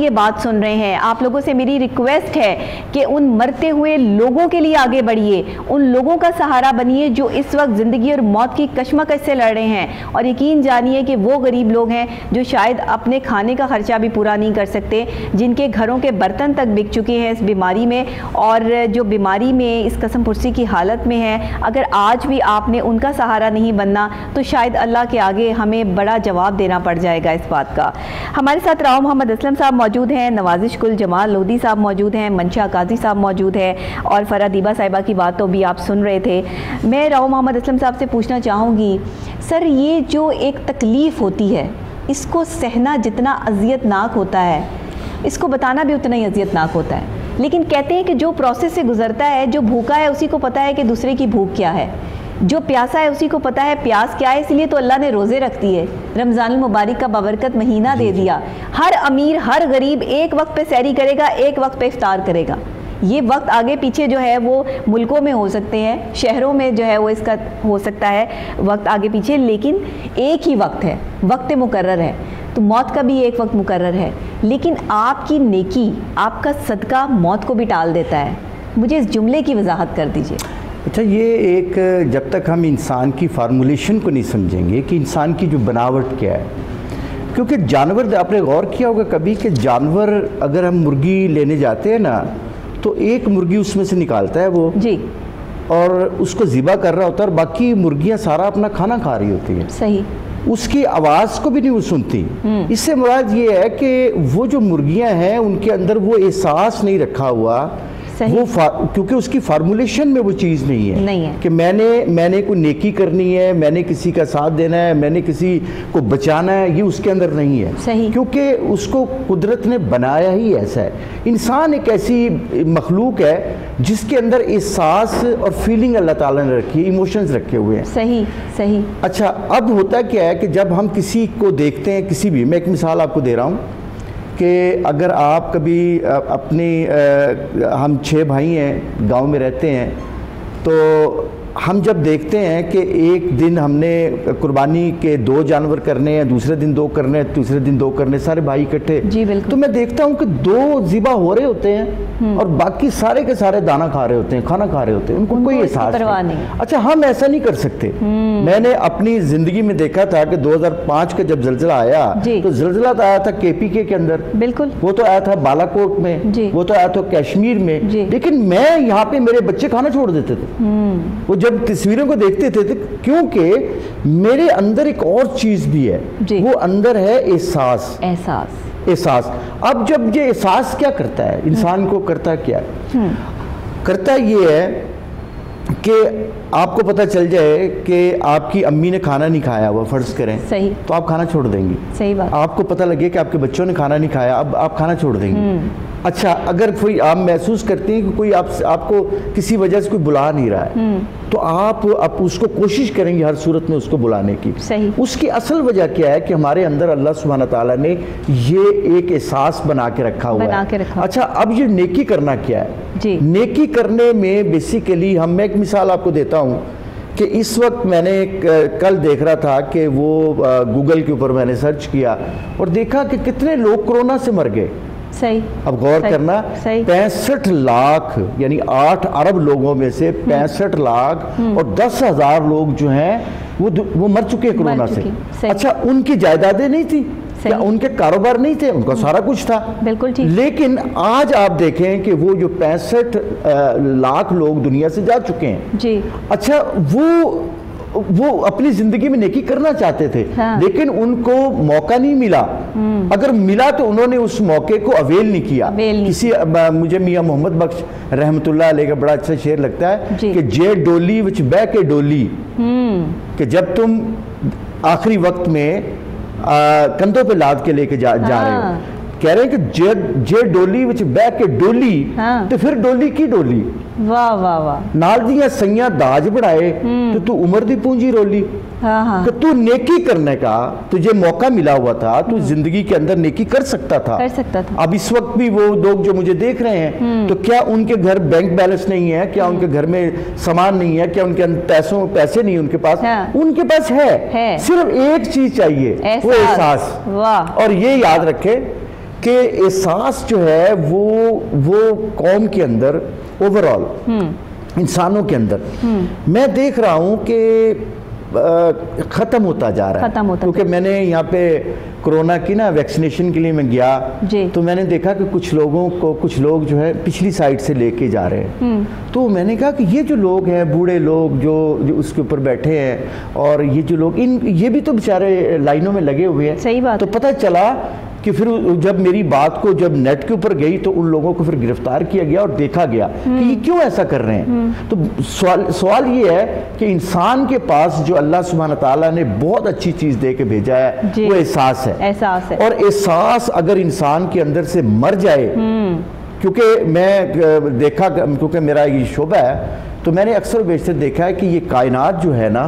یہ بات سن رہے ہیں, آپ لوگوں سے میری ریکویسٹ ہے کہ ان مرتے ہوئے لوگوں کے لیے آگے بڑھیے, ان لوگوں کا سہارا بنیے جو اس وقت زندگی اور موت کی کشمکش سے لڑ رہے ہیں, اور یقین جانیے کہ وہ غریب لوگ ہیں جو شاید اپنے کھانے کا خرچہ بھی پورا نہیں کر سکتے, جن کے گھروں کے برتن تک بک چکے ہیں اس بیماری میں, اور جو بیماری میں اس قسم پرسی کی حالت میں ہے. اگر آج بھی آپ نے ان کا سہارا نہیں بننا تو شاید اللہ کے آگے ہمیں بڑا جواب دینا پڑ جائے گا اس بات کا. ہمارے ساتھ راؤ محمد اسلم صاحب موجود ہیں, نوازش گل جمال لودھی صاحب موجود ہیں, منشا قاضی صاحب موجود ہیں, اور فرح دیبا صاحبہ کی بات تو بھی آپ سن رہے تھے. میں راؤ محمد اسلم صاحب سے پوچھنا چاہوں گی, سر یہ جو ایک تکلیف ہوتی ہے اس کو سہنا جتنا اذیت ناک ہوتا ہے, اس کو بتانا بھی اتنا ہی اذیت ناک ہوتا ہے, لیکن کہتے ہیں کہ جو پروسیس سے گزرتا ہے, جو بھوکا ہے اسی کو پتہ ہے کہ دوسرے کی بھوک کیا ہے, جو پیاسا ہے اسی کو پتہ ہے پیاس کیا ہے. اس لیے تو اللہ نے روزے رکھ دیے, رمضان المبارک کا بابرکت مہینہ دے دیا. ہر امیر ہر غریب ایک وقت پہ سحری کرے گا, ایک وقت پہ افطار کرے گا. یہ وقت آگے پیچھے جو ہے وہ ملکوں میں ہو سکتے ہیں, شہروں میں جو ہے وہ اس کا ہو سکتا ہے وقت آگے پیچھے, لیکن ایک ہی وقت ہے, وقت مقرر ہے. تو موت کا بھی ایک وقت مقرر ہے, لیکن آپ کی نیکی, آپ کا صدقہ موت کو بھی ٹال دیتا ہے. مجھے اس جملے کی وضاحت کر دیجئے. اچھا, یہ ایک جب تک ہم انسان کی فارمولیشن کو نہیں سمجھیں گے کہ انسان کی جو بناوٹ کیا ہے, کیونکہ جانور, آپ نے غور کیا ہوگا کبھی کہ جانور اگر ہم مرغی لینے جاتے ہیں نا تو ایک مرغی اس میں سے نکالتا ہے وہ جی, اور اس کو ذبح کر رہا ہوتا ہے, اور باقی مرغیاں سارا اپنا کھانا کھا رہی ہوتی ہیں. صحیح. اس کی آواز کو بھی نہیں وہ سنتی. اس سے مراد یہ ہے کہ وہ جو مرغیاں ہیں ان کے اندر وہ احساس نہیں رکھا ہوا, وہ کیونکہ اس کی فارمولیشن میں وہ چیز نہیں ہے کہ میں نے میں نے کوئی نیکی کرنی ہے, میں نے کسی کا ساتھ دینا ہے, میں نے کسی کو بچانا ہے, یہ اس کے اندر نہیں ہے. کیونکہ اس کو قدرت نے بنایا ہی ایسا ہے. انسان ایک ایسی مخلوق ہے جس کے اندر احساس اور فیلنگ اللہ تعالیٰ نے رکھی ہے, ایموشنز رکھے ہوئے ہیں. صحیح صحیح. اچھا, اب ہوتا کیا ہے کہ جب ہم کسی کو دیکھتے ہیں, کسی بھی, میں ایک مثال آپ کو دے رہا ہوں کہ اگر آپ کبھی اپنی, ہم چھ بھائی ہیں, گاؤں میں رہتے ہیں, تو ہم جب دیکھتے ہیں کہ ایک دن ہم نے قربانی کے دو جانور کرنے ہیں, دوسرے دن دو کرنے ہیں, تیسرے دن دو کرنے, سارے بھائی اکٹھے, جی بالکل, تو میں دیکھتا ہوں کہ دو ذبح ہو رہے ہوتے ہیں اور باقی سارے کے سارے دانا کھا رہے ہوتے ہیں, کھانا کھا رہے ہوتے ہیں, ان کو کوئی احساس نہیں. اچھا, ہم ایسا نہیں کر سکتے. میں نے اپنی زندگی میں دیکھا تھا کہ دو ہزار پانچ کا جب زلزلہ آیا تو زلزلہ تو آیا تھا کے پی کے کے اندر, بالکل, وہ تو آیا تھا بالا کوٹ میں, وہ تو آیا تھا کشمیر میں, لیکن میں یہاں پہ میرے بچے کھانا چھوڑ دیتے تھے وہ جب تصویروں کو دیکھتے تھے, کیونکہ میرے اندر ایک اور چیز بھی ہے, وہ اندر ہے احساس. احساس احساس اب جب یہ احساس کیا کرتا ہے انسان کو, کرتا کیا ہے, کرتا یہ ہے کہ آپ کو پتہ چل جائے کہ آپ کی امی نے کھانا نہیں کھایا ہوا, فرض کریں, صحیح, تو آپ کھانا چھوڑ دیں گی. صحیح بات. آپ کو پتہ لگے کہ آپ کے بچوں نے کھانا نہیں کھایا, اب آپ کھانا چھوڑ دیں گی. اچھا, اگر کوئی آپ محسوس کرتے ہیں کہ کوئی آپ آپ کو کسی وجہ سے کوئی بلا نہیں رہا ہے, تو آپ آپ اس کو کوشش کریں گے ہر صورت میں اس کو بلانے کی. صحیح. اس کی اصل وجہ کیا ہے کہ ہمارے اندر اللہ سبحانہ تعالیٰ نے یہ ایک احساس بنا کے رکھا ہوا ہے. اچھا, اب یہ نیکی کرنا کیا ہے؟ جی, نیکی کرنے میں بیسیکلی ہم, میں ایک مثال آپ کو دیتا ہوں کہ اس وقت میں نے کل دیکھ رہا تھا کہ وہ گوگل کے اوپر میں نے سرچ کیا اور دیکھا کہ کتنے لوگ کورونا سے مر گئے. صحیح. اب غور کرنا, پینسٹھ لاکھ یعنی آٹھ ارب لوگوں میں سے پینسٹھ لاکھ اور دس ہزار لوگ جو ہیں وہ وہ مر چکے ہیں کورونا سے. اچھا, ان کی جائیدادیں نہیں تھی, کیا ان کے کاروبار نہیں تھے, ان کا سارا کچھ تھا, بالکل ٹھیک. لیکن آج آپ دیکھیں کہ وہ جو پینسٹھ لاکھ لوگ دنیا سے جا چکے ہیں, جی, اچھا, وہ وہ اپنی زندگی میں نیکی کرنا چاہتے تھے, لیکن ان کو موقع نہیں ملا. اگر ملا تو انہوں نے اس موقع کو اویل نہیں کیا. کسی, مجھے میاں محمد بخش رحمت اللہ علیہ کا بڑا اچھا شعر لگتا ہے کہ جے ڈولی وچ بہ کے ڈولی, کہ جب تم آخری وقت میں کندھوں پہ لاد کے لے کے جا رہے ہو, کہہ رہے ہیں کہ جے ڈولی وچ بہ کے ڈولی تو پھر ڈولی کی ڈولی, واہ واہ واہ, نال دیاں سیاں داج بڑھائے تو تو عمر دی پونجی رولی. کہ تو نیکی کرنے کا تجھے موقع ملا ہوا تھا, تو زندگی کے اندر نیکی کر سکتا تھا. اب اس وقت بھی وہ لوگ جو مجھے دیکھ رہے ہیں, تو کیا ان کے گھر بینک بیلنس نہیں ہے, کیا ان کے گھر میں سامان نہیں ہے, کیا ان کے پیسوں پیسے نہیں ان کے پاس, ان کے پاس ہے, صرف ایک چیز چاہیے, وہ احساس. اور یہ یاد رکھے کہ احساس جو ہے وہ وہ قوم کے اندر اوور آل انسانوں کے اندر میں دیکھ رہا ہوں کہ ختم ہوتا جا رہا ہے، کیونکہ میں نے یہاں پہ کرونا کی نا ویکسینیشن کے لیے میں گیا تو میں نے دیکھا کہ کچھ لوگوں کو کچھ لوگ جو ہے پچھلی سائڈ سے لے کے جا رہے ہیں، تو میں نے کہا کہ یہ جو لوگ ہیں بوڑھے لوگ جو جو اس کے اوپر بیٹھے ہیں اور یہ جو لوگ ان یہ بھی تو بیچارے لائنوں میں لگے ہوئے ہیں، صحیح بات، تو پتہ چلا کہ پھر جب میری بات کو جب نیٹ کے اوپر گئی تو ان لوگوں کو پھر گرفتار کیا گیا اور دیکھا گیا کہ یہ کیوں ایسا کر رہے ہیں۔ تو سوال سوال یہ ہے کہ انسان کے پاس جو اللہ سبحانہ تعالیٰ نے بہت اچھی چیز دے کے بھیجا ہے وہ احساس ہے، احساس ہے، اور احساس اگر انسان کے اندر سے مر جائے، کیونکہ میں دیکھا کیونکہ میرا یہ شعبہ ہے تو میں نے اکثر و بیشتر دیکھا ہے کہ یہ کائنات جو ہے نا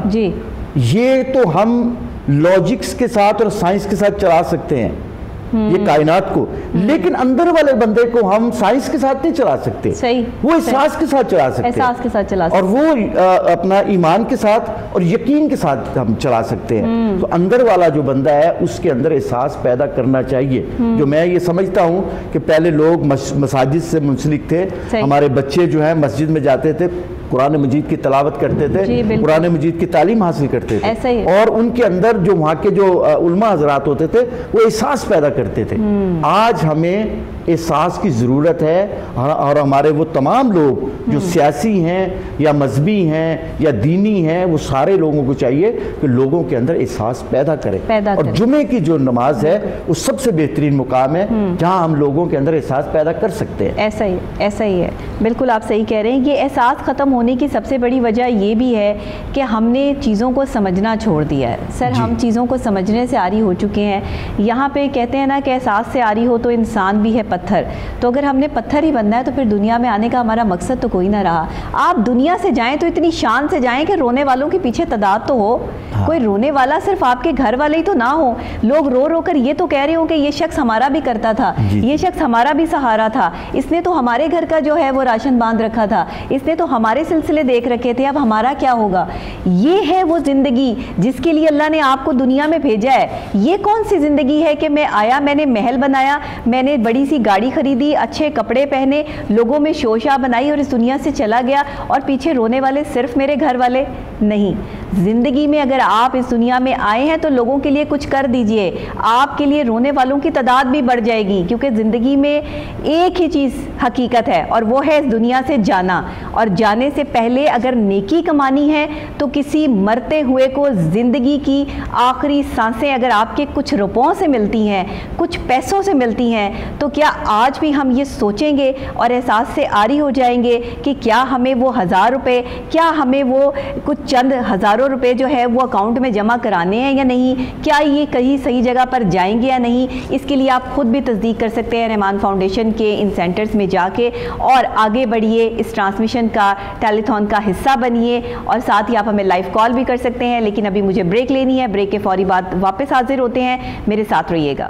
یہ تو ہم لاجکس کے ساتھ اور سائنس کے ساتھ چلا سکتے ہیں یہ کائنات کو، لیکن اندر والے بندے کو ہم سائنس کے ساتھ نہیں چلا سکتے، وہ احساس کے ساتھ چلا سکتے احساس کے ساتھ چلا سکتے اور وہ اپنا ایمان کے ساتھ اور یقین کے ساتھ ہم چلا سکتے ہیں۔ تو اندر والا جو بندہ ہے اس کے اندر احساس پیدا کرنا چاہیے، جو میں یہ سمجھتا ہوں کہ پہلے لوگ مساجد سے منسلک تھے، ہمارے بچے جو ہیں مسجد میں جاتے تھے، قرآن مجید کی تلاوت کرتے تھے، قرآن مجید کی تعلیم حاصل کرتے تھے، اور ان کے اندر جو وہاں کے جو علماء حضرات ہوتے تھے وہ احساس پیدا کرتے تھے۔ آج ہمیں احساس کی ضرورت ہے، اور ہمارے وہ تمام لوگ جو سیاسی ہیں یا مذہبی ہیں یا دینی ہیں وہ سارے لوگوں کو چاہیے کہ لوگوں کے اندر احساس پیدا کریں، اور جمعے کی جو نماز ہے وہ سب سے بہترین مقام ہے جہاں ہم لوگوں کے اندر احساس پیدا کر سکتے ہیں۔ ایسا ہی ایسا ہی ہے، بالکل آپ صحیح کہہ رہے ہیں۔ یہ احساس ختم ہونے کی سب سے بڑی وجہ یہ بھی ہے کہ ہم نے چیزوں کو سمجھنا چھوڑ دیا ہے۔ سر ہم چیزوں کو سمجھنے سے عاری ہو چکے ہیں۔ یہاں پہ کہتے ہیں نا کہ احساس سے عاری ہو تو انسان بھی ہے پتھر، تو اگر ہم نے پتھر ہی بننا ہے تو پھر دنیا میں آنے کا ہمارا مقصد تو کوئی نہ رہا۔ آپ دنیا سے جائیں تو اتنی شان سے جائیں کہ رونے والوں کے پیچھے تعداد تو ہو، کوئی رونے والا صرف آپ کے گھر والے ہی تو نہ ہو، لوگ رو رو کر یہ تو کہہ رہے ہوں کہ یہ شخص ہمارا بھی کرتا تھا، یہ شخص ہمارا بھی سہارا تھا، اس نے تو ہمارے گھر کا جو ہے وہ راشن باندھ رکھا تھا، اس نے تو ہمارے سلسلے دیکھ رکھے تھے، اب ہمارا کیا ہوگا۔ یہ ہے وہ زندگی جس کے لیے اللہ نے آپ کو دنیا میں بھیجا ہے۔ یہ کون سی زندگی ہے کہ میں آیا، میں نے محل بنایا، میں نے بڑی سی گاڑی خریدی، اچھے کپڑے پہنے، لوگوں میں شوشا بنائی اور اس دنیا سے چلا گیا، اور پیچھے رونے والے صرف میرے گھر والے نہیں۔ زندگی میں اگر آپ اس دنیا میں آئے ہیں تو لوگوں کے لیے کچھ کر دیجئے، آپ کے لیے رونے والوں کی تعداد بھی بڑھ جائے گی، کیونکہ زندگی میں ایک ہی چیز حقیقت ہے اور وہ ہے اس دنیا سے جانا، اور جانے سے پہلے اگر نیکی کمانی ہے تو کسی مرتے ہوئے کو زندگی کی آخری سانسیں اگر آپ کے کچھ روپوں سے ملتی ہیں، کچھ پیسوں سے ملتی ہیں، تو کیا آج بھی ہم یہ سوچیں گے اور احساس سے عاری ہو جائیں گے کہ کیا ہمیں وہ ہزار روپے، کیا ہمیں وہ کچھ چند ہزاروں روپے جو ہے وہ اکاؤنٹ میں جمع کرانے ہیں یا نہیں، کیا یہ کہیں صحیح جگہ پر جائیں گے یا نہیں؟ اس کے لیے آپ خود بھی تصدیق کر سکتے ہیں رحمان فاؤنڈیشن کے ان سینٹرز میں جا کے، اور آگے بڑھیے، اس ٹرانسمیشن کا ٹیلی تھون کا حصہ بنیے، اور ساتھ ہی آپ ہمیں لائیو کال بھی کر سکتے ہیں۔ لیکن ابھی مجھے بریک لینی ہے، بریک کے فوری بعد واپس حاضر ہوتے ہیں، میرے ساتھ رہیے گا۔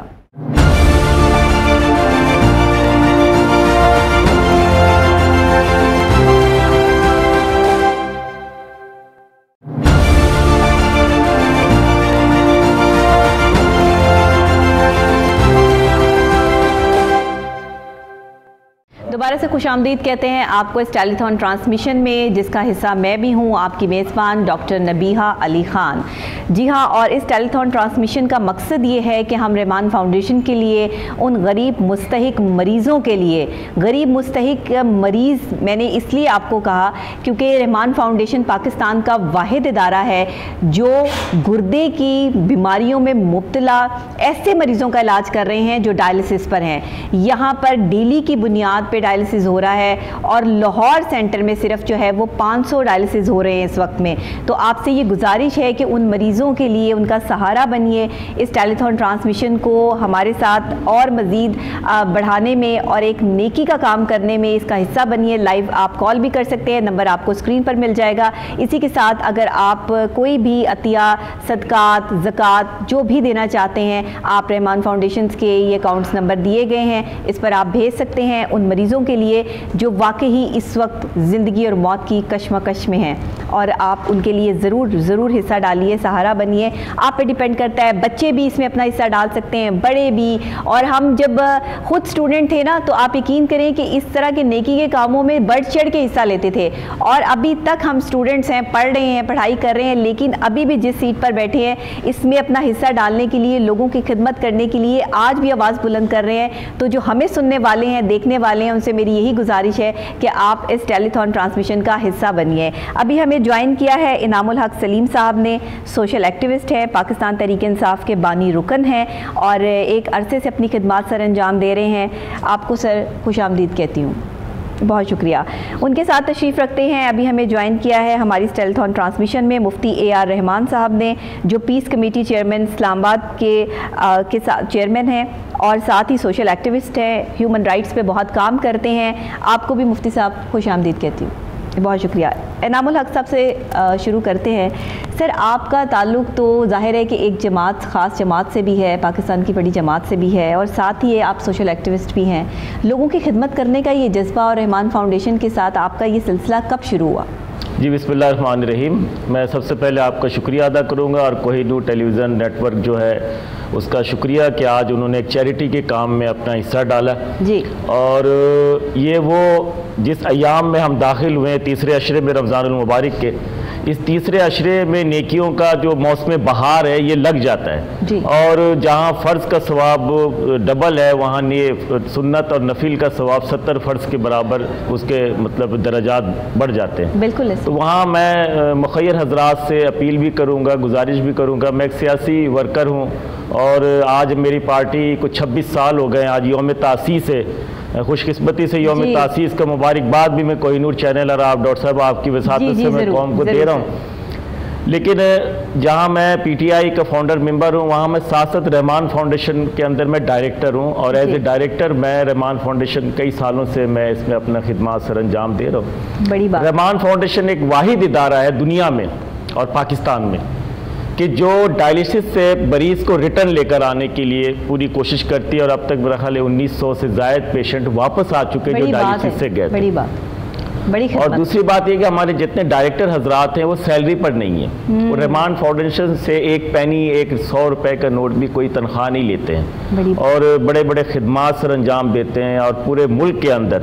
دوبارہ سے خوش آمدید کہتے ہیں آپ کو اس ٹیلی تھون ٹرانسمیشن میں، جس کا حصہ میں بھی ہوں، آپ کی میزبان ڈاکٹر نبیہہ علی خان۔ جی ہاں، اور اس ٹیلی تھون ٹرانسمیشن کا مقصد یہ ہے کہ ہم رحمان فاؤنڈیشن کے لیے ان غریب مستحق مریضوں کے لیے، غریب مستحق مریض میں نے اس لیے آپ کو کہا کیونکہ رحمان فاؤنڈیشن پاکستان کا واحد ادارہ ہے جو گردے کی بیماریوں میں مبتلا ایسے مریضوں کا علاج کر رہے ہیں جو ڈائلسس پر ہیں۔ یہاں پر ڈیلی کی بنیاد پہ ڈائلسس ہو رہا ہے، اور لاہور سینٹر میں صرف جو ہے وہ پانچ سو ڈائلسس ہو رہے ہیں اس وقت میں۔ تو آپ سے یہ گزارش ہے کہ ان مریضوں کے لیے ان کا سہارا بنیے، اس ٹیلی تھون ٹرانسمیشن کو ہمارے ساتھ اور مزید بڑھانے میں اور ایک نیکی کا کام کرنے میں اس کا حصہ بنیے۔ لائیو آپ کال بھی کر سکتے ہیں، نمبر آپ کو اسکرین پر مل جائے گا۔ اسی کے ساتھ اگر آپ کوئی بھی عطیہ، صدقات، زکوٰۃ جو بھی دینا چاہتے ہیں، آپ رحمان فاؤنڈیشنز کے یہ اکاؤنٹس نمبر دیے گئے ہیں، اس پر آپ بھیج سکتے ہیں۔ ان مریضوں کے لیے جو واقعی اس وقت زندگی اور موت کی کشمکش میں ہیں، اور آپ ان کے لیے ضرور ضرور حصہ ڈالیے، سہارا بنیے. آپ پہ ڈیپینڈ کرتا ہے، بچے بھی اس میں اپنا حصہ ڈال سکتے ہیں، بڑے بھی. اور ہم جب خود اسٹوڈنٹ تھے نا تو آپ یقین کریں کہ اس طرح کے نیکی کے کاموں میں بڑھ چڑھ کے حصہ لیتے تھے. اور ابھی تک ہم اسٹوڈنٹس ہیں، پڑھ رہے ہیں، پڑھائی کر رہے ہیں، لیکن ابھی بھی جس سیٹ پر بیٹھے ہیں اس میں اپنا حصہ ڈالنے کے لیے، لوگوں کی خدمت کرنے کے لیے آج بھی آواز بلند کر رہے ہیں. تو جو ہمیں سننے والے ہیں، دیکھنے والے ہیں، ان سے میری یہی گزارش ہے کہ آپ اس ٹیلی تھون ٹرانسمیشن کا حصہ بنیے. ابھی ہمیں جوائن کیا ہے انعام الحق سلیم صاحب نے، سوشل ایکٹیوسٹ ہیں، پاکستان تحریک انصاف کے بانی رکن ہیں اور ایک عرصے سے اپنی خدمات سر انجام دے رہے ہیں. آپ کو سر خوش آمدید کہتی ہوں، بہت شکریہ. ان کے ساتھ تشریف رکھتے ہیں، ابھی ہمیں جوائن کیا ہے ہماری ٹیلی تھون ٹرانسمیشن میں مفتی اے آر رحمان صاحب نے، جو پیس کمیٹی چیئرمین اسلام آباد کے کے ساتھ چیئرمین ہیں اور ساتھ ہی سوشل ایکٹیوسٹ ہیں، ہیومن رائٹس پہ بہت کام کرتے ہیں. آپ کو بھی مفتی صاحب خوش آمدید کہتی ہوں، بہت شکریہ. انعام الحق صاحب سے شروع کرتے ہیں. سر، آپ کا تعلق تو ظاہر ہے کہ ایک جماعت، خاص جماعت سے بھی ہے، پاکستان کی بڑی جماعت سے بھی ہے، اور ساتھ ہی آپ سوشل ایکٹیوسٹ بھی ہیں. لوگوں کی خدمت کرنے کا یہ جذبہ اور رحمان فاؤنڈیشن کے ساتھ آپ کا یہ سلسلہ کب شروع ہوا؟ جی بسم اللہ الرحمن الرحیم. میں سب سے پہلے آپ کا شکریہ ادا کروں گا اور Kohinoor television network جو ہے اس کا شکریہ کہ آج انہوں نے ایک چیریٹی کے کام میں اپنا حصہ ڈالا. جی. اور یہ وہ جس ایام میں ہم داخل ہوئے تیسرے عشرے میں رمضان المبارک کے، اس تیسرے عشرے میں نیکیوں کا جو موسم بہار ہے یہ لگ جاتا ہے. جی. اور جہاں فرض کا ثواب ڈبل ہے وہاں یہ سنت اور نفل کا ثواب ستر فرض کے برابر اس کے مطلب درجات بڑھ جاتے ہیں. بالکل. تو وہاں میں مخیر حضرات سے اپیل بھی کروں گا، گزارش بھی کروں گا. میں ایک سیاسی ورکر ہوں اور آج میری پارٹی کو چھبیس سال ہو گئے. آج یوم تاسیس ہے، خوش قسمتی سے یوم تاسیس کا مبارکباد بھی میں کوہی نور چینل اور آپ ڈاکٹر صاحب آپ کی وساطت سے میں قوم کو دے رہا ہوں. لیکن جہاں میں پی ٹی آئی کا فاؤنڈر ممبر ہوں وہاں میں ساتھ ساتھ رحمان فاؤنڈیشن کے اندر میں ڈائریکٹر ہوں، اور ایز اے ڈائریکٹر میں رحمان فاؤنڈیشن کئی سالوں سے میں اس میں اپنا خدمات سر انجام دے رہا ہوں. بڑی بات. رحمان فاؤنڈیشن ایک واحد ادارہ ہے دنیا میں اور پاکستان میں کہ جو ڈائلیسس سے مریض کو ریٹرن لے کر آنے کے لیے پوری کوشش کرتی ہے، اور اب تک میرا خیال ہے انیس سو سے زائد پیشنٹ واپس آ چکے جو ڈائلیسس سے گئے. بڑی بات. بڑی خدمت. اور دوسری بات یہ کہ ہمارے جتنے ڈائریکٹر حضرات ہیں وہ سیلری پر نہیں ہیں. وہ رحمان فاؤنڈیشن سے ایک پینی، ایک سو روپے کا نوٹ بھی کوئی تنخواہ نہیں لیتے ہیں، اور بڑے بڑے خدمات سر انجام دیتے ہیں. اور پورے ملک کے اندر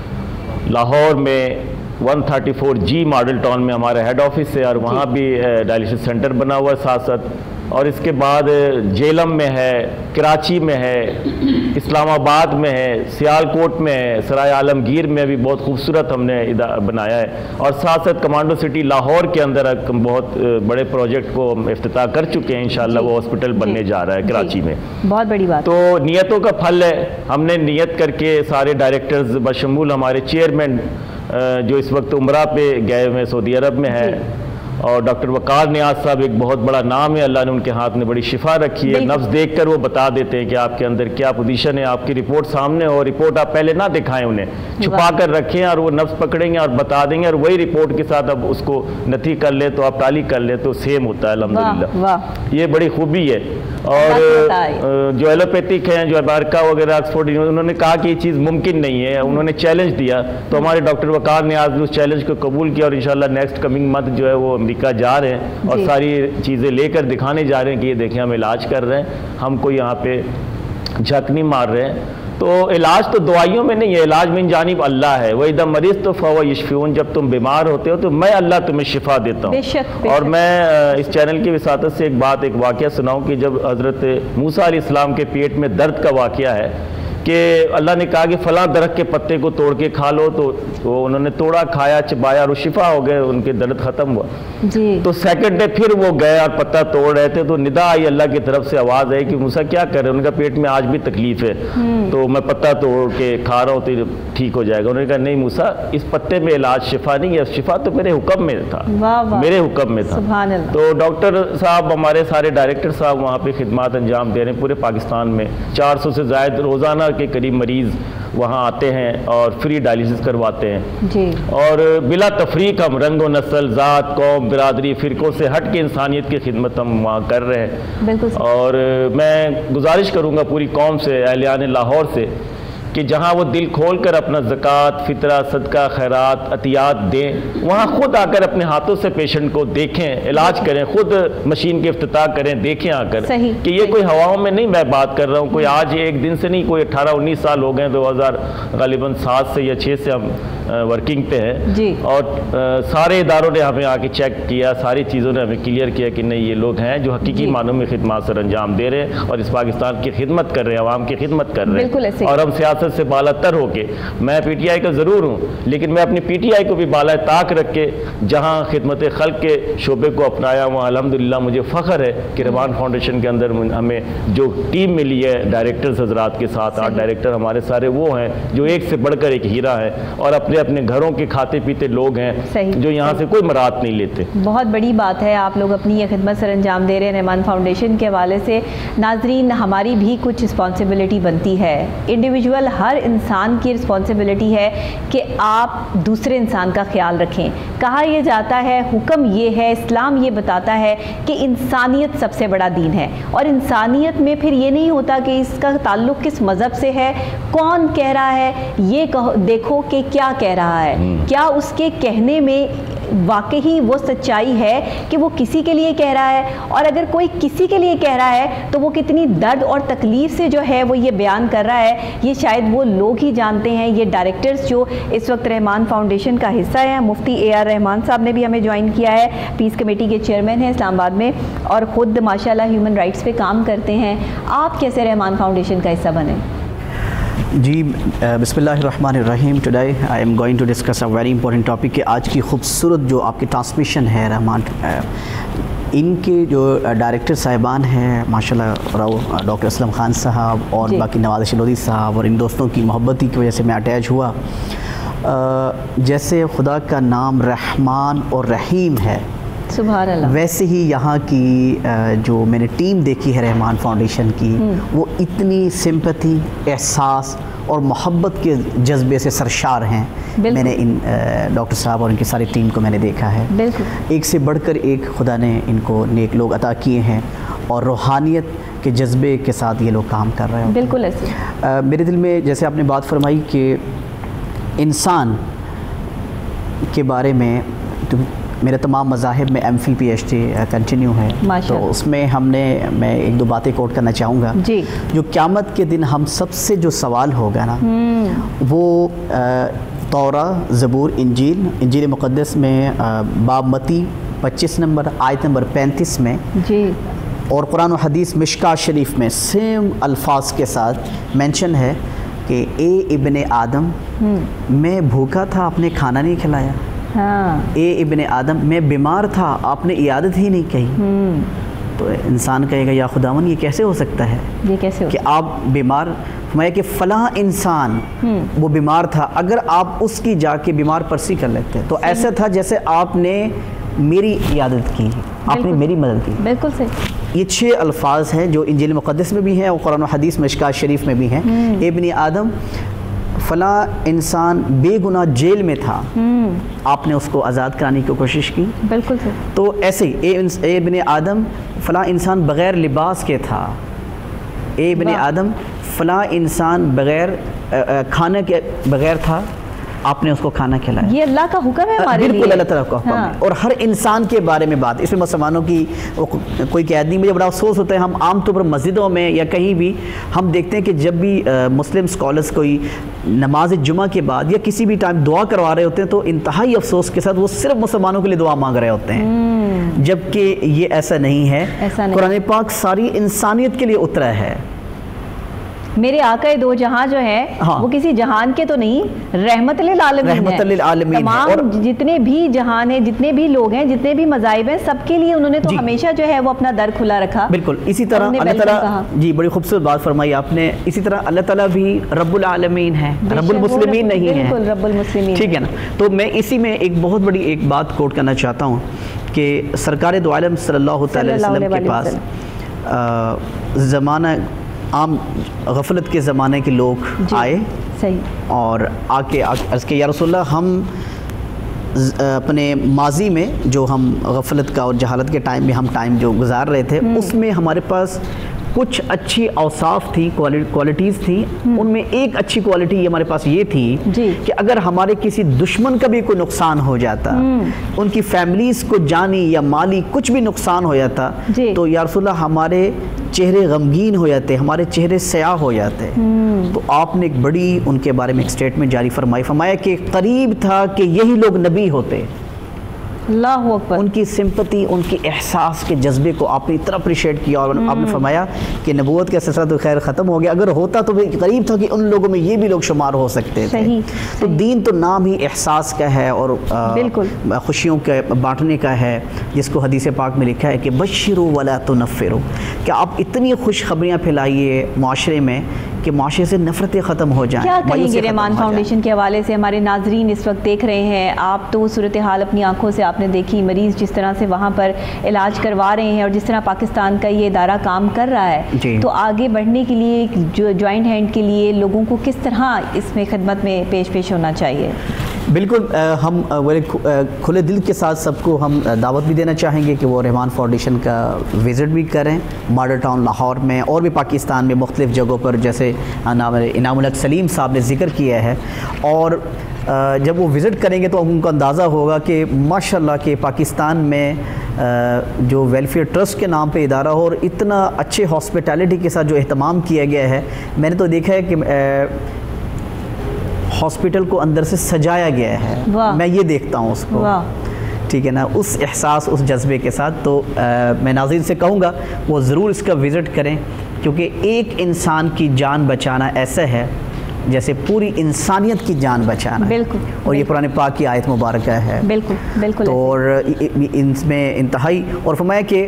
لاہور میں one thirty four G Model Town میں ہمارا ہیڈ آفس ہے، اور وہاں بھی ڈائلیسس سینٹر بنا ہوا ہے ساتھ ساتھ. اور اس کے بعد جیلم میں ہے، کراچی میں ہے، اسلام آباد میں ہے، سیال کوٹ میں ہے، سرائے عالمگیر میں بھی بہت خوبصورت ہم نے بنایا ہے. اور ساتھ ساتھ کمانڈو سٹی لاہور کے اندر بہت بڑے پروجیکٹ کو ہم افتتاح کر چکے ہیں. انشاءاللہ وہ ہاسپٹل بننے جا رہا ہے کراچی میں. بہت بڑی بات. تو نیتوں کا پھل ہے. ہم نے نیت کر کے سارے ڈائریکٹرز بشمول ہمارے چیئرمین جو اس وقت عمرہ پہ گئے ہوئے سعودی عرب میں ہے، اور ڈاکٹر وقار نیاز صاحب ایک بہت بڑا نام ہے، اللہ نے ان کے ہاتھ میں بڑی شفا رکھی ہے. نبض دیکھ کر وہ بتا دیتے ہیں کہ آپ کے اندر کیا پوزیشن ہے. آپ کی رپورٹ سامنے ہو، رپورٹ آپ پہلے نہ دکھائیں، انہیں چھپا کر رکھیں اور وہ نبض پکڑیں گے اور بتا دیں گے، اور وہی رپورٹ کے ساتھ اب اس کو نتھی کر لے تو آپ ٹالی کر لے تو سیم ہوتا ہے الحمدللہ. یہ بڑی خوبی ہے. اور جو ایلوپیتھک ہیں، جو امریکہ وغیرہ آکسفورڈ، انہوں نے کہا کہ یہ چیز ممکن نہیں ہے، انہوں نے چیلنج دیا تو ہمارے ڈاکٹر وقار نیاز نے اس چیلنج کو قبول کیا، اور انشاءاللہ نیکسٹ کمنگ منتھ جو ہے وہ امریکہ جا رہے ہیں اور ساری چیزیں لے کر دکھانے جا رہے ہیں کہ یہ دیکھیں ہم علاج کر رہے ہیں، ہم کو یہاں پہ جھک نہیں مار رہے ہیں. تو علاج تو دعائیوں میں نہیں ہے، علاج من جانب اللہ ہے. وَإِذَا مَرِضْتُ فَهُوَ يَشْفِينِ. جب تم بیمار ہوتے ہو تو میں اللہ تمہیں شفا دیتا ہوں. بے شک, بے اور شک. میں اس چینل کی وساطت سے ایک بات ایک واقعہ سناؤں کہ جب حضرت موسیٰ علیہ السلام کے پیٹ میں درد کا واقعہ ہے کہ اللہ نے کہا کہ فلاں درخت کے پتے کو توڑ کے کھا لو، تو وہ انہوں نے توڑا، کھایا، چبایا اور وہ شفا ہو گئے، ان کے درد ختم ہوا. جی. تو سیکنڈ ڈے پھر وہ گئے اور پتا توڑ رہے تھے تو ندا آئی اللہ کی طرف سے، آواز آئی کہ موسیٰ کیا کر رہے ہیں؟ ان کا پیٹ میں آج بھی تکلیف ہے تو میں پتا توڑ کے کھا رہا ہوں تو ٹھیک ہو جائے گا. انہوں نے کہا نہیں موسیٰ، اس پتے میں علاج شفا نہیں ہے، شفا تو میرے حکم میں تھا، میرے حکم میں تھا. تو ڈاکٹر صاحب ہمارے سارے ڈائریکٹر صاحب وہاں پہ خدمات انجام دے رہے ہیں. پورے پاکستان میں چار سو سے زائد روزانہ کے قریب مریض وہاں آتے ہیں اور فری ڈائلیسس کرواتے ہیں. جی. اور بلا تفریق ہم رنگ و نسل، ذات، قوم، برادری، فرقوں سے ہٹ کے انسانیت کی خدمت ہم وہاں کر رہے ہیں. بالکل. اور میں گزارش کروں گا پوری قوم سے، اہلیان لاہور سے کہ جہاں وہ دل کھول کر اپنا زکوٰۃ، فطرہ، صدقہ، خیرات، عطیات دیں، وہاں خود آ کر اپنے ہاتھوں سے پیشنٹ کو دیکھیں، علاج کریں، خود مشین کے افتتاح کریں، دیکھیں آ کر کہ یہ کوئی ہواؤں میں نہیں میں بات کر رہا ہوں، کوئی آج ایک دن سے نہیں، کوئی اٹھارہ انیس سال ہو گئے، دو ہزار غالباً سات سے یا چھ سے ہم ورکنگ پہ ہیں جی. اور سارے اداروں نے ہمیں آ کے چیک کیا، ساری چیزوں نے ہمیں کلیئر کیا کہ نہیں یہ لوگ ہیں جو حقیقی معنوں میں خدمات سر انجام دے رہے ہیں اور اس پاکستان کی خدمت کر رہے ہیں، عوام کی خدمت کر رہے ہیں، اور ہم سیاست سے بالا تر ہو کے، میں پی ٹی آئی کا ضرور ہوں لیکن میں اپنی پی ٹی آئی کو بھی بالا طاق رکھ کے جہاں خدمت خلق کے شعبے کو اپنایا وہاں الحمدللہ مجھے فخر ہے کہ رحمان فاؤنڈیشن کے اندر ہمیں جو ٹیم ملی ہے ڈائریکٹرز حضرات کے ساتھ، آٹھ ڈائریکٹر ہمارے سارے وہ ہیں جو ایک سے بڑھ کر ایک ہیرا ہے اور اپنے اپنے گھروں کے کھاتے پیتے لوگ ہیں جو یہاں سے کوئی مراد نہیں لیتے. بہت بڑی بات ہے، آپ لوگ اپنی یہ خدمت سر انجام دے رہے ہیں رحمان فاؤنڈیشن کے حوالے سے. ناظرین، ہماری بھی کچھ رسپانسبلٹی بنتی ہے، انڈیویجول ہر انسان کی رسپانسبلٹی ہے کہ آپ دوسرے انسان کا خیال رکھیں. کہا یہ جاتا ہے، حکم یہ ہے، اسلام یہ بتاتا ہے کہ انسانیت سب سے بڑا دین ہے، اور انسانیت میں پھر یہ نہیں ہوتا کہ اس کا تعلق کس مذہب سے ہے، کون کہہ رہا ہے، یہ دیکھو کہ کیا کہہ رہا ہے، کیا اس کے کہنے میں واقعی وہ سچائی ہے کہ وہ کسی کے لیے کہہ رہا ہے، اور اگر کوئی کسی کے لیے کہہ رہا ہے تو وہ کتنی درد اور تکلیف سے جو ہے وہ یہ بیان کر رہا ہے، یہ شاید وہ لوگ ہی جانتے ہیں. یہ ڈائریکٹرز جو اس وقت رحمان فاؤنڈیشن کا حصہ ہیں، مفتی اے آر رحمان صاحب نے بھی ہمیں جوائن کیا ہے، پیس کمیٹی کے چیئرمین ہیں اسلام آباد میں، اور خود ماشاءاللہ ہیومن رائٹس پہ کام کرتے ہیں. آپ کیسے رحمان فاؤنڈیشن کا حصہ بنے؟ جی بسم اللہ الرحمن الرحیم. Today I am going to discuss a very important topic کہ آج کی خوبصورت جو آپ کی ٹرانسمیشن ہے رحمان، ان کے جو ڈائریکٹر صاحبان ہیں ماشاءاللہ راؤ ڈاکٹر اسلم خان صاحب اور باقی نواز شلودی صاحب اور ان دوستوں کی محبتی کی وجہ سے میں اٹیچ ہوا. جیسے خدا کا نام رحمان اور رحیم ہے، سبحان اللہ، ویسے ہی یہاں کی جو میں نے ٹیم دیکھی ہے رحمان فاؤنڈیشن کی، وہ اتنی سمپتھی، احساس اور محبت کے جذبے سے سرشار ہیں. میں نے ان ڈاکٹر صاحب اور ان کی ساری ٹیم کو میں نے دیکھا ہے، ایک سے بڑھ کر ایک خدا نے ان کو نیک لوگ عطا کیے ہیں اور روحانیت کے جذبے کے ساتھ یہ لوگ کام کر رہے ہیں. بالکل ایسے میرے دل میں جیسے آپ نے بات فرمائی کہ انسان کے بارے میں، تو میرے تمام مذاہب میں M Phil P H D continue ہے، تو اس میں ہم نے میں ایک دو باتیں کوٹ کرنا چاہوں گا. جی. جو قیامت کے دن ہم سب سے جو سوال ہوگا نا، وہ توراہ، زبور، انجیل انجیل مقدس میں باب متی پچیس نمبر آیت نمبر پینتیس میں، جی، اور قرآن و حدیث مشکات شریف میں سیم الفاظ کے ساتھ مینشن ہے کہ اے ابن آدم، میں بھوکا تھا آپ نے کھانا نہیں کھلایا، ہاں، اے ابن آدم میں بیمار تھا آپ نے عیادت ہی نہیں کہی. تو انسان کہے گا یا خداون یہ کیسے ہو سکتا ہے، یہ کیسے ہو کہ آپ بیمار، میں کہ فلاں انسان وہ بیمار تھا، اگر آپ اس کی جا کے بیمار پرسی کر لیتے تو ایسا تھا جیسے آپ نے میری عیادت کی، آپ نے میری مدد کی. بالکل صحیح. یہ چھ الفاظ ہیں جو انجیل مقدس میں بھی ہیں اور قرآن و حدیث مشکات شریف میں بھی ہیں. ابن آدم، فلاں انسان بے گناہ جیل میں تھا، آپ نے اس کو آزاد کرانے کی کوشش کی. بالکل صحیح. تو ایسے ہی اے ابن آدم، فلاں انسان بغیر لباس کے تھا، اے ابن آدم فلاں انسان بغیر کھانے کے بغیر تھا، آپ نے اس کو کھانا کھلایا. یہ اللہ کا حکم ہے ہمارے لیے، بالکل اللہ تعالیٰ کا حکم ہے. اور ہر انسان کے بارے میں بات، اس میں مسلمانوں کی کوئی قید نہیں. مجھے بڑا افسوس ہوتا ہے، ہم عام طور پر مسجدوں میں یا کہیں بھی ہم دیکھتے ہیں کہ جب بھی مسلم اسکالرس کوئی نماز جمعہ کے بعد یا کسی بھی ٹائم دعا کروا رہے ہوتے ہیں تو انتہائی افسوس کے ساتھ وہ صرف مسلمانوں کے لیے دعا مانگ رہے ہوتے ہیں، جبکہ یہ ایسا نہیں ہے. قرآن پاک ساری انسانیت کے لیے اترا ہے. میرے آقا دو جہاں جو ہیں وہ کسی جہان کے تو نہیں، رحمت للعالمین ہیں. رحمت للعالمین تمام جتنے بھی جہان ہیں، جتنے بھی لوگ ہیں، جتنے بھی مذاہب ہیں، سب کے لیے انہوں نے تو ہمیشہ جو ہے وہ اپنا در کھلا رکھا. بالکل اسی طرح اللہ تعالیٰ، جی بڑی خوبصورت بات فرمائی آپ نے. اسی طرح اللہ تعالیٰ بھی رب العالمین ہے، رب المسلمین نہیں ہے. بالکل رب المسلمین، ٹھیک ہے نا. تو میں اسی میں ایک بہت بڑی ایک بات کوٹ کرنا چاہتا ہوں کہ سرکار دو عالم صلی اللہ تعالی وسلم کے پاس زمانہ عام غفلت کے زمانے کے لوگ آئے، صحیح، اور آ کے عرض کہ یا رسول اللہ، ہم اپنے ماضی میں جو ہم غفلت کا اور جہالت کے ٹائم میں ہم ٹائم جو گزار رہے تھے، اس میں ہمارے پاس کچھ اچھی اوصاف تھی، کوالٹیز تھیں، ان میں ایک اچھی کوالٹی ہمارے پاس یہ تھی کہ اگر ہمارے کسی دشمن کا بھی کوئی نقصان ہو جاتا، ان کی فیملیز کو جانی یا مالی کچھ بھی نقصان ہو جاتا تو یا رسول اللہ ہمارے چہرے غمگین ہو جاتے، ہمارے چہرے سیاہ ہو جاتے. تو آپ نے ایک بڑی ان کے بارے میں ایک اسٹیٹمنٹ جاری فرمائی، فرمایا کہ قریب تھا کہ یہی لوگ نبی ہوتے. اللہ اکبر. ان کی سمپتی، ان کی احساس کے جذبے کو آپ نے اتنا اپریشیٹ کیا اور آپ نے فرمایا کہ نبوت کا سلسلہ تو خیر ختم ہو گیا، اگر ہوتا تو قریب تھا کہ ان لوگوں میں یہ بھی لوگ شمار ہو سکتے تھے. تو دین تو نام ہی احساس کا ہے اور خوشیوں کے بانٹنے کا ہے، جس کو حدیث پاک میں لکھا ہے کہ بشروا ولا تنفروا، کہ آپ اتنی خوشخبریاں پھیلائیے معاشرے میں کہ معاشرے سے نفرتیں ختم ہو جائیں. کیا کہیں گے رحمان فاؤنڈیشن کے حوالے سے؟ ہمارے ناظرین اس وقت دیکھ رہے ہیں، آپ تو صورتحال اپنی آنکھوں سے آپ نے دیکھی، مریض جس طرح سے وہاں پر علاج کروا رہے ہیں اور جس طرح پاکستان کا یہ ادارہ کام کر رہا ہے، تو آگے بڑھنے کے لیے جو جوائنٹ ہینڈ کے لیے لوگوں کو کس طرح اس میں خدمت میں پیش پیش ہونا چاہیے؟ بالکل، ہم کھلے دل کے ساتھ سب کو ہم دعوت بھی دینا چاہیں گے کہ وہ رحمان فاؤنڈیشن کا وزٹ بھی کریں ماڈل ٹاؤن لاہور میں اور بھی پاکستان میں مختلف جگہوں پر، جیسے انعام الحق سلیم صاحب نے ذکر کیا ہے. اور جب وہ وزٹ کریں گے تو ان کو اندازہ ہوگا کہ ماشاءاللہ کہ پاکستان میں جو ویلفیئر ٹرسٹ کے نام پہ ادارہ ہو اور اتنا اچھے ہاسپٹیلٹی کے ساتھ جو اہتمام کیا گیا ہے. میں نے تو دیکھا ہے کہ ہاسپٹل کو اندر سے سجایا گیا ہے، میں یہ دیکھتا ہوں اس کو، ٹھیک ہے نا، اس احساس، اس جذبے کے ساتھ. تو میں ناظرین سے کہوں گا وہ ضرور اس کا وزٹ کریں، کیونکہ ایک انسان کی جان بچانا ایسا ہے جیسے پوری انسانیت کی جان بچانا. بالکل. اور یہ قرآن پاک کی آیت مبارکہ ہے. بالکل بالکل. تو اور ان میں انتہائی، اور فرمایا کہ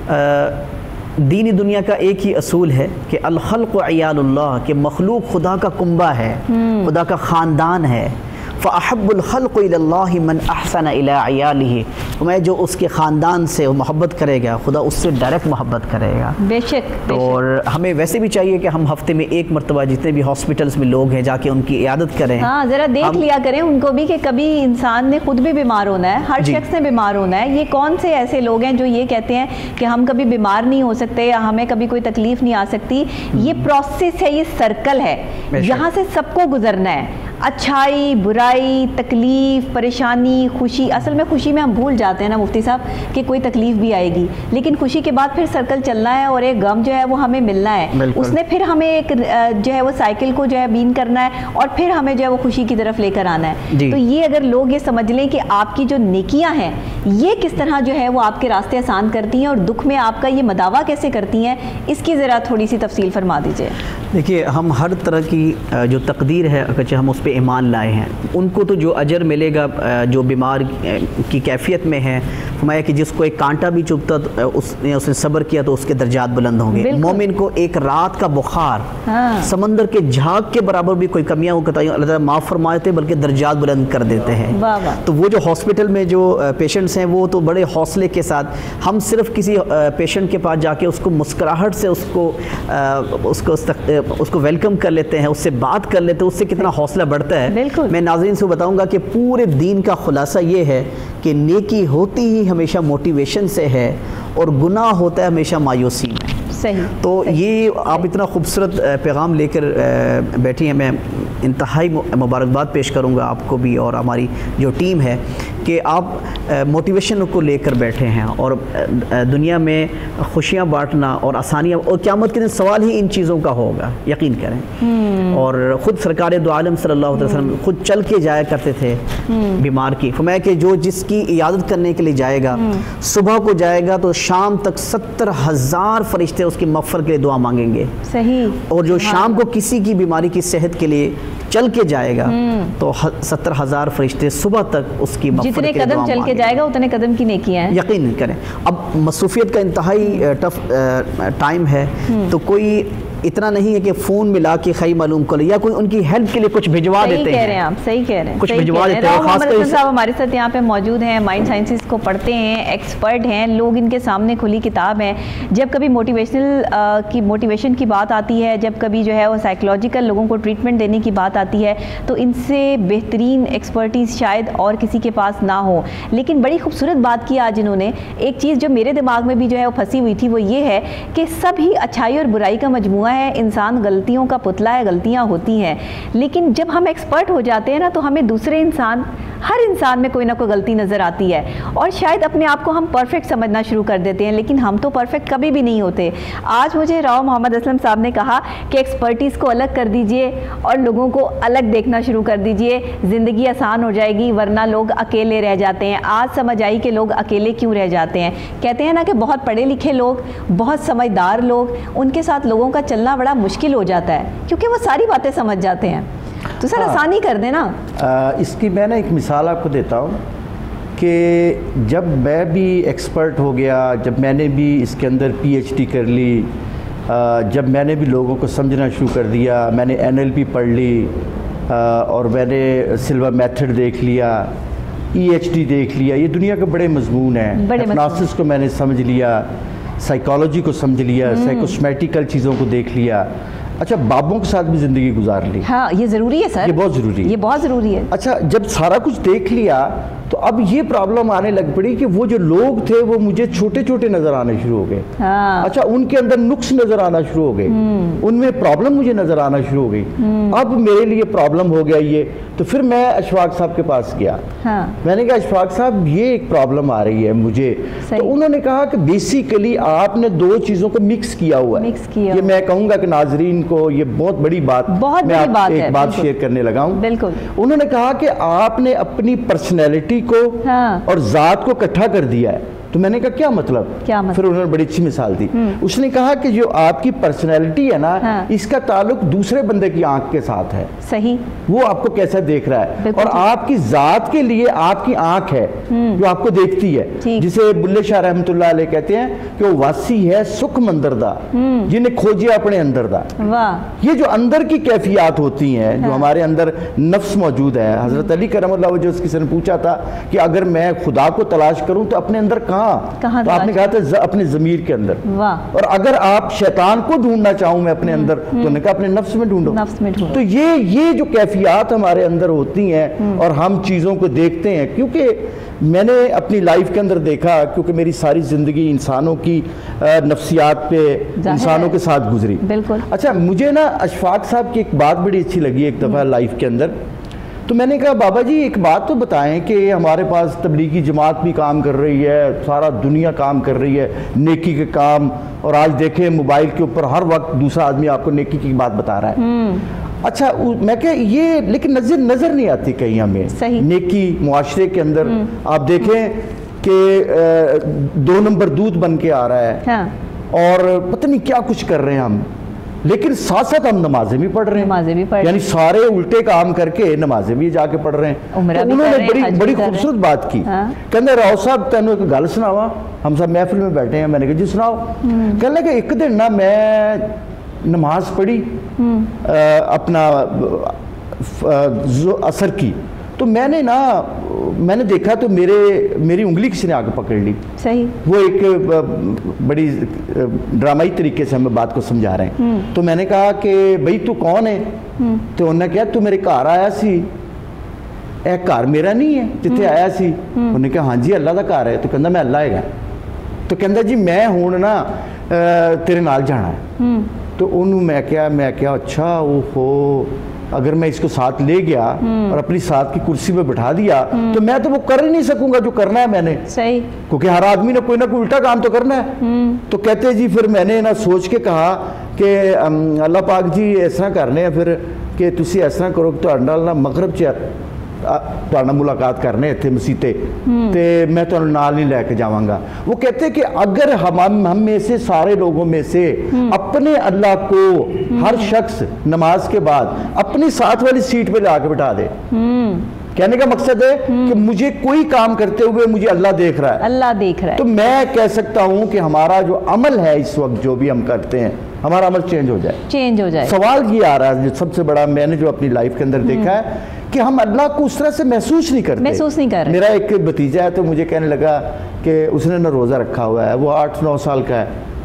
دینی دنیا کا ایک ہی اصول ہے کہ الخلق عیال اللہ، کہ مخلوق خدا کا کنبہ ہے، خدا کا خاندان ہے. فَأَحَبُّ الْخَلْقُ إِلَى اللَّهِ مَنْ أَحْسَنَ إِلَىٰ عِيَالِهِ، میں جو اس کے خاندان سے محبت کرے گا خدا اس سے ڈائریکٹ محبت کرے گا. بے شک. اور ہمیں ویسے بھی چاہیے کہ ہم ہفتے میں ایک مرتبہ جتنے بھی ہاسپٹلس میں لوگ ہیں جا کے ان کی عیادت کریں. ہاں، ذرا دیکھ لیا کریں ان کو بھی کہ کبھی انسان نے خود بھی بیمار ہونا ہے، ہر شخص نے بیمار ہونا ہے. یہ کون سے ایسے لوگ ہیں جو یہ کہتے ہیں کہ ہم کبھی بیمار نہیں ہو سکتے یا ہمیں کبھی کوئی تکلیف نہیں آ سکتی؟ یہ پروسیس ہے، یہ سرکل ہے، یہاں سے سب کو گزرنا ہے. اچھائی، برائی، تکلیف، پریشانی، خوشی. اصل میں خوشی میں ہم بھول جاتے ہیں نا مفتی صاحب کہ کوئی تکلیف بھی آئے گی، لیکن خوشی کے بعد پھر سرکل چلنا ہے اور ایک غم جو ہے وہ ہمیں ملنا ہے. اس نے پھر ہمیں ایک جو ہے وہ سائیکل کو جو ہے بین کرنا ہے اور پھر ہمیں جو ہے وہ خوشی کی طرف لے کر آنا ہے. تو یہ اگر لوگ یہ سمجھ لیں کہ آپ کی جو نیکیاں ہیں یہ کس طرح جو ہے وہ آپ کے راستے آسان کرتی ہیں اور دکھ میں آپ کا یہ مداوع کیسے کرتی ہیں، اس کی ذرا تھوڑی سی تفصیل فرما دیجیے. دیکھیے، ہم ہر طرح کی جو تقدیر ہے اگرچہ ہم اس پہ ایمان لائے ہیں، ان کو تو جو اجر ملے گا جو بیمار کی کیفیت میں ہے، فرمایا کہ جس کو ایک کانٹا بھی چبھتا اس نے اس نے صبر کیا تو اس کے درجات بلند ہوں گے. مومن کو ایک رات کا بخار، سمندر کے جھاگ کے برابر بھی کوئی کمیاں ہو کتائیوں اللہ تعالیٰ معاف فرما دیتے بلکہ درجات بلند کر دیتے ہیں. تو وہ جو ہاسپٹل میں جو پیشنٹس ہیں وہ تو بڑے حوصلے کے ساتھ، ہم صرف کسی پیشنٹ کے پاس جا کے اس کو مسکراہٹ سے اس کو اس کو اس کو ویلکم کر لیتے ہیں، اس سے بات کر لیتے ہیں، اس سے کتنا حوصلہ بڑھتا ہے. میں ناظرین سے بتاؤں گا کہ پورے دین کا خلاصہ یہ ہے کہ نیکی ہوتی ہی ہمیشہ موٹیویشن سے ہے اور گناہ ہوتا ہے ہمیشہ مایوسی میں. صحیح. تو یہ آپ اتنا خوبصورت پیغام لے کر بیٹھی ہیں، میں انتہائی مبارکباد پیش کروں گا آپ کو بھی اور ہماری جو ٹیم ہے کہ آپ موٹیویشن کو لے کر بیٹھے ہیں اور دنیا میں خوشیاں بانٹنا اور آسانیاں، اور قیامت کے دن سوال ہی ان چیزوں کا ہوگا، یقین کریں. اور خود سرکار دو عالم صلی اللہ علیہ وسلم خود چل کے جایا کرتے تھے بیمار کی. فرمایا کہ جو جس کی عیادت کرنے کے لیے جائے گا، صبح کو جائے گا تو شام تک ستر ہزار فرشتے اس کی مغفرت کے لیے دعا مانگیں گے. صحیح. اور جو شام کو کسی کی بیماری کی صحت کے لیے چل کے جائے گا تو ستر ہزار فرشتے صبح تک اس کی مغفرت کے لیے دعا مانگیں گے. جتنے قدم چل کے جائے گا اتنے قدم کی نیکیاں ہیں. یقین کریں. اب مصروفیت کا انتہائی ٹف ٹائم ہے تو کوئی اتنا نہیں ہے کہ فون ملا کے خی معلوم کر یا کوئی ان کی ہیلپ کے لیے کچھ بھجوا دیتے ہیں. صحیح کہہ رہے ہیں آپ, صحیح کہہ رہے ہیں, کچھ بھجوا دیتے ہیں. محمد اسلم صاحب ہمارے ساتھ یہاں پہ موجود ہیں, مائنڈ سائنسز کو پڑھتے ہیں, ایکسپرٹ ہیں, لوگ ان کے سامنے کھلی کتاب ہیں. جب کبھی موٹیویشنل کی موٹیویشن کی بات آتی ہے, جب کبھی جو ہے وہ سائیکولوجیکل لوگوں کو ٹریٹمنٹ دینے کی بات آتی ہے, تو ان سے بہترین ایکسپرٹیز شاید اور کسی کے پاس نہ ہو. لیکن بڑی خوبصورت بات کی آج انہوں نے. ایک چیز جو میرے دماغ میں بھی جو ہے وہ پھنسی ہوئی تھی وہ یہ ہے کہ سب ہی اچھائی اور برائی کا مجموعہ ہے, انسان غلطیوں کا پتلا ہے, غلطیاں ہوتی ہیں. لیکن جب ہم ایکسپرٹ ہو جاتے ہیں نا تو ہمیں دوسرے انسان, ہر انسان میں کوئی نہ کوئی غلطی نظر آتی ہے, اور شاید اپنے آپ کو ہم پرفیکٹ سمجھنا شروع کر دیتے ہیں, لیکن ہم تو پرفیکٹ کبھی بھی نہیں ہوتے. آج مجھے راؤ محمد اسلم صاحب نے کہا کہ ایکسپرٹیز کو الگ کر دیجئے اور لوگوں کو الگ دیکھنا شروع کر دیجئے, زندگی آسان ہو جائے گی, ورنہ لوگ اکیلے رہ جاتے ہیں. آج سمجھ آئی کہ لوگ اکیلے کیوں رہ جاتے ہیں. کہتے ہیں نا کہ بہت پڑھے لکھے لوگ, بہت سمجھدار لوگ, ان کے ساتھ لوگوں کا چلنا بڑا مشکل ہو جاتا ہے کیونکہ وہ ساری باتیں سمجھ جاتے ہیں. تو سر آسانی کر دیں نا. اس کی میں نے ایک مثال آپ کو دیتا ہوں کہ جب میں بھی ایکسپرٹ ہو گیا, جب میں نے بھی اس کے اندر پی ایچ ڈی کر لی, جب میں نے بھی لوگوں کو سمجھنا شروع کر دیا, میں نے این ایل پی پڑھ لی اور میں نے سلوا میتھڈ دیکھ لیا, ای ایچ ڈی دیکھ لیا, یہ دنیا کے بڑے مضمون ہیں. ہپنوسس کو میں نے سمجھ لیا, سائیکالوجی کو سمجھ لیا, سائیکوسمیٹیکل چیزوں کو دیکھ لیا. اچھا, بابوں کے ساتھ بھی زندگی گزار لی. ہاں یہ ضروری ہے سر, یہ بہت ضروری ہے, یہ بہت ضروری ہے. اچھا, جب سارا کچھ دیکھ لیا تو اب یہ پرابلم آنے لگ پڑی کہ وہ جو لوگ تھے وہ مجھے چھوٹے چھوٹے نظر آنے شروع ہو گئے. اچھا, ان کے اندر نقص نظر آنا شروع ہو گئے, ان میں پرابلم مجھے نظر آنا شروع ہو گئی. اب میرے لیے پرابلم ہو گیا یہ. تو پھر میں اشفاق صاحب کے پاس گیا, میں نے کہا اشفاق صاحب یہ ایک پرابلم آ رہی ہے مجھے. تو انہوں نے کہا کہ بیسیکلی آپ نے دو چیزوں کو مکس کیا ہوا ہے. یہ میں کہوں گا کہ ناظرین کو یہ بہت بڑی بات, میں آپ ایک بات شیئر کرنے لگا ہوں. بالکل. انہوں نے کہا کہ آپ نے اپنی پرسنالٹی کو اور ذات کو اکٹھا کر دیا ہے. تو میں نے کہا کیا مطلب؟ کیا مطلب؟ پھر انہوں نے بڑی اچھی مثال دی. اس نے کہا کہ جو آپ کی پرسنالٹی ہے نا, اس کا تعلق دوسرے بندے کی آنکھ کے ساتھ ہے. صحیح. وہ آپ کو کیسا دیکھ رہا ہے, اور آپ کی ذات کے لیے آپ کی آنکھ ہے جو آپ کو دیکھتی ہے, جسے بلے شاہ رحمۃ اللہ علیہ کہتے ہیں کہ وہ واسی ہے سکھ مندر دا جنہیں کھوجے اپنے اندر دا. یہ جو اندر کی کیفیات ہوتی ہیں, جو ہمارے اندر نفس موجود ہے. حضرت علی کرم اللہ وجہ سے کسی نے پوچھا تھا کہ اگر میں خدا کو تلاش کروں تو اپنے اندر کہاں؟ تو آپ نے کہا تھا اپنے ضمیر کے اندر. اور اگر آپ شیطان کو ڈھونڈنا چاہوں میں اپنے اندر, تو انہوں نے کہا اپنے نفس میں ڈھونڈو. تو یہ یہ جو کیفیات ہمارے اندر ہوتی ہیں اور ہم چیزوں کو دیکھتے ہیں, کیونکہ میں نے اپنی لائف کے اندر دیکھا, کیونکہ میری ساری زندگی انسانوں کی نفسیات پہ, انسانوں کے ساتھ گزری. بالکل. اچھا, مجھے نا اشفاق صاحب کی ایک بات بڑی اچھی لگی ایک دفعہ لائف کے اندر. تو میں نے کہا بابا جی ایک بات تو بتائیں کہ ہمارے پاس تبلیغی جماعت بھی کام کر رہی ہے, سارا دنیا کام کر رہی ہے نیکی کے کام, اور آج دیکھیں موبائل کے اوپر ہر وقت دوسرا آدمی آپ کو نیکی کی بات بتا رہا ہے. اچھا, میں کہ یہ لیکن نظر نظر نہیں آتی کہیں ہمیں نیکی معاشرے کے اندر. آپ دیکھیں کہ دو نمبر دودھ بن کے آ رہا ہے اور پتہ نہیں کیا کچھ کر رہے ہیں ہم, لیکن ساتھ ساتھ ہم نمازیں بھی پڑھ رہے ہیں, یعنی سارے الٹے کام کر کے نمازیں بھی جا کے پڑھ رہے ہیں. تو انہوں نے بڑی بڑی خوبصورت بات کی. کہنے راؤ صاحب تینوں ایک گل سناوا, ہم سب محفل میں بیٹھے ہیں. میں نے کہا جی سناؤ. کہنے کہ ایک دن نا میں نماز پڑھی اپنا عصر کی, تو میں نے نا میں نے دیکھا تو میرے میری انگلی کسی نے آگے پکڑ لی. صحیح. وہ ایک بڑی ڈرامائی طریقے سے ہمیں بات کو سمجھا رہے ہیں. تو میں نے کہا کہ بھئی تو کون ہے؟ تو انہوں نے کہا تو میرے گھر آیا سی. اے گھر میرا نہیں ہے جتنے آیا سی؟ انہوں نے کہا ہاں جی اللہ دا گھر ہے. تو کہندا میں اللہ ہے گا. تو کہندا جی میں ہوں نا تیرے نال جانا ہے. تو انہوں میں کیا میں کیا اچھا او ہو, اگر میں اس کو ساتھ لے گیا اور اپنی ساتھ کی کرسی پہ بٹھا دیا تو میں تو وہ کر ہی نہیں سکوں گا جو کرنا ہے میں نے. صحیح. کیونکہ ہر آدمی نے کوئی نہ کوئی الٹا کام تو کرنا ہے. تو کہتے جی پھر میں نے نا سوچ کے کہا کہ اللہ پاک جی اس طرح کرنے ہیں پھر کہ تسی اس طرح کرو کہ تہاڈے نال نا مغرب چ تہاڈے نال ملاقات کرنے اتنے مسیتے تے میں تہاڈے نال نہیں لے کے جاواں گا. وہ کہتے کہ اگر ہم ہم میں سے سارے لوگوں میں سے اپنے اللہ کو ہر شخص نماز کے بعد اپنی ساتھ والی سیٹ پہ لا کے بٹھا دے, کہنے کا مقصد ہے کہ مجھے کوئی کام کرتے ہوئے مجھے اللہ دیکھ رہا ہے, اللہ دیکھ رہا ہے, تو میں کہہ سکتا ہوں کہ ہمارا جو عمل ہے اس وقت جو بھی ہم کرتے ہیں ہمارا عمل چینج ہو جائے چینج ہو جائے سوال یہ آ رہا ہے جو سب سے بڑا میں نے جو اپنی لائف کے اندر دیکھا ہے کہ ہم اللہ کو اس طرح سے محسوس نہیں کرتے محسوس نہیں کر رہے. میرا ایک بھتیجا ہے تو مجھے کہنے لگا کہ اس نے نا روزہ رکھا ہوا ہے, وہ آٹھ نو سال کا ہے,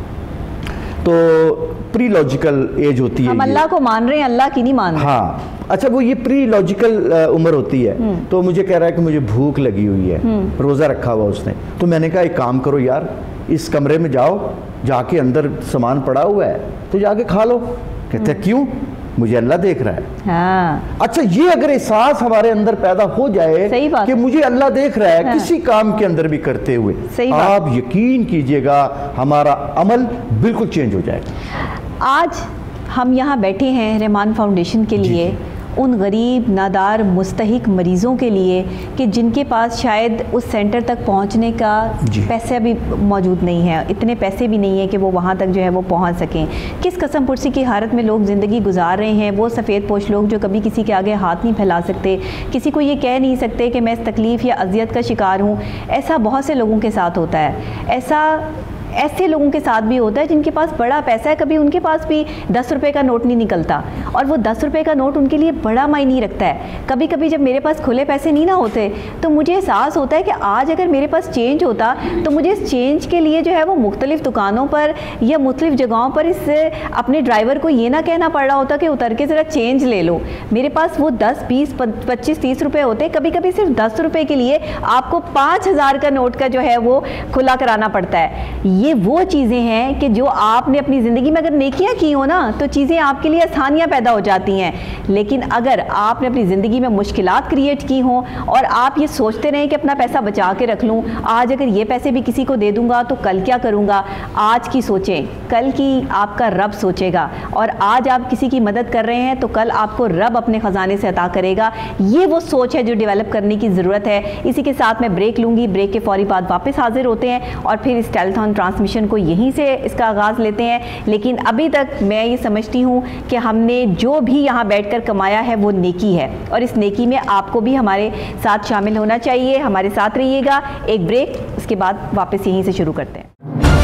تو پری لاجیکل ایج ہوتی ہے, ہم اللہ کو مان رہے ہیں اللہ کی نہیں مان رہے. ہاں اچھا وہ یہ پری لاجیکل عمر ہوتی ہے, تو مجھے کہہ رہا ہے کہ مجھے بھوک لگی ہوئی ہے, روزہ رکھا ہوا اس نے. تو میں نے کہا ایک کام کرو یار, اس کمرے میں جاؤ, جا کے اندر سامان پڑا ہوا ہے تو جا کے کھا لو. کہتے ہیں کیوں؟ مجھے اللہ دیکھ رہا ہے. ہاں. اچھا یہ اگر احساس ہمارے اندر پیدا ہو جائے کہ مجھے اللہ دیکھ رہا ہے کسی کام کے اندر بھی کرتے ہوئے, آپ یقین کیجئے گا ہمارا عمل بالکل چینج ہو جائے گا. آج ہم یہاں بیٹھے ہیں رحمان فاؤنڈیشن کے لیے ان غریب نادار مستحق مریضوں کے لیے کہ جن کے پاس شاید اس سینٹر تک پہنچنے کا پیسہ بھی موجود نہیں ہے, اتنے پیسے بھی نہیں ہیں کہ وہ وہاں تک جو ہے وہ پہنچ سکیں. کس قسم پرسی کی حالت میں لوگ زندگی گزار رہے ہیں, وہ سفید پوش لوگ جو کبھی کسی کے آگے ہاتھ نہیں پھیلا سکتے, کسی کو یہ کہہ نہیں سکتے کہ میں اس تکلیف یا اذیت کا شکار ہوں. ایسا بہت سے لوگوں کے ساتھ ہوتا ہے. ایسا ایسے لوگوں کے ساتھ بھی ہوتا ہے جن کے پاس بڑا پیسہ ہے, کبھی ان کے پاس بھی دس روپے کا نوٹ نہیں نکلتا, اور وہ دس روپے کا نوٹ ان کے لیے بڑا معنی رکھتا ہے. کبھی کبھی جب میرے پاس کھلے پیسے نہیں نہ ہوتے تو مجھے احساس ہوتا ہے کہ آج اگر میرے پاس چینج ہوتا تو مجھے اس چینج کے لیے جو ہے وہ مختلف دکانوں پر یا مختلف جگہوں پر اس اپنے ڈرائیور کو یہ نہ کہنا پڑ رہا ہوتا کہ اتر کے ذرا چینج لے لو. میرے پاس وہ دس بیس پچیس تیس روپے ہوتے, کبھی کبھی صرف دس روپے کے لیے آپ کو پانچ ہزار کا نوٹ کا جو ہے وہ کھلا کرانا پڑتا ہے. یہ وہ چیزیں ہیں کہ جو آپ نے اپنی زندگی میں اگر نیکیاں کی ہو نا تو چیزیں آپ کے لیے آسانیاں پیدا ہو جاتی ہیں. لیکن اگر آپ نے اپنی زندگی میں مشکلات کریٹ کی ہوں اور آپ یہ سوچتے رہیں کہ اپنا پیسہ بچا کے رکھ لوں, آج اگر یہ پیسے بھی کسی کو دے دوں گا تو کل کیا کروں گا, آج کی سوچیں, کل کی آپ کا رب سوچے گا. اور آج آپ کسی کی مدد کر رہے ہیں تو کل آپ کو رب اپنے خزانے سے عطا کرے گا. یہ وہ سوچ ہے جو ڈیولپ کرنے کی ضرورت ہے. اسی کے ساتھ میں بریک لوں گی, بریک کے فوری بعد واپس حاضر ہوتے ہیں اور پھر اس ٹیلیتھون ٹرانسمیشن کو یہیں سے اس کا آغاز لیتے ہیں. لیکن ابھی تک میں یہ سمجھتی ہوں کہ ہم نے جو بھی یہاں بیٹھ کر کمایا ہے وہ نیکی ہے, اور اس نیکی میں آپ کو بھی ہمارے ساتھ شامل ہونا چاہیے. ہمارے ساتھ رہیے گا. ایک بریک, اس کے بعد واپس یہیں سے شروع کرتے ہیں.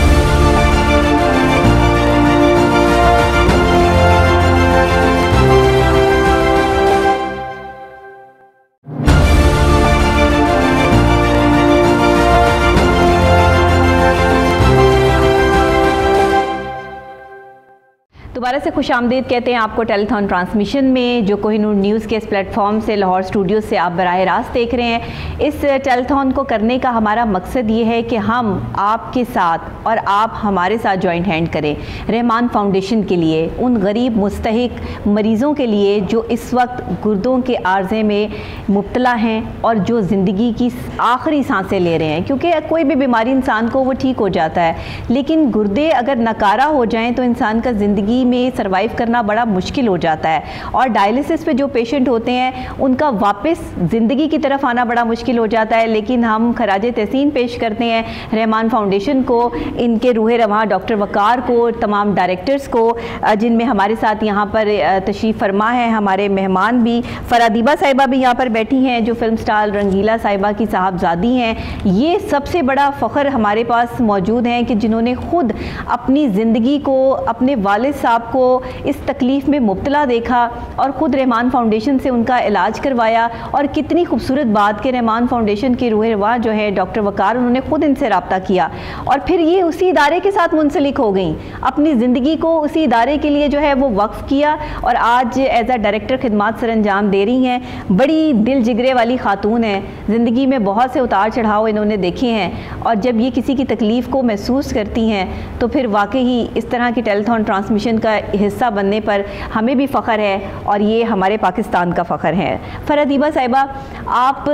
دوبارہ سے خوش آمدید کہتے ہیں آپ کو ٹیلیتھون ٹرانسمیشن میں, جو کوہ نور نیوز کے اس پلیٹ فارم سے لاہور اسٹوڈیو سے آپ براہ راست دیکھ رہے ہیں. اس ٹیلیتھون کو کرنے کا ہمارا مقصد یہ ہے کہ ہم آپ کے ساتھ اور آپ ہمارے ساتھ جوائنٹ ہینڈ کریں رحمان فاؤنڈیشن کے لیے, ان غریب مستحق مریضوں کے لیے جو اس وقت گردوں کے عارضے میں مبتلا ہیں اور جو زندگی کی آخری سانسیں لے رہے ہیں. کیونکہ کوئی بھی بیماری انسان کو وہ ٹھیک ہو جاتا ہے, لیکن گردے اگر ناکارہ ہو جائیں تو انسان کا زندگی میں سروائیو کرنا بڑا مشکل ہو جاتا ہے. اور ڈائلسس پہ جو پیشنٹ ہوتے ہیں ان کا واپس زندگی کی طرف آنا بڑا مشکل ہو جاتا ہے. لیکن ہم خراج تحسین پیش کرتے ہیں رحمان فاؤنڈیشن کو, ان کے روح رواں ڈاکٹر وقار کو, تمام ڈائریکٹرز کو, جن میں ہمارے ساتھ یہاں پر تشریف فرما ہے ہمارے مہمان بھی. فرادیبہ صاحبہ بھی یہاں پر بیٹھی ہیں جو فلم سٹار رنگیلا صاحبہ کی صاحبزادی ہیں. یہ سب سے بڑا فخر ہمارے پاس موجود ہیں کہ جنہوں نے خود اپنی زندگی کو, اپنے والد صاحب کو اس تکلیف میں مبتلا دیکھا اور خود رحمان فاؤنڈیشن سے ان کا علاج کروایا. اور کتنی خوبصورت بات کہ رحمان فاؤنڈیشن کے روح رواں جو ہے ڈاکٹر وقار, انہوں نے خود ان سے رابطہ کیا اور پھر یہ اسی ادارے کے ساتھ منسلک ہو گئیں, اپنی زندگی کو اسی ادارے کے لیے جو ہے وہ وقف کیا اور آج ایز اے ڈائریکٹر خدمات سر انجام دے رہی ہیں. بڑی دل جگرے والی خاتون ہیں, زندگی میں بہت سے اتار چڑھاؤ انہوں نے دیکھے ہیں, اور جب یہ کسی کی تکلیف کو محسوس کرتی ہیں تو پھر واقعی اس طرح کی ٹیلیتھون ٹرانسمیشن کا حصہ بننے پر ہمیں بھی فخر ہے اور یہ ہمارے پاکستان کا فخر ہے. فرادیبہ صاحبہ, آپ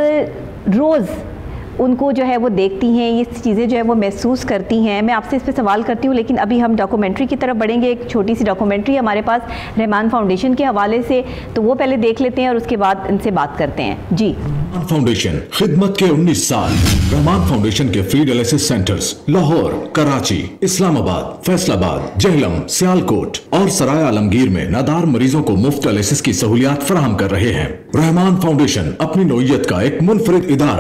روز ان کو جو ہے وہ دیکھتی ہیں, یہ چیزیں جو ہے وہ محسوس کرتی ہیں. میں آپ سے اس پہ سوال کرتی ہوں, لیکن ابھی ہم ڈاکومنٹری کی طرف بڑھیں گے. ایک چھوٹی سی ڈاکومنٹری ہمارے پاس رحمان فاؤنڈیشن کے حوالے سے, تو وہ پہلے دیکھ لیتے ہیں اور اس کے بعد ان سے بات کرتے ہیں. جی. رحمان فاؤنڈیشن خدمت کے انیس سال. رحمان فاؤنڈیشن کے free dialysis centres Lahore, Karachi, Islamabad, Faisal آباد, جہلم, سیالکوٹ اور سرائے عالمگیر میں نادار مریضوں کو مفت ڈائلسس کی سہولیات فراہم کر رہے ہیں. رحمان فاؤنڈیشن اپنی نوعیت کا ایک منفرد ادارہ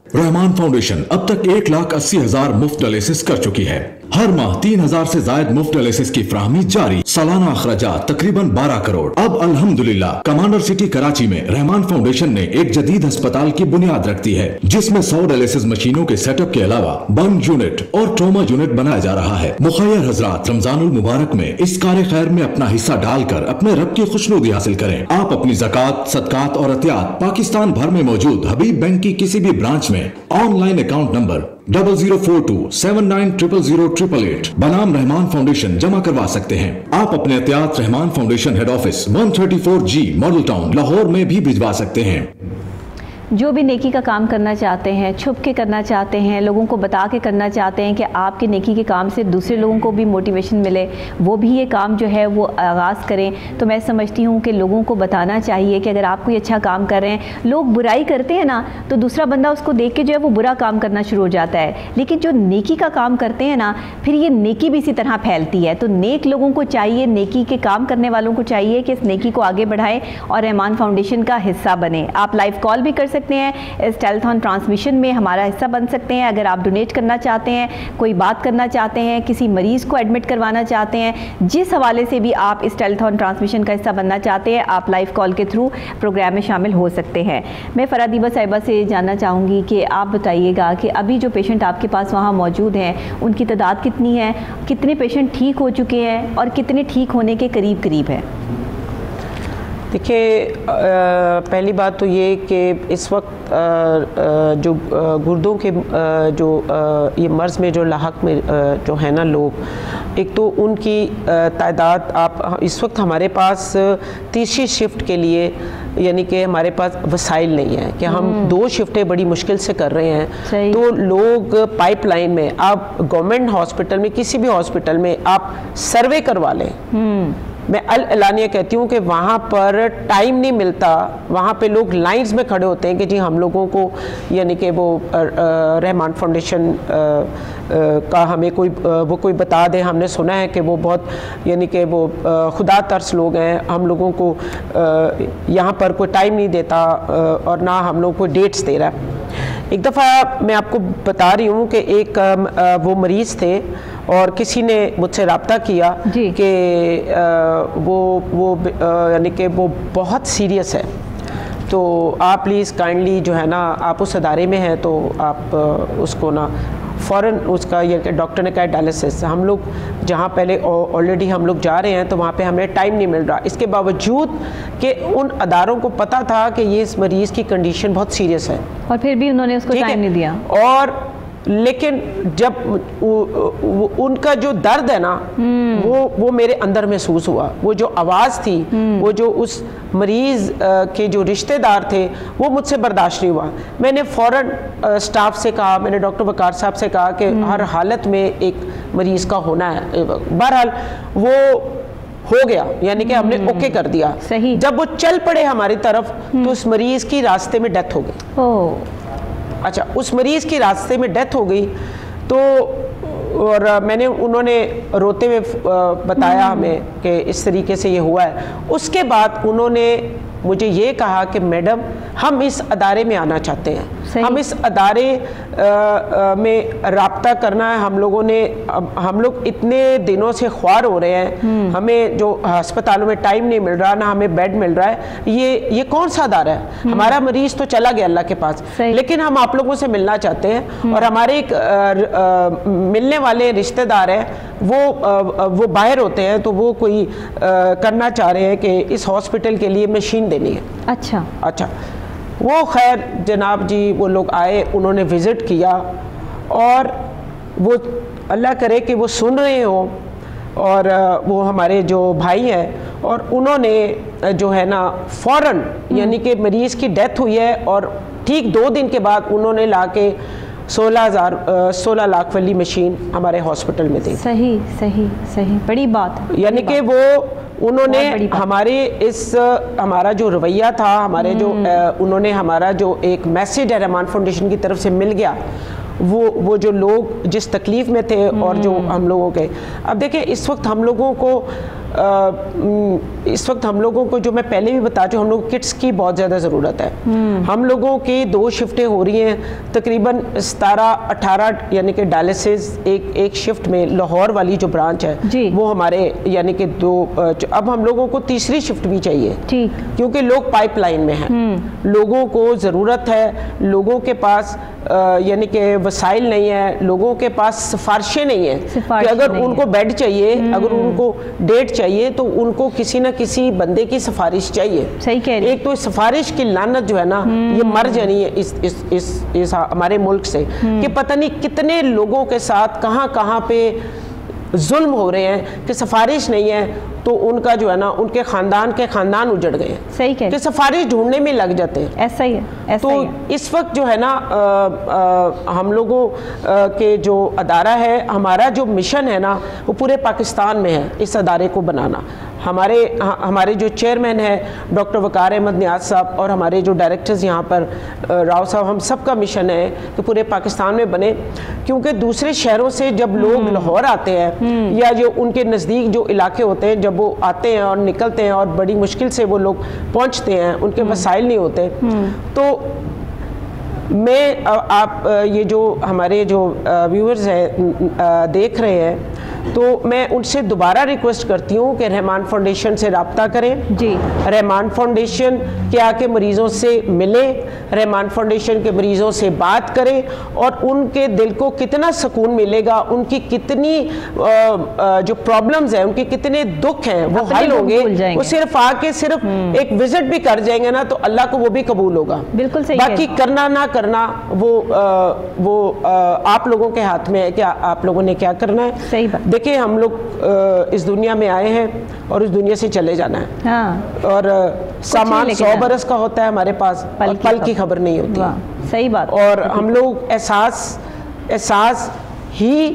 रहमान फाउंडेशन अब तक एक लाख अस्सी हजार मुफ्त डायलिसिस कर चुकी है। हर माह तीन हजार से जायद मुफ्त डायलिसिस की फराहमी जारी। सालाना अखराजात तकरीबन बारह करोड़। अब अल्हम्दुलिल्लाह कमांडर सिटी कराची में रहमान फाउंडेशन ने एक जदीद अस्पताल की बुनियाद रख दी है, जिसमें सौ डायलिसिस मशीनों के सेटअप के अलावा बर्न यूनिट और ट्रॉमा यूनिट बनाया जा रहा है। मुखैर हजरात रमजानुल मुबारक में इस कार्य खैर में अपना हिस्सा डालकर अपने रब की खुशनुदी हासिल करें। आप अपनी ज़कात, सदकात और अतियात पाकिस्तान भर में मौजूद हबीब बैंक की किसी भी ब्रांच में online account number double zero four two seven nine triple zero triple eight बनाम रहमान फाउंडेशन जमा करवा सकते हैं। आप अपने एहतियात Rahman Foundation head office one thirty four G Model Town Lahore में भी भिजवा सकते हैं। जो भी नेकी का काम करना चाहते हैं, छुप के करना चाहते हैं, लोगों को बता के करना चाहते हैं कि आपके नेकी के काम से दूसरे लोगों को भी मोटिवेशन मिले, वो भी ये काम जो है वो आगाज़ करें। तो मैं समझती हूँ कि लोगों को बताना चाहिए कि अगर आप कोई अच्छा काम कर रहे हैं, लोग बुराई करते हैं ना तो दूसरा बंदा उसको देख के जो है वो बुरा काम करना शुरू हो जाता है, लेकिन जो नेकी का काम करते हैं ना फिर ये नेकी भी इसी तरह फैलती है। तो नेक लोगों को चाहिए, नेकी के काम करने वालों को चाहिए कि इस नेकी को आगे बढ़ाएं और रहमान फाउंडेशन का हिस्सा बने। आप लाइव कॉल भी कर सकते हैं, इस टेलीथॉन ट्रांसमिशन में हमारा हिस्सा बन सकते हैं। अगर आप डोनेट करना चाहते हैं, कोई बात करना चाहते हैं, किसी मरीज़ को एडमिट करवाना चाहते हैं, जिस हवाले से भी आप इस टेलीथॉन ट्रांसमिशन का हिस्सा बनना चाहते हैं, आप लाइव कॉल के थ्रू प्रोग्राम में शामिल हो सकते हैं। मैं फरादीबा साहिबा से जानना चाहूँगी कि आप बताइएगा कि अभी जो पेशेंट आपके पास वहाँ मौजूद हैं उनकी तादाद कितनी है, कितने पेशेंट ठीक हो चुके हैं और कितने ठीक होने के करीब करीब है? देखिए, पहली बात तो ये कि इस वक्त आ, आ, जो गुर्दों के आ, जो आ, ये मर्ज़ में जो लाहक में आ, जो है ना लोग, एक तो उनकी तादाद, आप इस वक्त हमारे पास तीसरी शिफ्ट के लिए यानी कि हमारे पास वसाइल नहीं है कि हम दो शिफ्टें बड़ी मुश्किल से कर रहे हैं। तो लोग पाइपलाइन में, आप गवर्नमेंट हॉस्पिटल में, किसी भी हॉस्पिटल में आप सर्वे करवा लें। मैं अल एलानिया कहती हूँ कि वहाँ पर टाइम नहीं मिलता, वहाँ पे लोग लाइंस में खड़े होते हैं कि जी हम लोगों को यानी कि वो आ, आ, रहमान फाउंडेशन आ, आ, का हमें कोई आ, वो कोई बता दे। हमने सुना है कि वो बहुत यानी कि वो आ, खुदा तरस लोग हैं, हम लोगों को यहाँ पर कोई टाइम नहीं देता आ, और ना हम लोग को डेट्स दे रहा है। एक दफ़ा मैं आपको बता रही हूँ कि एक आ, वो मरीज़ थे और किसी ने मुझसे रब्ता किया कि वो वो यानी कि वो बहुत सीरियस है, तो आप प्लीज़ काइंडली जो है ना, आप उस अदारे में हैं तो आप उसको ना फ़ौरन उसका ये कि डॉक्टर ने कहा डायलिसिस। हम लोग जहाँ पहले ऑलरेडी हम लोग जा रहे हैं तो वहाँ पे हमें टाइम नहीं मिल रहा, इसके बावजूद कि उन अदारों को पता था कि ये इस मरीज़ की कंडीशन बहुत सीरियस है और फिर भी उन्होंने उसको टाइम नहीं दिया। और लेकिन जब उ, उ, उनका जो दर्द है ना वो वो मेरे अंदर महसूस हुआ, वो जो आवाज़ थी, वो जो उस मरीज़ के जो रिश्तेदार थे, वो मुझसे बर्दाश्त नहीं हुआ। मैंने फ़ौरन स्टाफ से कहा, मैंने डॉक्टर वकार साहब से कहा कि हर हालत में एक मरीज़ का होना है। बहरहाल वो हो गया, यानी कि हमने ओके कर दिया। सही। जब वो चल पड़े हमारी तरफ तो उस मरीज़ की रास्ते में डेथ हो गई। ओह, अच्छा, उस मरीज़ की रास्ते में डेथ हो गई तो और मैंने उन्होंने रोते हुए बताया हमें कि इस तरीके से ये हुआ है। उसके बाद उन्होंने मुझे ये कहा कि मैडम हम इस अदारे में आना चाहते हैं, हम इस अदारे आ, आ, में राब्ता करना है। हम लोगों ने हम लोग इतने दिनों से ख्वार हो रहे हैं, हमें जो अस्पतालों में टाइम नहीं मिल रहा, ना हमें बेड मिल रहा है। ये ये कौन सा अदारा है? हमारा मरीज़ तो चला गया अल्लाह के पास, लेकिन हम आप लोगों से मिलना चाहते हैं। और हमारे एक आ, आ, मिलने वाले रिश्तेदार हैं, वो आ, वो बाहर होते हैं, तो वो कोई आ, करना चाह रहे हैं कि इस हॉस्पिटल के लिए मशीन देनी है। अच्छा अच्छा वो खैर जनाब जी वो लोग आए, उन्होंने विज़िट किया और वो अल्लाह करे कि वो सुन रहे हों, और वो हमारे जो भाई हैं, और उन्होंने जो है ना फ़ौरन, यानी कि मरीज़ की डेथ हुई है और ठीक दो दिन के बाद उन्होंने ला के सोलह हज़ार सोलह लाख वाली मशीन हमारे हॉस्पिटल में दी। सही सही सही, बड़ी बात। यानी कि वो उन्होंने हमारे इस हमारा जो रवैया था, हमारे जो उन्होंने हमारा जो एक मैसेज है रहमान फाउंडेशन की तरफ से मिल गया, वो वो जो लोग जिस तकलीफ़ में थे और जो हम लोगों के, अब देखिए इस वक्त हम लोगों को اس وقت ہم لوگوں کو جو میں پہلے بھی بتا چکا ہوں، ہم لوگ کٹس کی بہت زیادہ ضرورت ہے. ہم لوگوں کی دو شفٹیں ہو رہی ہیں تقریباً ستارہ اٹھارہ یعنی کہ ڈائلسس ایک ایک شفٹ میں. لاہور والی جو برانچ ہے وہ ہمارے یعنی کہ دو، اب ہم لوگوں کو تیسری شفٹ بھی چاہیے کیونکہ لوگ پائپ لائن میں ہیں. لوگوں کو ضرورت ہے، لوگوں کے پاس یعنی کہ وسائل نہیں ہیں، لوگوں کے پاس سفارشیں نہیں ہیں کہ اگر ان کو بیڈ چاہیے، اگر ان کو ڈیٹ چاہیے تو ان کو کسی نہ کسی بندے کی سفارش چاہیے. ایک تو سفارش کی لعنت جو ہے نا یہ مر جانی ہے اس اس اس اس ہمارے ملک سے کہ پتہ نہیں کتنے لوگوں کے ساتھ کہاں کہاں پہ ظلم ہو رہے ہیں کہ سفارش نہیں ہے تو ان کا جو ہے نا ان کے خاندان کے خاندان اجڑ گئے ہیں. صحیح کہہ کہ سفارش ڈھونڈنے میں لگ جاتے ہیں. ایسا ہی ہے. تو اس وقت جو ہے نا ہم لوگوں کے جو ادارہ ہے، ہمارا جو مشن ہے نا وہ پورے پاکستان میں ہے اس ادارے کو بنانا. ہمارے ہمارے جو چیئرمین ہیں ڈاکٹر وقار احمد نیاز صاحب اور ہمارے جو ڈائریکٹرز یہاں پر راؤ صاحب، ہم سب کا مشن ہے کہ پورے پاکستان میں بنے. کیونکہ دوسرے شہروں سے جب لوگ لاہور آتے ہیں یا جو ان کے نزدیک جو علاقے ہوتے ہیں، جب وہ آتے ہیں اور نکلتے ہیں اور بڑی مشکل سے وہ لوگ پہنچتے ہیں، ان کے وسائل نہیں ہوتے، تو میں آپ یہ جو ہمارے جو ویورز ہیں دیکھ رہے ہیں تو میں ان سے دوبارہ ریکویسٹ کرتی ہوں کہ رحمان فاؤنڈیشن سے رابطہ کریں. جی رحمان فاؤنڈیشن کے آ کے مریضوں سے ملیں، رحمان فاؤنڈیشن کے مریضوں سے بات کریں اور ان کے دل کو کتنا سکون ملے گا، ان کی کتنی جو پرابلمز ہیں، ان کے کتنے دکھ ہیں وہ حل ہوں گے. وہ صرف آ کے صرف ایک وزٹ بھی کر جائیں گے نا تو اللہ کو وہ بھی قبول ہوگا. بالکل صحیح. باقی کرنا نہ کرنا وہ وہ آپ لوگوں کے ہاتھ میں ہے کہ آپ لوگوں نے کیا کرنا ہے. صحیح بات. دیکھیں ہم لوگ اس دنیا میں آئے ہیں اور اس دنیا سے چلے جانا ہے. اور سامان سو برس کا ہوتا ہے ہمارے پاس، پل کی خبر نہیں ہوتی. صحیح بات. اور ہم لوگ احساس احساس ہی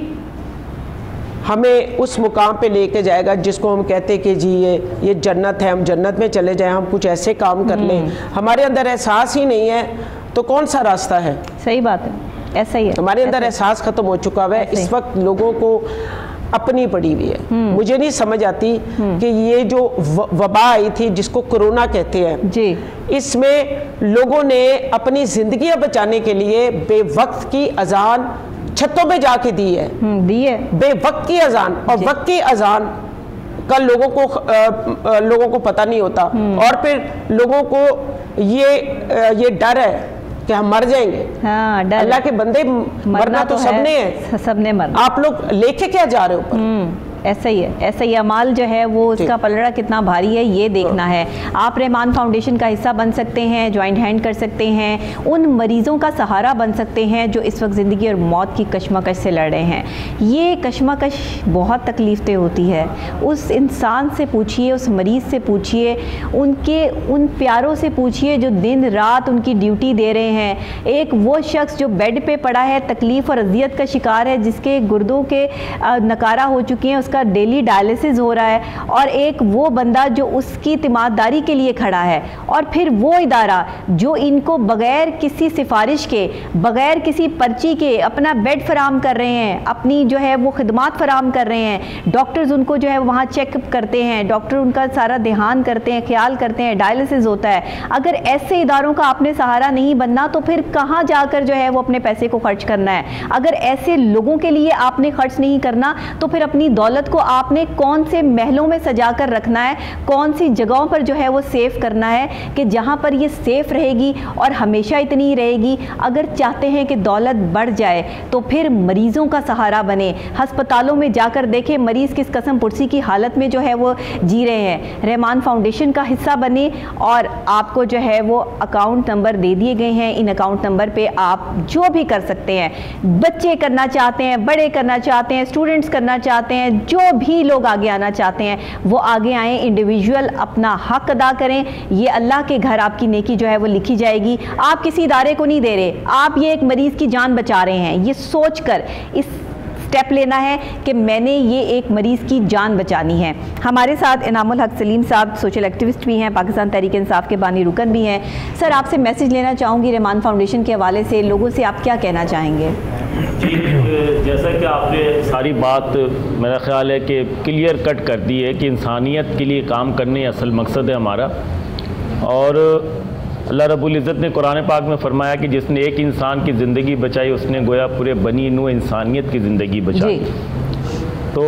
ہمیں اس مقام پہ لے کے جائے گا جس کو ہم کہتے کہ جی یہ یہ جنت ہے، ہم جنت میں چلے جائیں، ہم کچھ ایسے کام کر لیں. ہمارے اندر احساس ہی نہیں ہے تو کون سا راستہ ہے. صحیح بات ہے. ایسا ہی ہے. ہمارے اندر احساس ختم ہو چکا ہے. اس وقت لوگوں کو اپنی پڑی ہوئی ہے. مجھے نہیں سمجھ آتی کہ یہ جو وبا آئی تھی جس کو کرونا کہتے ہیں، جی اس میں لوگوں نے اپنی زندگیاں بچانے کے لیے بے وقت کی اذان چھتوں پہ جا کے دی ہے. دی ہے بے وقت کی اذان. اور وقت کی اذان کا لوگوں کو لوگوں کو پتہ نہیں ہوتا. اور پھر لوگوں کو یہ یہ ڈر ہے کہ ہم مر جائیں گے. ہاں ڈر. اللہ کے بندے مرنا تو سب نے ہے، سب نے مرنا. آپ لوگ لے کے کیا جا رہے ہو اوپر؟ ایسا ہی ہے. ایسا ہی عمال جو ہے وہ اس کا پلڑا کتنا بھاری ہے یہ دیکھنا ہے. آپ رحمان فاؤنڈیشن کا حصہ بن سکتے ہیں، جوائنٹ ہینڈ کر سکتے ہیں، ان مریضوں کا سہارا بن سکتے ہیں جو اس وقت زندگی اور موت کی کشمکش سے لڑ رہے ہیں. یہ کشمکش بہت تکلیف دہ ہوتی ہے. اس انسان سے پوچھئے، اس مریض سے پوچھئے، ان کے ان پیاروں سے پوچھئے جو دن رات ان کی ڈیوٹی دے رہے ہیں. ایک وہ شخص جو بیڈ پہ پڑا ہے، تکلیف اور اذیت کا شکار ہے، جس کے گردوں کے نکارہ ہو چکے ہیں، اس کا ڈیلی ڈائلسس ہو رہا ہے. اور ایک وہ بندہ جو اس کی تیمارداری کے لیے کھڑا ہے. اور پھر وہ ادارہ جو ان کو بغیر کسی سفارش کے، بغیر کسی پرچی کے اپنا بیڈ فراہم کر رہے ہیں، اپنی جو ہے وہ خدمات فراہم کر رہے ہیں. ڈاکٹرز ان کو جو ہے وہاں چیک اپ کرتے ہیں، ڈاکٹر ان کا سارا دھیان کرتے ہیں، خیال کرتے ہیں، ڈائلسس ہوتا ہے. اگر ایسے اداروں کا آپ نے سہارا نہیں بننا تو پھر کہاں جا کر جو ہے وہ اپنے پیسے کو خرچ کرنا ہے؟ اگر ایسے لوگوں کے لیے آپ نے خرچ نہیں کرنا تو پھر اپنی دولت کو آپ نے کون سے محلوں میں سجا کر رکھنا ہے، کون سی جگہوں پر جو ہے وہ سیف کرنا ہے کہ جہاں پر یہ سیف رہے گی اور ہمیشہ اتنی ہی رہے گی. اگر چاہتے ہیں کہ دولت بڑھ جائے تو پھر مریضوں کا سہارا بنے. ہسپتالوں میں جا کر دیکھیں مریض کس قسم پرسی کی حالت میں جو ہے وہ جی رہے ہیں. رحمان فاؤنڈیشن کا حصہ بنے اور آپ کو جو ہے وہ اکاؤنٹ نمبر دے دیے گئے ہیں. ان اکاؤنٹ نمبر پہ آپ جو بھی کر سکتے ہیں، بچے کرنا چاہتے ہیں، بڑے کرنا چاہتے ہیں، اسٹوڈنٹس کرنا چاہتے ہیں، جو بھی لوگ آگے آنا چاہتے ہیں وہ آگے آئیں. انڈیویجول اپنا حق ادا کریں. یہ اللہ کے گھر آپ کی نیکی جو ہے وہ لکھی جائے گی. آپ کسی ادارے کو نہیں دے رہے، آپ یہ ایک مریض کی جان بچا رہے ہیں. یہ سوچ کر اس سٹیپ لینا ہے کہ میں نے یہ ایک مریض کی جان بچانی ہے. ہمارے ساتھ انعام الحق سلیم صاحب سوشل ایکٹیوسٹ بھی ہیں، پاکستان تحریک انصاف کے بانی رکن بھی ہیں. سر آپ سے میسج لینا چاہوں گی رحمان فاؤنڈیشن کے حوالے سے، لوگوں سے آپ کیا کہنا چاہیں گے؟ جی جیسا کہ آپ نے ساری بات میرا خیال ہے کہ کلیئر کٹ کر دی ہے کہ انسانیت کے لیے کام کرنے اصل مقصد ہے ہمارا. اور اللہ رب العزت نے قرآن پاک میں فرمایا کہ جس نے ایک انسان کی زندگی بچائی اس نے گویا پورے بنی نوع انسانیت کی زندگی بچائی. تو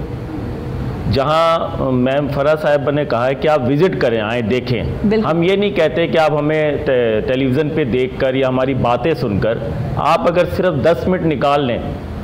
جہاں میم فرا صاحبہ نے کہا ہے کہ آپ وزٹ کریں، آئیں دیکھیں. ہم یہ نہیں کہتے کہ آپ ہمیں ٹیلی ویژن پہ دیکھ کر یا ہماری باتیں سن کر، آپ اگر صرف دس منٹ نکال لیں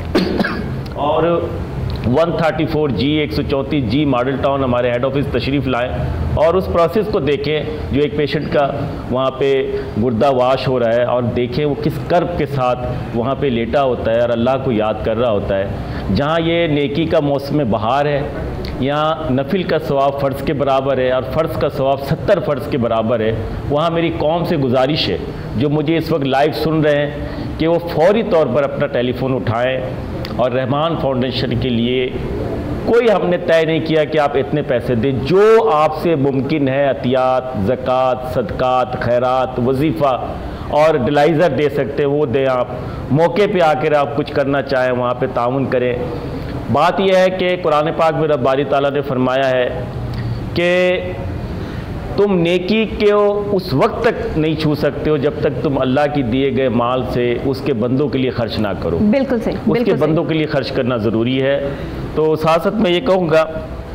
اور ون تھرٹی فور جی ایک سو چونتیس جی ماڈل ٹاؤن ہمارے ہیڈ آفس تشریف لائیں اور اس پروسیس کو دیکھیں جو ایک پیشنٹ کا وہاں پہ گردہ واش ہو رہا ہے، اور دیکھیں وہ کس کرب کے ساتھ وہاں پہ لیٹا ہوتا ہے اور اللہ کو یاد کر رہا ہوتا ہے. جہاں یہ نیکی کا موسم بہار ہے، یہاں نفل کا ثواب فرض کے برابر ہے اور فرض کا ثواب ستر فرض کے برابر ہے. وہاں میری قوم سے گزارش ہے جو مجھے اس وقت لائیو سن رہے ہیں کہ وہ فوری طور پر اپنا ٹیلی فون اٹھائیں اور رحمان فاؤنڈیشن کے لیے کوئی ہم نے طے نہیں کیا کہ آپ اتنے پیسے دیں، جو آپ سے ممکن ہے عطیات، زکوٰۃ، صدقات، خیرات، وظیفہ اور ڈلائزر دے سکتے وہ دیں. آپ موقع پہ آ کر آپ کچھ کرنا چاہیں وہاں پہ تعاون کریں. بات یہ ہے کہ قرآن پاک میں رب باری تعالیٰ نے فرمایا ہے کہ تم نیکی کے اس وقت تک نہیں چھو سکتے ہو جب تک تم اللہ کی دیے گئے مال سے اس کے بندوں کے لیے خرچ نہ کرو. بالکل صحیح، اس کے بندوں کے لیے خرچ کرنا ضروری ہے. تو ساتھ میں یہ کہوں گا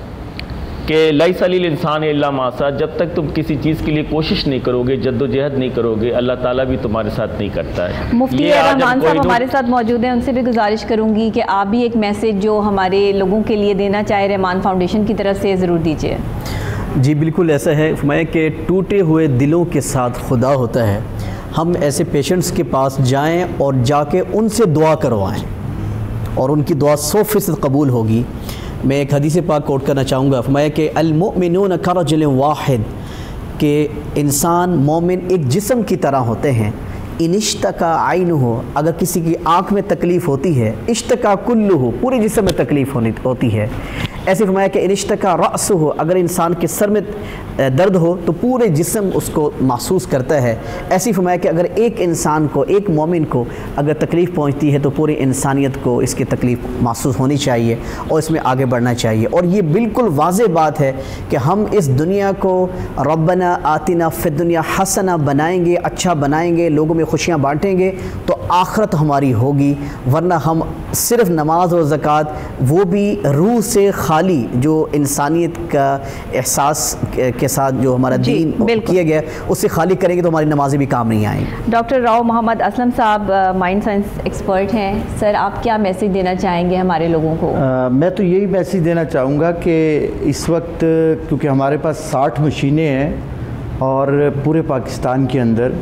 کہ لیس للانسان الا ما سعی، جب تک تم کسی چیز کے لیے کوشش نہیں کرو گے، جد و جہد نہیں کرو گے، اللہ تعالیٰ بھی تمہارے ساتھ نہیں کرتا ہے. مفتی رحمان صاحب ہمارے ساتھ موجود ہیں، ان سے بھی گزارش کروں گی کہ آپ بھی ایک میسیج جو ہمارے لوگوں کے لیے دینا چاہے رحمان فاؤنڈیشن کی طرف سے ضرور دیجیے. جی بالکل ایسا ہے، فرمایا کہ ٹوٹے ہوئے دلوں کے ساتھ خدا ہوتا ہے. ہم ایسے پیشنٹس کے پاس جائیں اور جا کے ان سے دعا کروائیں اور ان کی دعا سو فیصد قبول ہوگی. میں ایک حدیث پاک کوٹ کرنا چاہوں گا، فرمایا کہ المؤمنون کرجل واحد، کہ انسان مومن ایک جسم کی طرح ہوتے ہیں. ان اشتکا عینہ، اگر کسی کی آنکھ میں تکلیف ہوتی ہے، اشتکا کلہ، پورے جسم میں تکلیف ہوتی ہے. ایسے فرمایا کہ ان اشتکا رأسہ، اگر انسان کے سر میں درد ہو تو پورے جسم اس کو محسوس کرتا ہے. ایسی فرمایا کہ اگر ایک انسان کو، ایک مومن کو اگر تکلیف پہنچتی ہے تو پوری انسانیت کو اس کی تکلیف محسوس ہونی چاہیے اور اس میں آگے بڑھنا چاہیے. اور یہ بالکل واضح بات ہے کہ ہم اس دنیا کو ربنا آتنا فی الدنیا حسنہ بنائیں گے، اچھا بنائیں گے، لوگوں میں خوشیاں بانٹیں گے تو آخرت ہماری ہوگی. ورنہ ہم صرف نماز اور زکوٰۃ، وہ بھی روح سے خالی، جو انسانیت کا احساس کے ساتھ جو ہمارا جی دین کیا گیا اس سے خالی کریں گے تو ہماری نمازیں بھی کام نہیں آئیں. ڈاکٹر راؤ محمد اسلم صاحب مائنڈ سائنس ایکسپرٹ ہیں، سر آپ کیا میسیج دینا چاہیں گے ہمارے لوگوں کو؟ آ, میں تو یہی میسیج دینا چاہوں گا کہ اس وقت کیونکہ ہمارے پاس ساٹھ مشینیں ہیں اور پورے پاکستان کے اندر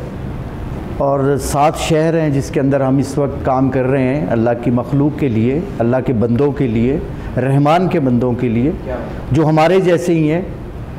اور سات شہر ہیں جس کے اندر ہم اس وقت کام کر رہے ہیں اللہ کی مخلوق کے لیے، اللہ کے بندوں کے لیے، رحمان کے بندوں کے لیے جو ہمارے جیسے ہی ہیں.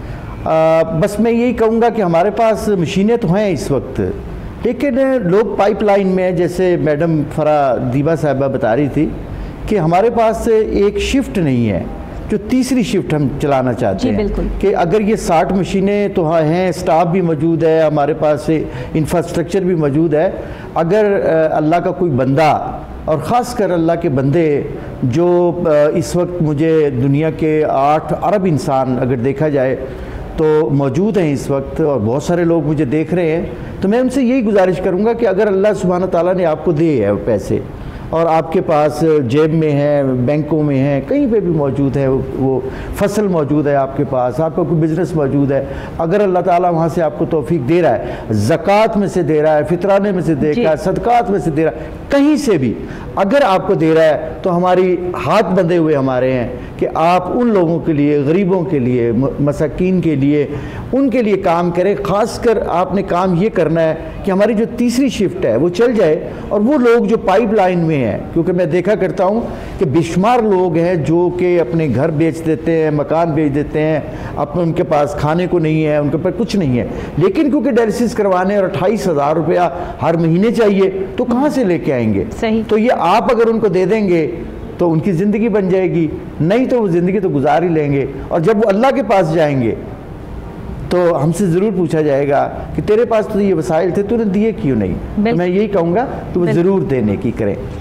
آ, بس میں یہی کہوں گا کہ ہمارے پاس مشینیں تو ہیں اس وقت، لیکن لوگ پائپ لائن میں، جیسے میڈم فرا دیبا صاحبہ بتا رہی تھی کہ ہمارے پاس ایک شفٹ نہیں ہے جو تیسری شفٹ ہم چلانا چاہتے ہیں کہ اگر یہ ساٹھ مشینیں تو ہاں ہیں، اسٹاف بھی موجود ہے، ہمارے پاس انفراسٹرکچر بھی موجود ہے. اگر اللہ کا کوئی بندہ اور خاص کر اللہ کے بندے جو اس وقت مجھے دنیا کے آٹھ ارب انسان اگر دیکھا جائے تو موجود ہیں اس وقت اور بہت سارے لوگ مجھے دیکھ رہے ہیں، تو میں ان سے یہی گزارش کروں گا کہ اگر اللہ سبحانہ تعالیٰ نے آپ کو دیے ہیں پیسے اور آپ کے پاس جیب میں ہے، بینکوں میں ہے، کہیں پہ بھی موجود ہے، وہ فصل موجود ہے آپ کے پاس، آپ کا کوئی بزنس موجود ہے، اگر اللہ تعالیٰ وہاں سے آپ کو توفیق دے رہا ہے، زکوٰۃ میں سے دے رہا ہے، فطرانے میں سے دے رہا ہے، صدقات میں سے دے رہا ہے، کہیں سے بھی اگر آپ کو دے رہا ہے تو ہماری ہاتھ بندھے ہوئے ہمارے ہیں کہ آپ ان لوگوں کے لیے، غریبوں کے لیے، مساکین کے لیے، ان کے لیے کام کریں. خاص کر آپ نے کام یہ کرنا ہے کہ ہماری جو تیسری شفٹ ہے وہ چل جائے اور وہ لوگ جو پائپ لائن میں ہیں، کیونکہ میں دیکھا کرتا ہوں کہ بے شمار لوگ ہیں جو کہ اپنے گھر بیچ دیتے ہیں، مکان بیچ دیتے ہیں، اپنے ان کے پاس کھانے کو نہیں ہے، ان کے پاس کچھ نہیں ہے، لیکن کیونکہ ڈائلسس کروانے اور اٹھائیس ہزار روپیہ ہر مہینے چاہیے تو کہاں سے لے کے آئیں گے؟ تو یہ آپ اگر ان کو دے دیں گے تو ان کی زندگی بن جائے گی، نہیں تو وہ زندگی تو گزار ہی لیں گے، اور جب وہ اللہ کے پاس جائیں گے تو ہم سے ضرور پوچھا جائے گا کہ تیرے پاس تو یہ وسائل تھے، تو نے دیے کیوں نہیں؟ تو میں یہی کہوں گا کہ وہ ضرور دینے کی کریں.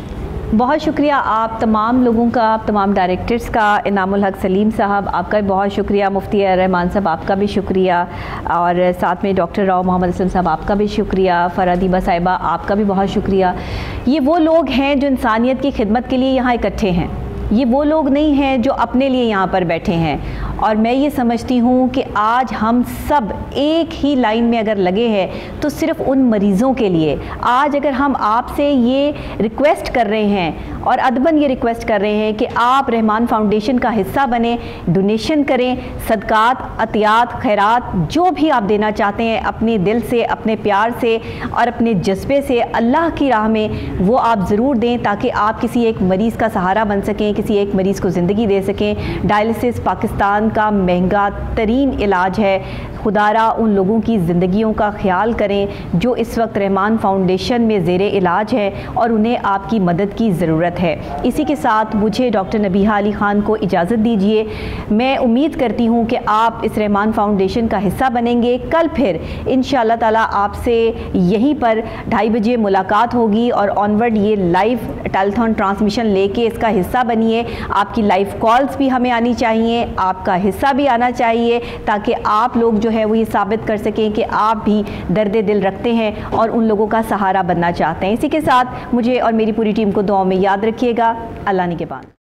بہت شکریہ آپ تمام لوگوں کا، آپ تمام ڈائریکٹرز کا، انعام الحق سلیم صاحب آپ کا بھی بہت شکریہ، مفتی رحمان صاحب آپ کا بھی شکریہ، اور ساتھ میں ڈاکٹر راؤ محمد اسلم صاحب آپ کا بھی شکریہ، فرادیبہ صاحبہ آپ کا بھی بہت شکریہ۔ یہ وہ لوگ ہیں جو انسانیت کی خدمت کے لیے یہاں اکٹھے ہیں، یہ وہ لوگ نہیں ہیں جو اپنے لیے یہاں پر بیٹھے ہیں، اور میں یہ سمجھتی ہوں کہ آج ہم سب ایک ہی لائن میں اگر لگے ہیں تو صرف ان مریضوں کے لیے۔ آج اگر ہم آپ سے یہ ریکویسٹ کر رہے ہیں اور ادباً یہ ریکویسٹ کر رہے ہیں کہ آپ رحمان فاؤنڈیشن کا حصہ بنیں، ڈونیشن کریں، صدقات، عطیات، خیرات جو بھی آپ دینا چاہتے ہیں اپنے دل سے، اپنے پیار سے اور اپنے جذبے سے اللہ کی راہ میں، وہ آپ ضرور دیں تاکہ آپ کسی ایک مریض کا سہارا بن سکیں، کسی ایک مریض کو زندگی دے سکیں۔ ڈائلسس پاکستان کا مہنگا ترین علاج ہے، خدارا ان لوگوں کی زندگیوں کا خیال کریں جو اس وقت رحمان فاؤنڈیشن میں زیر علاج ہے اور انہیں آپ کی مدد کی ضرورت ہے۔ اسی کے ساتھ مجھے ڈاکٹر نبیہہ علی خان کو اجازت دیجیے، میں امید کرتی ہوں کہ آپ اس رحمان فاؤنڈیشن کا حصہ بنیں گے۔ کل پھر انشاءاللہ تعالی آپ سے یہیں پر ڈھائی بجے ملاقات ہوگی اور آنورڈ یہ لائیو ٹیلیتھون ٹرانسمیشن لے کے اس کا حصہ بنیے۔ آپ کی لائیو کالز بھی ہمیں آنی چاہیے، آپ کا حصہ بھی آنا چاہیے تاکہ آپ لوگ جو ہے وہ یہ ثابت کر سکیں کہ آپ بھی درد دل رکھتے ہیں اور ان لوگوں کا سہارا بننا چاہتے ہیں۔ اسی کے ساتھ مجھے اور میری پوری ٹیم کو دعاؤں میں یاد رکھیے گا۔ اللہ نگہبان۔